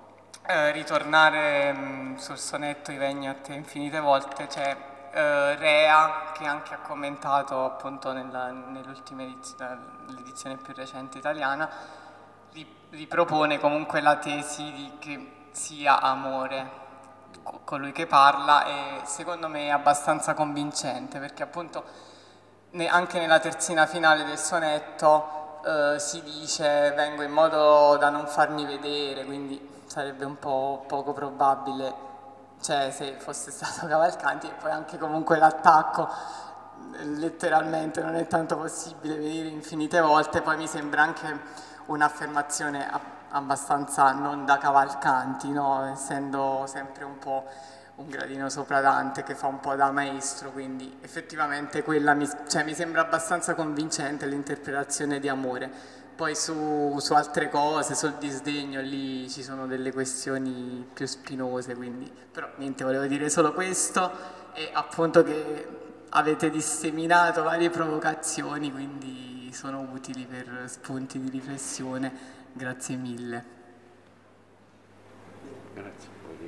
ritornare sul sonetto I vegni a te infinite volte. C'è Rea che anche ha commentato appunto nell'ultima l'edizione più recente italiana, ripropone comunque la tesi di che sia amore colui che parla, e secondo me è abbastanza convincente, perché appunto anche nella terzina finale del sonetto si dice vengo in modo da non farmi vedere, quindi sarebbe un po' poco probabile, cioè se fosse stato Cavalcanti, e poi anche comunque l'attacco letteralmente non è tanto possibile venire infinite volte, poi mi sembra anche un'affermazione abbastanza non da Cavalcanti, no? Essendo sempre un po' un gradino sopra Dante che fa un po' da maestro, quindi effettivamente quella mi sembra abbastanza convincente l'interpretazione di amore. Poi su altre cose, sul disdegno, lì ci sono delle questioni più spinose, quindi però niente, volevo dire solo questo, e appunto che avete disseminato varie provocazioni, quindi sono utili per spunti di riflessione. Grazie mille. Grazie.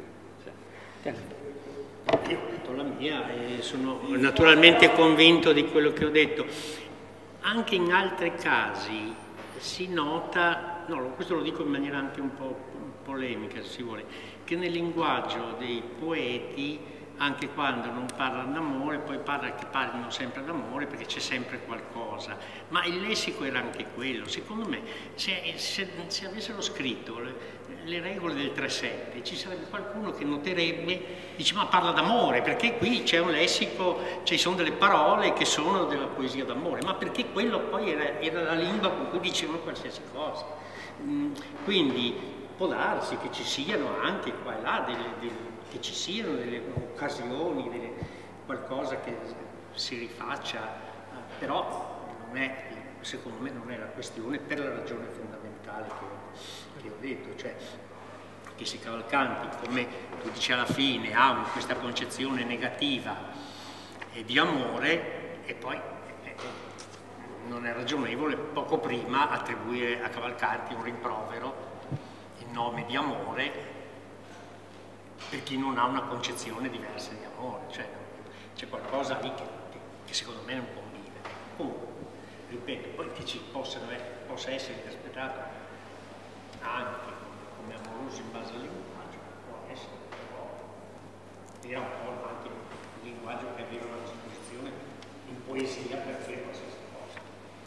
Io ho detto la mia e sono naturalmente convinto di quello che ho detto. Anche in altri casi si nota, no, questo lo dico in maniera anche un po' polemica se si vuole, che nel linguaggio dei poeti, anche quando non parlano d'amore, poi che parlino sempre d'amore perché c'è sempre qualcosa, ma il lessico era anche quello. Secondo me se avessero scritto le regole del 3-7 ci sarebbe qualcuno che noterebbe, dice ma parla d'amore perché qui c'è un lessico, ci sono delle parole che sono della poesia d'amore, ma perché quello poi era la lingua con cui dicevano qualsiasi cosa. Quindi può darsi che ci siano anche qua e là che ci siano delle occasioni, qualcosa che si rifaccia, però non è, secondo me non è la questione, per la ragione fondamentale che ho detto, cioè che se Cavalcanti, come tu dici alla fine, ha questa concezione negativa di amore, e poi non è ragionevole poco prima attribuire a Cavalcanti un rimprovero in nome di amore per chi non ha una concezione diversa di amore, cioè c'è qualcosa lì che secondo me non convive. Comunque, ripeto, poi che ci possa essere interpretato anche come amoroso in base al linguaggio, può essere, però era un po' anche il linguaggio che aveva a disposizione in poesia per fare qualsiasi cosa.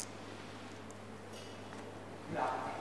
Grazie.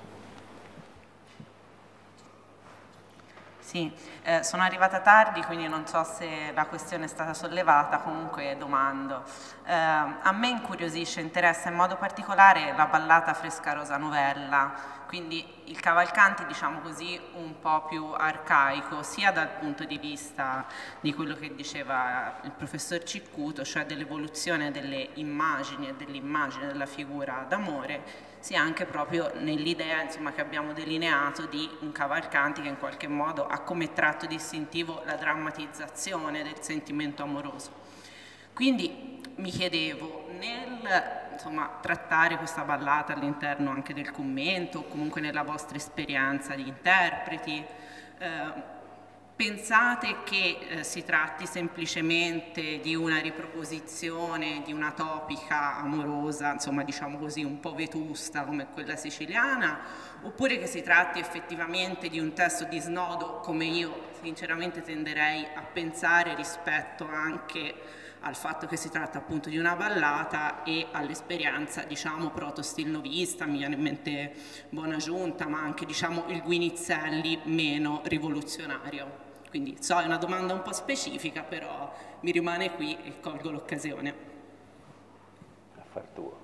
Sì, sono arrivata tardi, quindi non so se la questione è stata sollevata, comunque domando. A me incuriosisce, interessa in modo particolare la ballata Frescarosa Novella, quindi il Cavalcanti, diciamo così, un po' più arcaico, sia dal punto di vista di quello che diceva il professor Ciccuto, cioè dell'evoluzione delle immagini e dell'immagine della figura d'amore, sia anche proprio nell'idea, insomma, che abbiamo delineato di un Cavalcanti che in qualche modo ha come tratto distintivo la drammatizzazione del sentimento amoroso. Quindi mi chiedevo, nel trattare questa ballata all'interno anche del commento, o comunque nella vostra esperienza di interpreti, Pensate che si tratti semplicemente di una riproposizione di una topica amorosa, insomma diciamo così un po' vetusta come quella siciliana, oppure che si tratti effettivamente di un testo di snodo come io sinceramente tenderei a pensare rispetto anche al fatto che si tratta appunto di una ballata e all'esperienza diciamo proto-stilnovista, mi viene in mente Buonagiunta, ma anche diciamo il Guinizelli meno rivoluzionario. Quindi so, è una domanda un po' specifica, però mi rimane qui e colgo l'occasione. Affar tuo.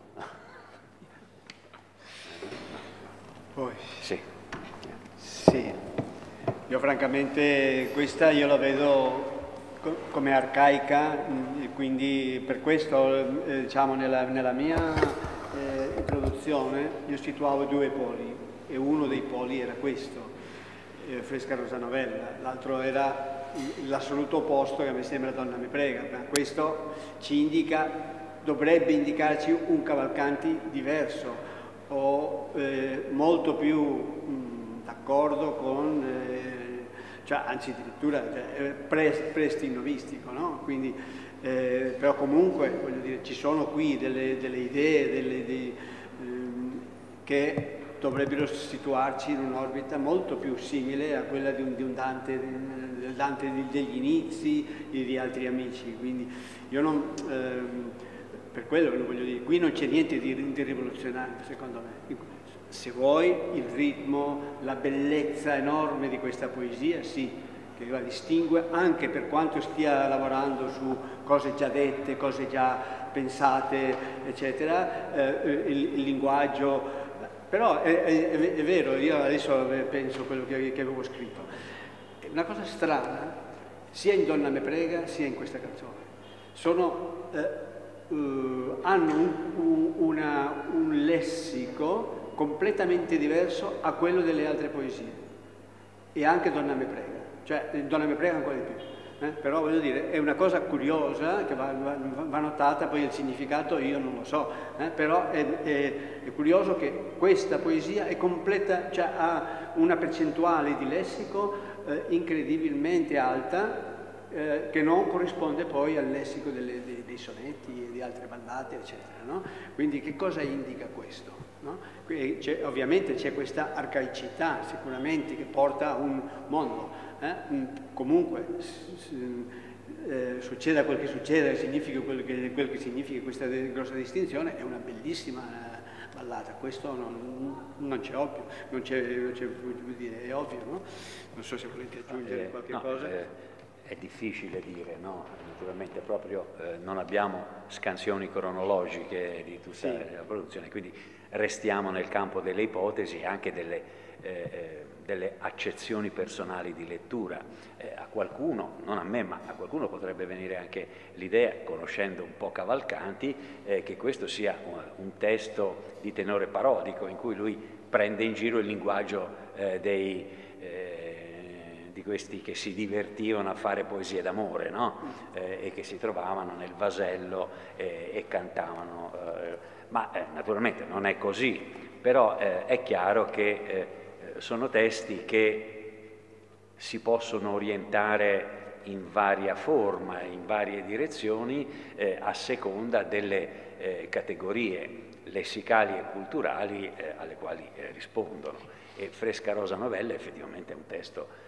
Poi. Sì. Sì, io francamente questa io la vedo come arcaica, quindi per questo diciamo nella mia introduzione io situavo due poli e uno dei poli era questo. Frescarosa Novella, l'altro era l'assoluto opposto che mi sembra Donna mi prega, ma questo ci indica, dovrebbe indicarci un Cavalcanti diverso o molto più d'accordo con, cioè, anzi addirittura pre-stilnovistico, no? Quindi, però comunque voglio dire, ci sono qui delle idee che dovrebbero situarci in un'orbita molto più simile a quella di un Dante, del Dante degli inizi e di altri amici. Quindi io non, per quello lo voglio dire, qui non c'è niente di rivoluzionario secondo me. Se vuoi il ritmo, la bellezza enorme di questa poesia, sì, che la distingue anche per quanto stia lavorando su cose già dette, cose già pensate, eccetera, il linguaggio. Però è vero, io adesso penso quello che avevo scritto. È una cosa strana, sia in Donna me prega, sia in questa canzone. Hanno un lessico completamente diverso a quello delle altre poesie. E anche Donna me prega. Cioè, Donna me prega ancora di più. Però voglio dire, è una cosa curiosa che va notata, poi il significato io non lo so, però è curioso che questa poesia è completa, cioè ha una percentuale di lessico incredibilmente alta che non corrisponde poi al lessico dei sonetti e di altre ballate, eccetera. No? Quindi che cosa indica questo? No? Ovviamente c'è questa arcaicità sicuramente che porta a un mondo. Comunque succeda quel che succeda, significa quel che significa questa grossa distinzione, è una bellissima ballata, questo non c'è ovvio, non c'è dire, è ovvio, no? Non so se volete aggiungere qualche cosa. È difficile dire, no? Naturalmente proprio non abbiamo scansioni cronologiche di tutta la produzione, quindi restiamo nel campo delle ipotesi e anche delle accezioni personali di lettura. A qualcuno, non a me, ma a qualcuno potrebbe venire anche l'idea, conoscendo un po' Cavalcanti, che questo sia un testo di tenore parodico in cui lui prende in giro il linguaggio di questi che si divertivano a fare poesie d'amore, no? E che si trovavano nel vasello e cantavano. Ma naturalmente non è così, però è chiaro che sono testi che si possono orientare in varia forma, in varie direzioni, a seconda delle categorie lessicali e culturali alle quali rispondono. E Frescarosa Novella effettivamente è un testo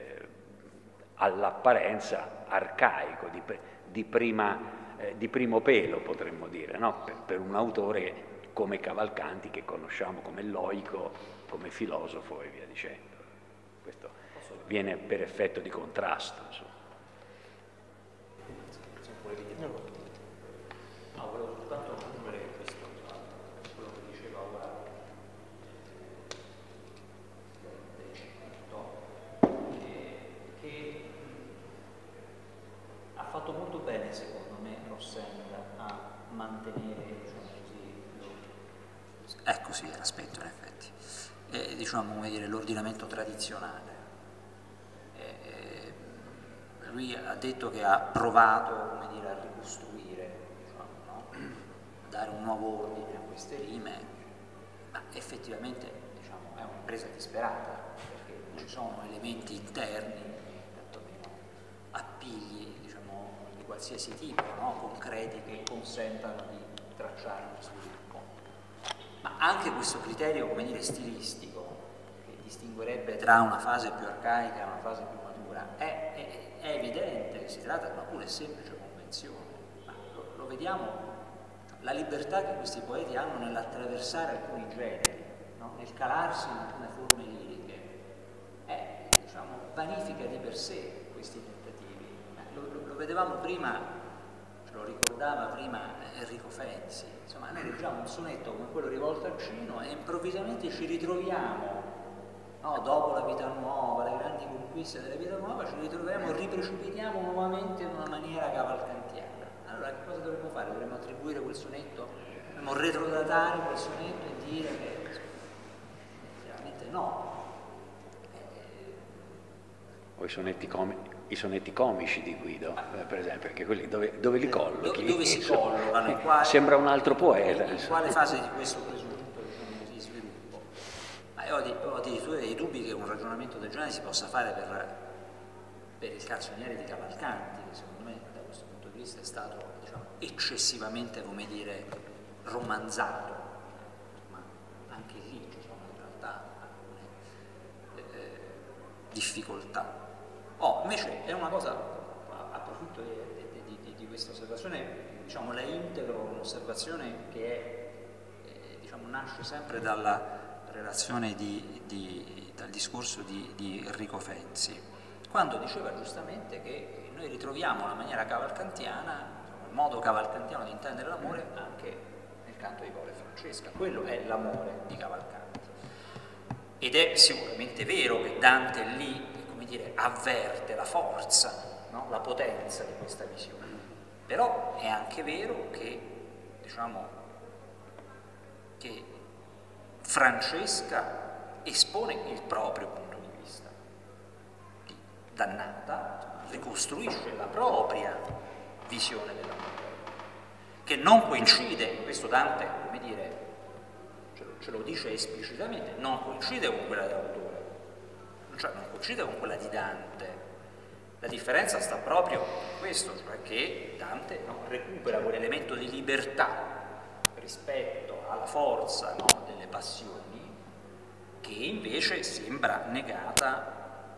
all'apparenza arcaico, di primo pelo, potremmo dire, no? Per un autore come Cavalcanti, che conosciamo come loico, come filosofo e via dicendo. Questo viene per effetto di contrasto, insomma. No, volevo soltanto aggiungere questo, quello che diceva ora che ha fatto molto bene, secondo me, Rossenda a mantenere, diciamo così, ecco sì, l'aspetto in effetti, diciamo, come dire, l'ordinamento tradizionale. Lui ha detto che ha provato, come dire, a ricostruire, diciamo, no? Dare un nuovo ordine a queste rime, ma effettivamente, diciamo, è un'impresa disperata, perché ci sono elementi interni, appigli, diciamo, di qualsiasi tipo, no? Concreti, che consentano di tracciare uno sviluppo. Ma anche questo criterio, come dire, stilistico, che distinguerebbe tra una fase più arcaica e una fase più matura, è evidente che si tratta di una pure semplice convenzione. Ma lo vediamo, la libertà che questi poeti hanno nell'attraversare alcuni generi, no? Nel calarsi in alcune forme liriche, diciamo, vanifica di per sé questi tentativi. Lo vedevamo prima, ce lo ricordava prima Enrico Fenzi, insomma, noi leggiamo un sonetto come quello rivolto al Cino e improvvisamente ci ritroviamo, no, dopo la vita nuova, le grandi conquiste della vita nuova, ci ritroviamo e riprecipitiamo nuovamente in una maniera cavalcantiana. Allora che cosa dovremmo fare? Dovremmo attribuire quel sonetto, dovremmo retrodatare quel sonetto e dire che veramente no. O i sonetti comici di Guido, per esempio, perché quelli dove li collochi? Dove si collocano? Sembra un altro poeta. In quale fase di questo presunto, diciamo così, sviluppo? Ma io ho addirittura dei dubbi che un ragionamento del genere si possa fare per il Canzoniere di Cavalcanti, che secondo me da questo punto di vista è stato, diciamo, eccessivamente, come dire, romanzato, ma anche lì ci sono in realtà alcune difficoltà. Invece è una cosa, approfitto di questa osservazione, diciamo, la integro un'osservazione che diciamo, nasce sempre dalla relazione dal discorso di Enrico Fenzi, quando diceva giustamente che noi ritroviamo la maniera cavalcantiana, il modo cavalcantiano di intendere l'amore anche nel canto di Paolo e Francesca. Quello è l'amore di Cavalcanti. Ed è sicuramente vero che Dante lì, come dire, avverte la forza, no? La potenza di questa visione. Però è anche vero che, diciamo, che Francesca espone il proprio punto di vista. Dannata ricostruisce la propria visione dell'amore, che non coincide, questo Dante, come dire, ce lo dice esplicitamente, non coincide con quella dell'autore, cioè non coincide con quella di Dante. La differenza sta proprio in questo, cioè che Dante, no, recupera quell'elemento di libertà rispetto alla forza, no, delle passioni, che invece sembra negata,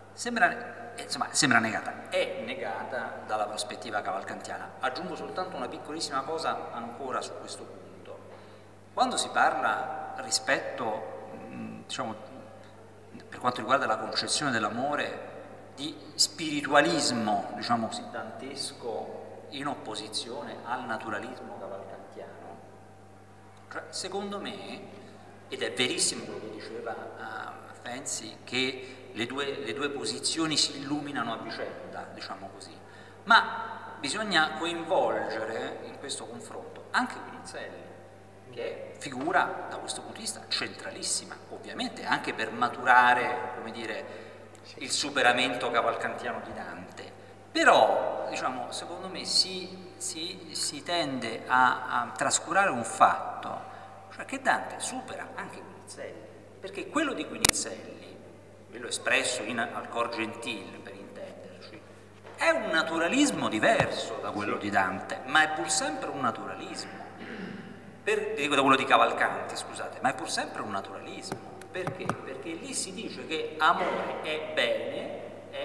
è negata dalla prospettiva cavalcantiana. Aggiungo soltanto una piccolissima cosa ancora su questo punto. Quando si parla rispetto, diciamo, per quanto riguarda la concezione dell'amore, di spiritualismo, diciamo così, dantesco in opposizione al naturalismo cavalcantiano, cioè, secondo me, ed è verissimo quello che diceva Fenzi, che le due posizioni si illuminano a vicenda, diciamo così, ma bisogna coinvolgere in questo confronto anche Guinizelli, che è figura da questo punto di vista centralissima, ovviamente anche per maturare, come dire, il superamento cavalcantiano di Dante. Però, diciamo, secondo me si tende a trascurare un fatto, cioè che Dante supera anche Guinizelli, perché quello di Guinizelli, quello espresso al Cor Gentil, per intenderci, è un naturalismo diverso da quello di Dante, ma è pur sempre un naturalismo. Da quello di Cavalcanti, scusate, ma è pur sempre un naturalismo. Perché? Perché lì si dice che amore è bene,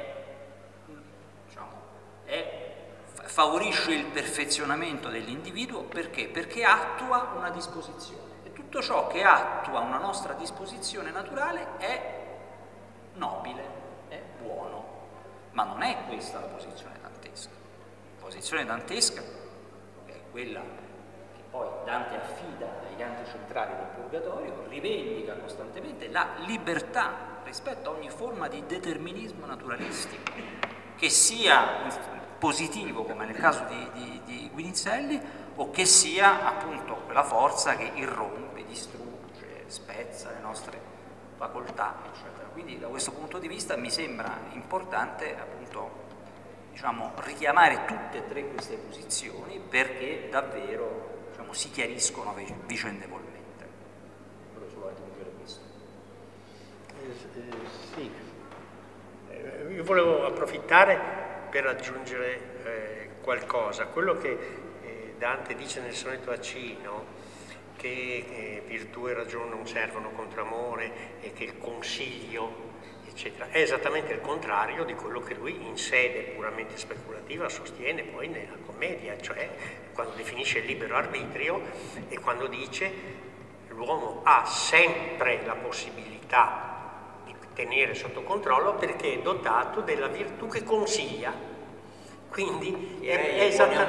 favorisce il perfezionamento dell'individuo, perché? Perché attua una disposizione. E tutto ciò che attua una nostra disposizione naturale è nobile, è buono. Ma non è questa la posizione dantesca. La posizione dantesca è quella poi Dante affida ai canti centrali del Purgatorio, rivendica costantemente la libertà rispetto a ogni forma di determinismo naturalistico, che sia positivo, come nel caso di Guinizelli, o che sia appunto quella forza che irrompe, distrugge, spezza le nostre facoltà, eccetera. Quindi da questo punto di vista mi sembra importante appunto, diciamo, richiamare tutte e tre queste posizioni, perché davvero si chiariscono vicendevolmente. Volevo solo aggiungere questo. Sì. Io volevo approfittare per aggiungere qualcosa. Quello che Dante dice nel sonetto a Cino, che virtù e ragione non servono contro amore e che il consiglio, eccetera, è esattamente il contrario di quello che lui in sede puramente speculativa sostiene poi nella commedia, cioè quando definisce il libero arbitrio e quando dice l'uomo ha sempre la possibilità di tenere sotto controllo perché è dotato della virtù che consiglia. Quindi è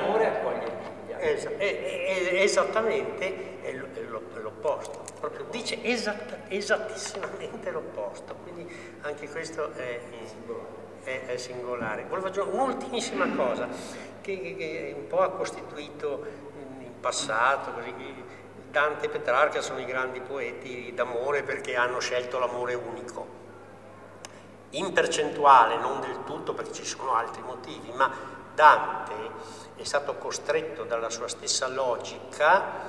esattamente l'opposto, proprio dice esattissimamente l'opposto, quindi anche questo è singolare. Volevo aggiungere un'ultimissima cosa che un po' ha costituito in passato, così, Dante e Petrarca sono i grandi poeti d'amore perché hanno scelto l'amore unico, in percentuale, non del tutto perché ci sono altri motivi, ma Dante è stato costretto dalla sua stessa logica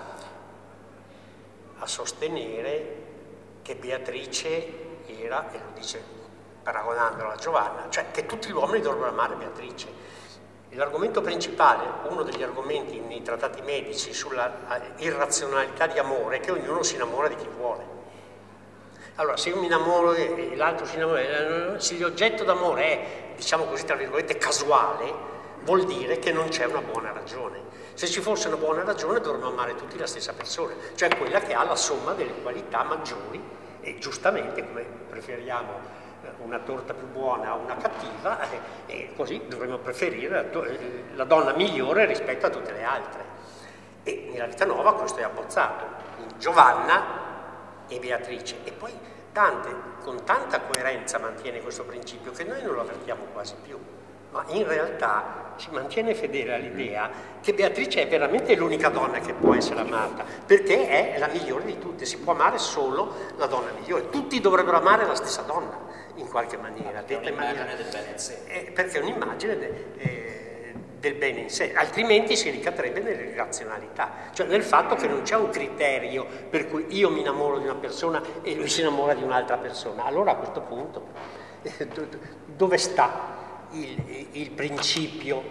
a sostenere che Beatrice era, e lo dice paragonandola a Giovanna, cioè che tutti gli uomini dovrebbero amare Beatrice. L'argomento principale, uno degli argomenti nei trattati medici sulla irrazionalità di amore, è che ognuno si innamora di chi vuole. Allora, se io mi innamoro e l'altro si innamora, se l'oggetto d'amore è, diciamo così, tra virgolette, casuale, vuol dire che non c'è una buona ragione. Se ci fosse una buona ragione dovremmo amare tutti la stessa persona, cioè quella che ha la somma delle qualità maggiori, e giustamente come preferiamo una torta più buona a una cattiva, e così dovremmo preferire la donna migliore rispetto a tutte le altre. E nella Vita Nuova questo è abbozzato in Giovanna e Beatrice, e poi Dante con tanta coerenza mantiene questo principio che noi non lo avvertiamo quasi più, ma in realtà si mantiene fedele all'idea che Beatrice è veramente l'unica donna che può essere amata, perché è la migliore di tutte, si può amare solo la donna migliore, tutti dovrebbero amare la stessa donna in qualche maniera, perché è un'immagine del bene in sé. Perché è un'immagine del bene in sé, altrimenti si ricadrebbe nell'irrazionalità, cioè nel fatto che non c'è un criterio per cui io mi innamoro di una persona e lui si innamora di un'altra persona. Allora a questo punto dove sta il principio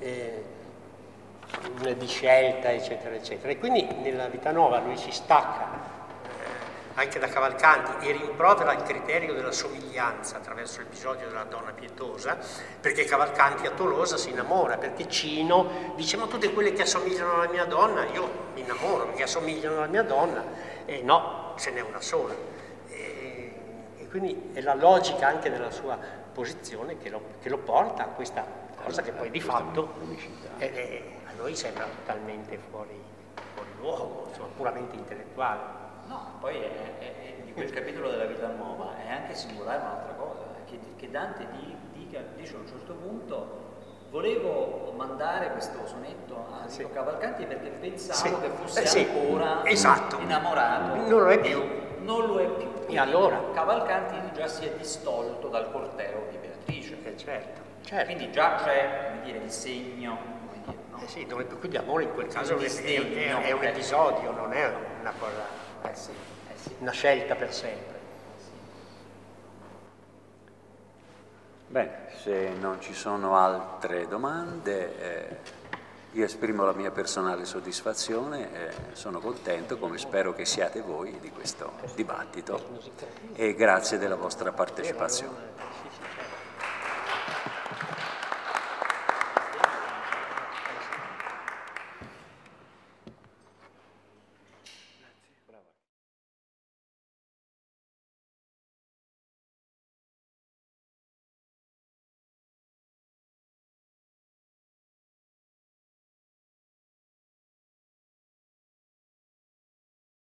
di scelta, eccetera, eccetera? E quindi nella Vita Nuova lui si stacca anche da Cavalcanti e rimprovera il criterio della somiglianza attraverso l'episodio della donna pietosa, perché Cavalcanti a Tolosa si innamora, perché Cino dice ma tutte quelle che assomigliano alla mia donna io mi innamoro perché assomigliano alla mia donna, e no, ce n'è una sola, e quindi è la logica anche della sua posizione che lo porta a questa cosa che poi di fatto a noi sembra totalmente fuori luogo, insomma, puramente intellettuale. No, poi di quel capitolo della Vita Nuova è anche singolare un'altra cosa, che Dante dice a un certo punto volevo mandare questo sonetto a Enrico Cavalcanti perché pensavo che fosse ancora innamorato. Non lo è più. Non lo è più. E allora? Cavalcanti già si è distolto dal corteo di Beatrice. Certo. Quindi già c'è, come dire, il segno. No? Sì, quindi amore in quel caso è un episodio, non è una cosa... una scelta per sempre. Bene, se non ci sono altre domande, io esprimo la mia personale soddisfazione, sono contento, come spero che siate voi, di questo dibattito, e grazie della vostra partecipazione.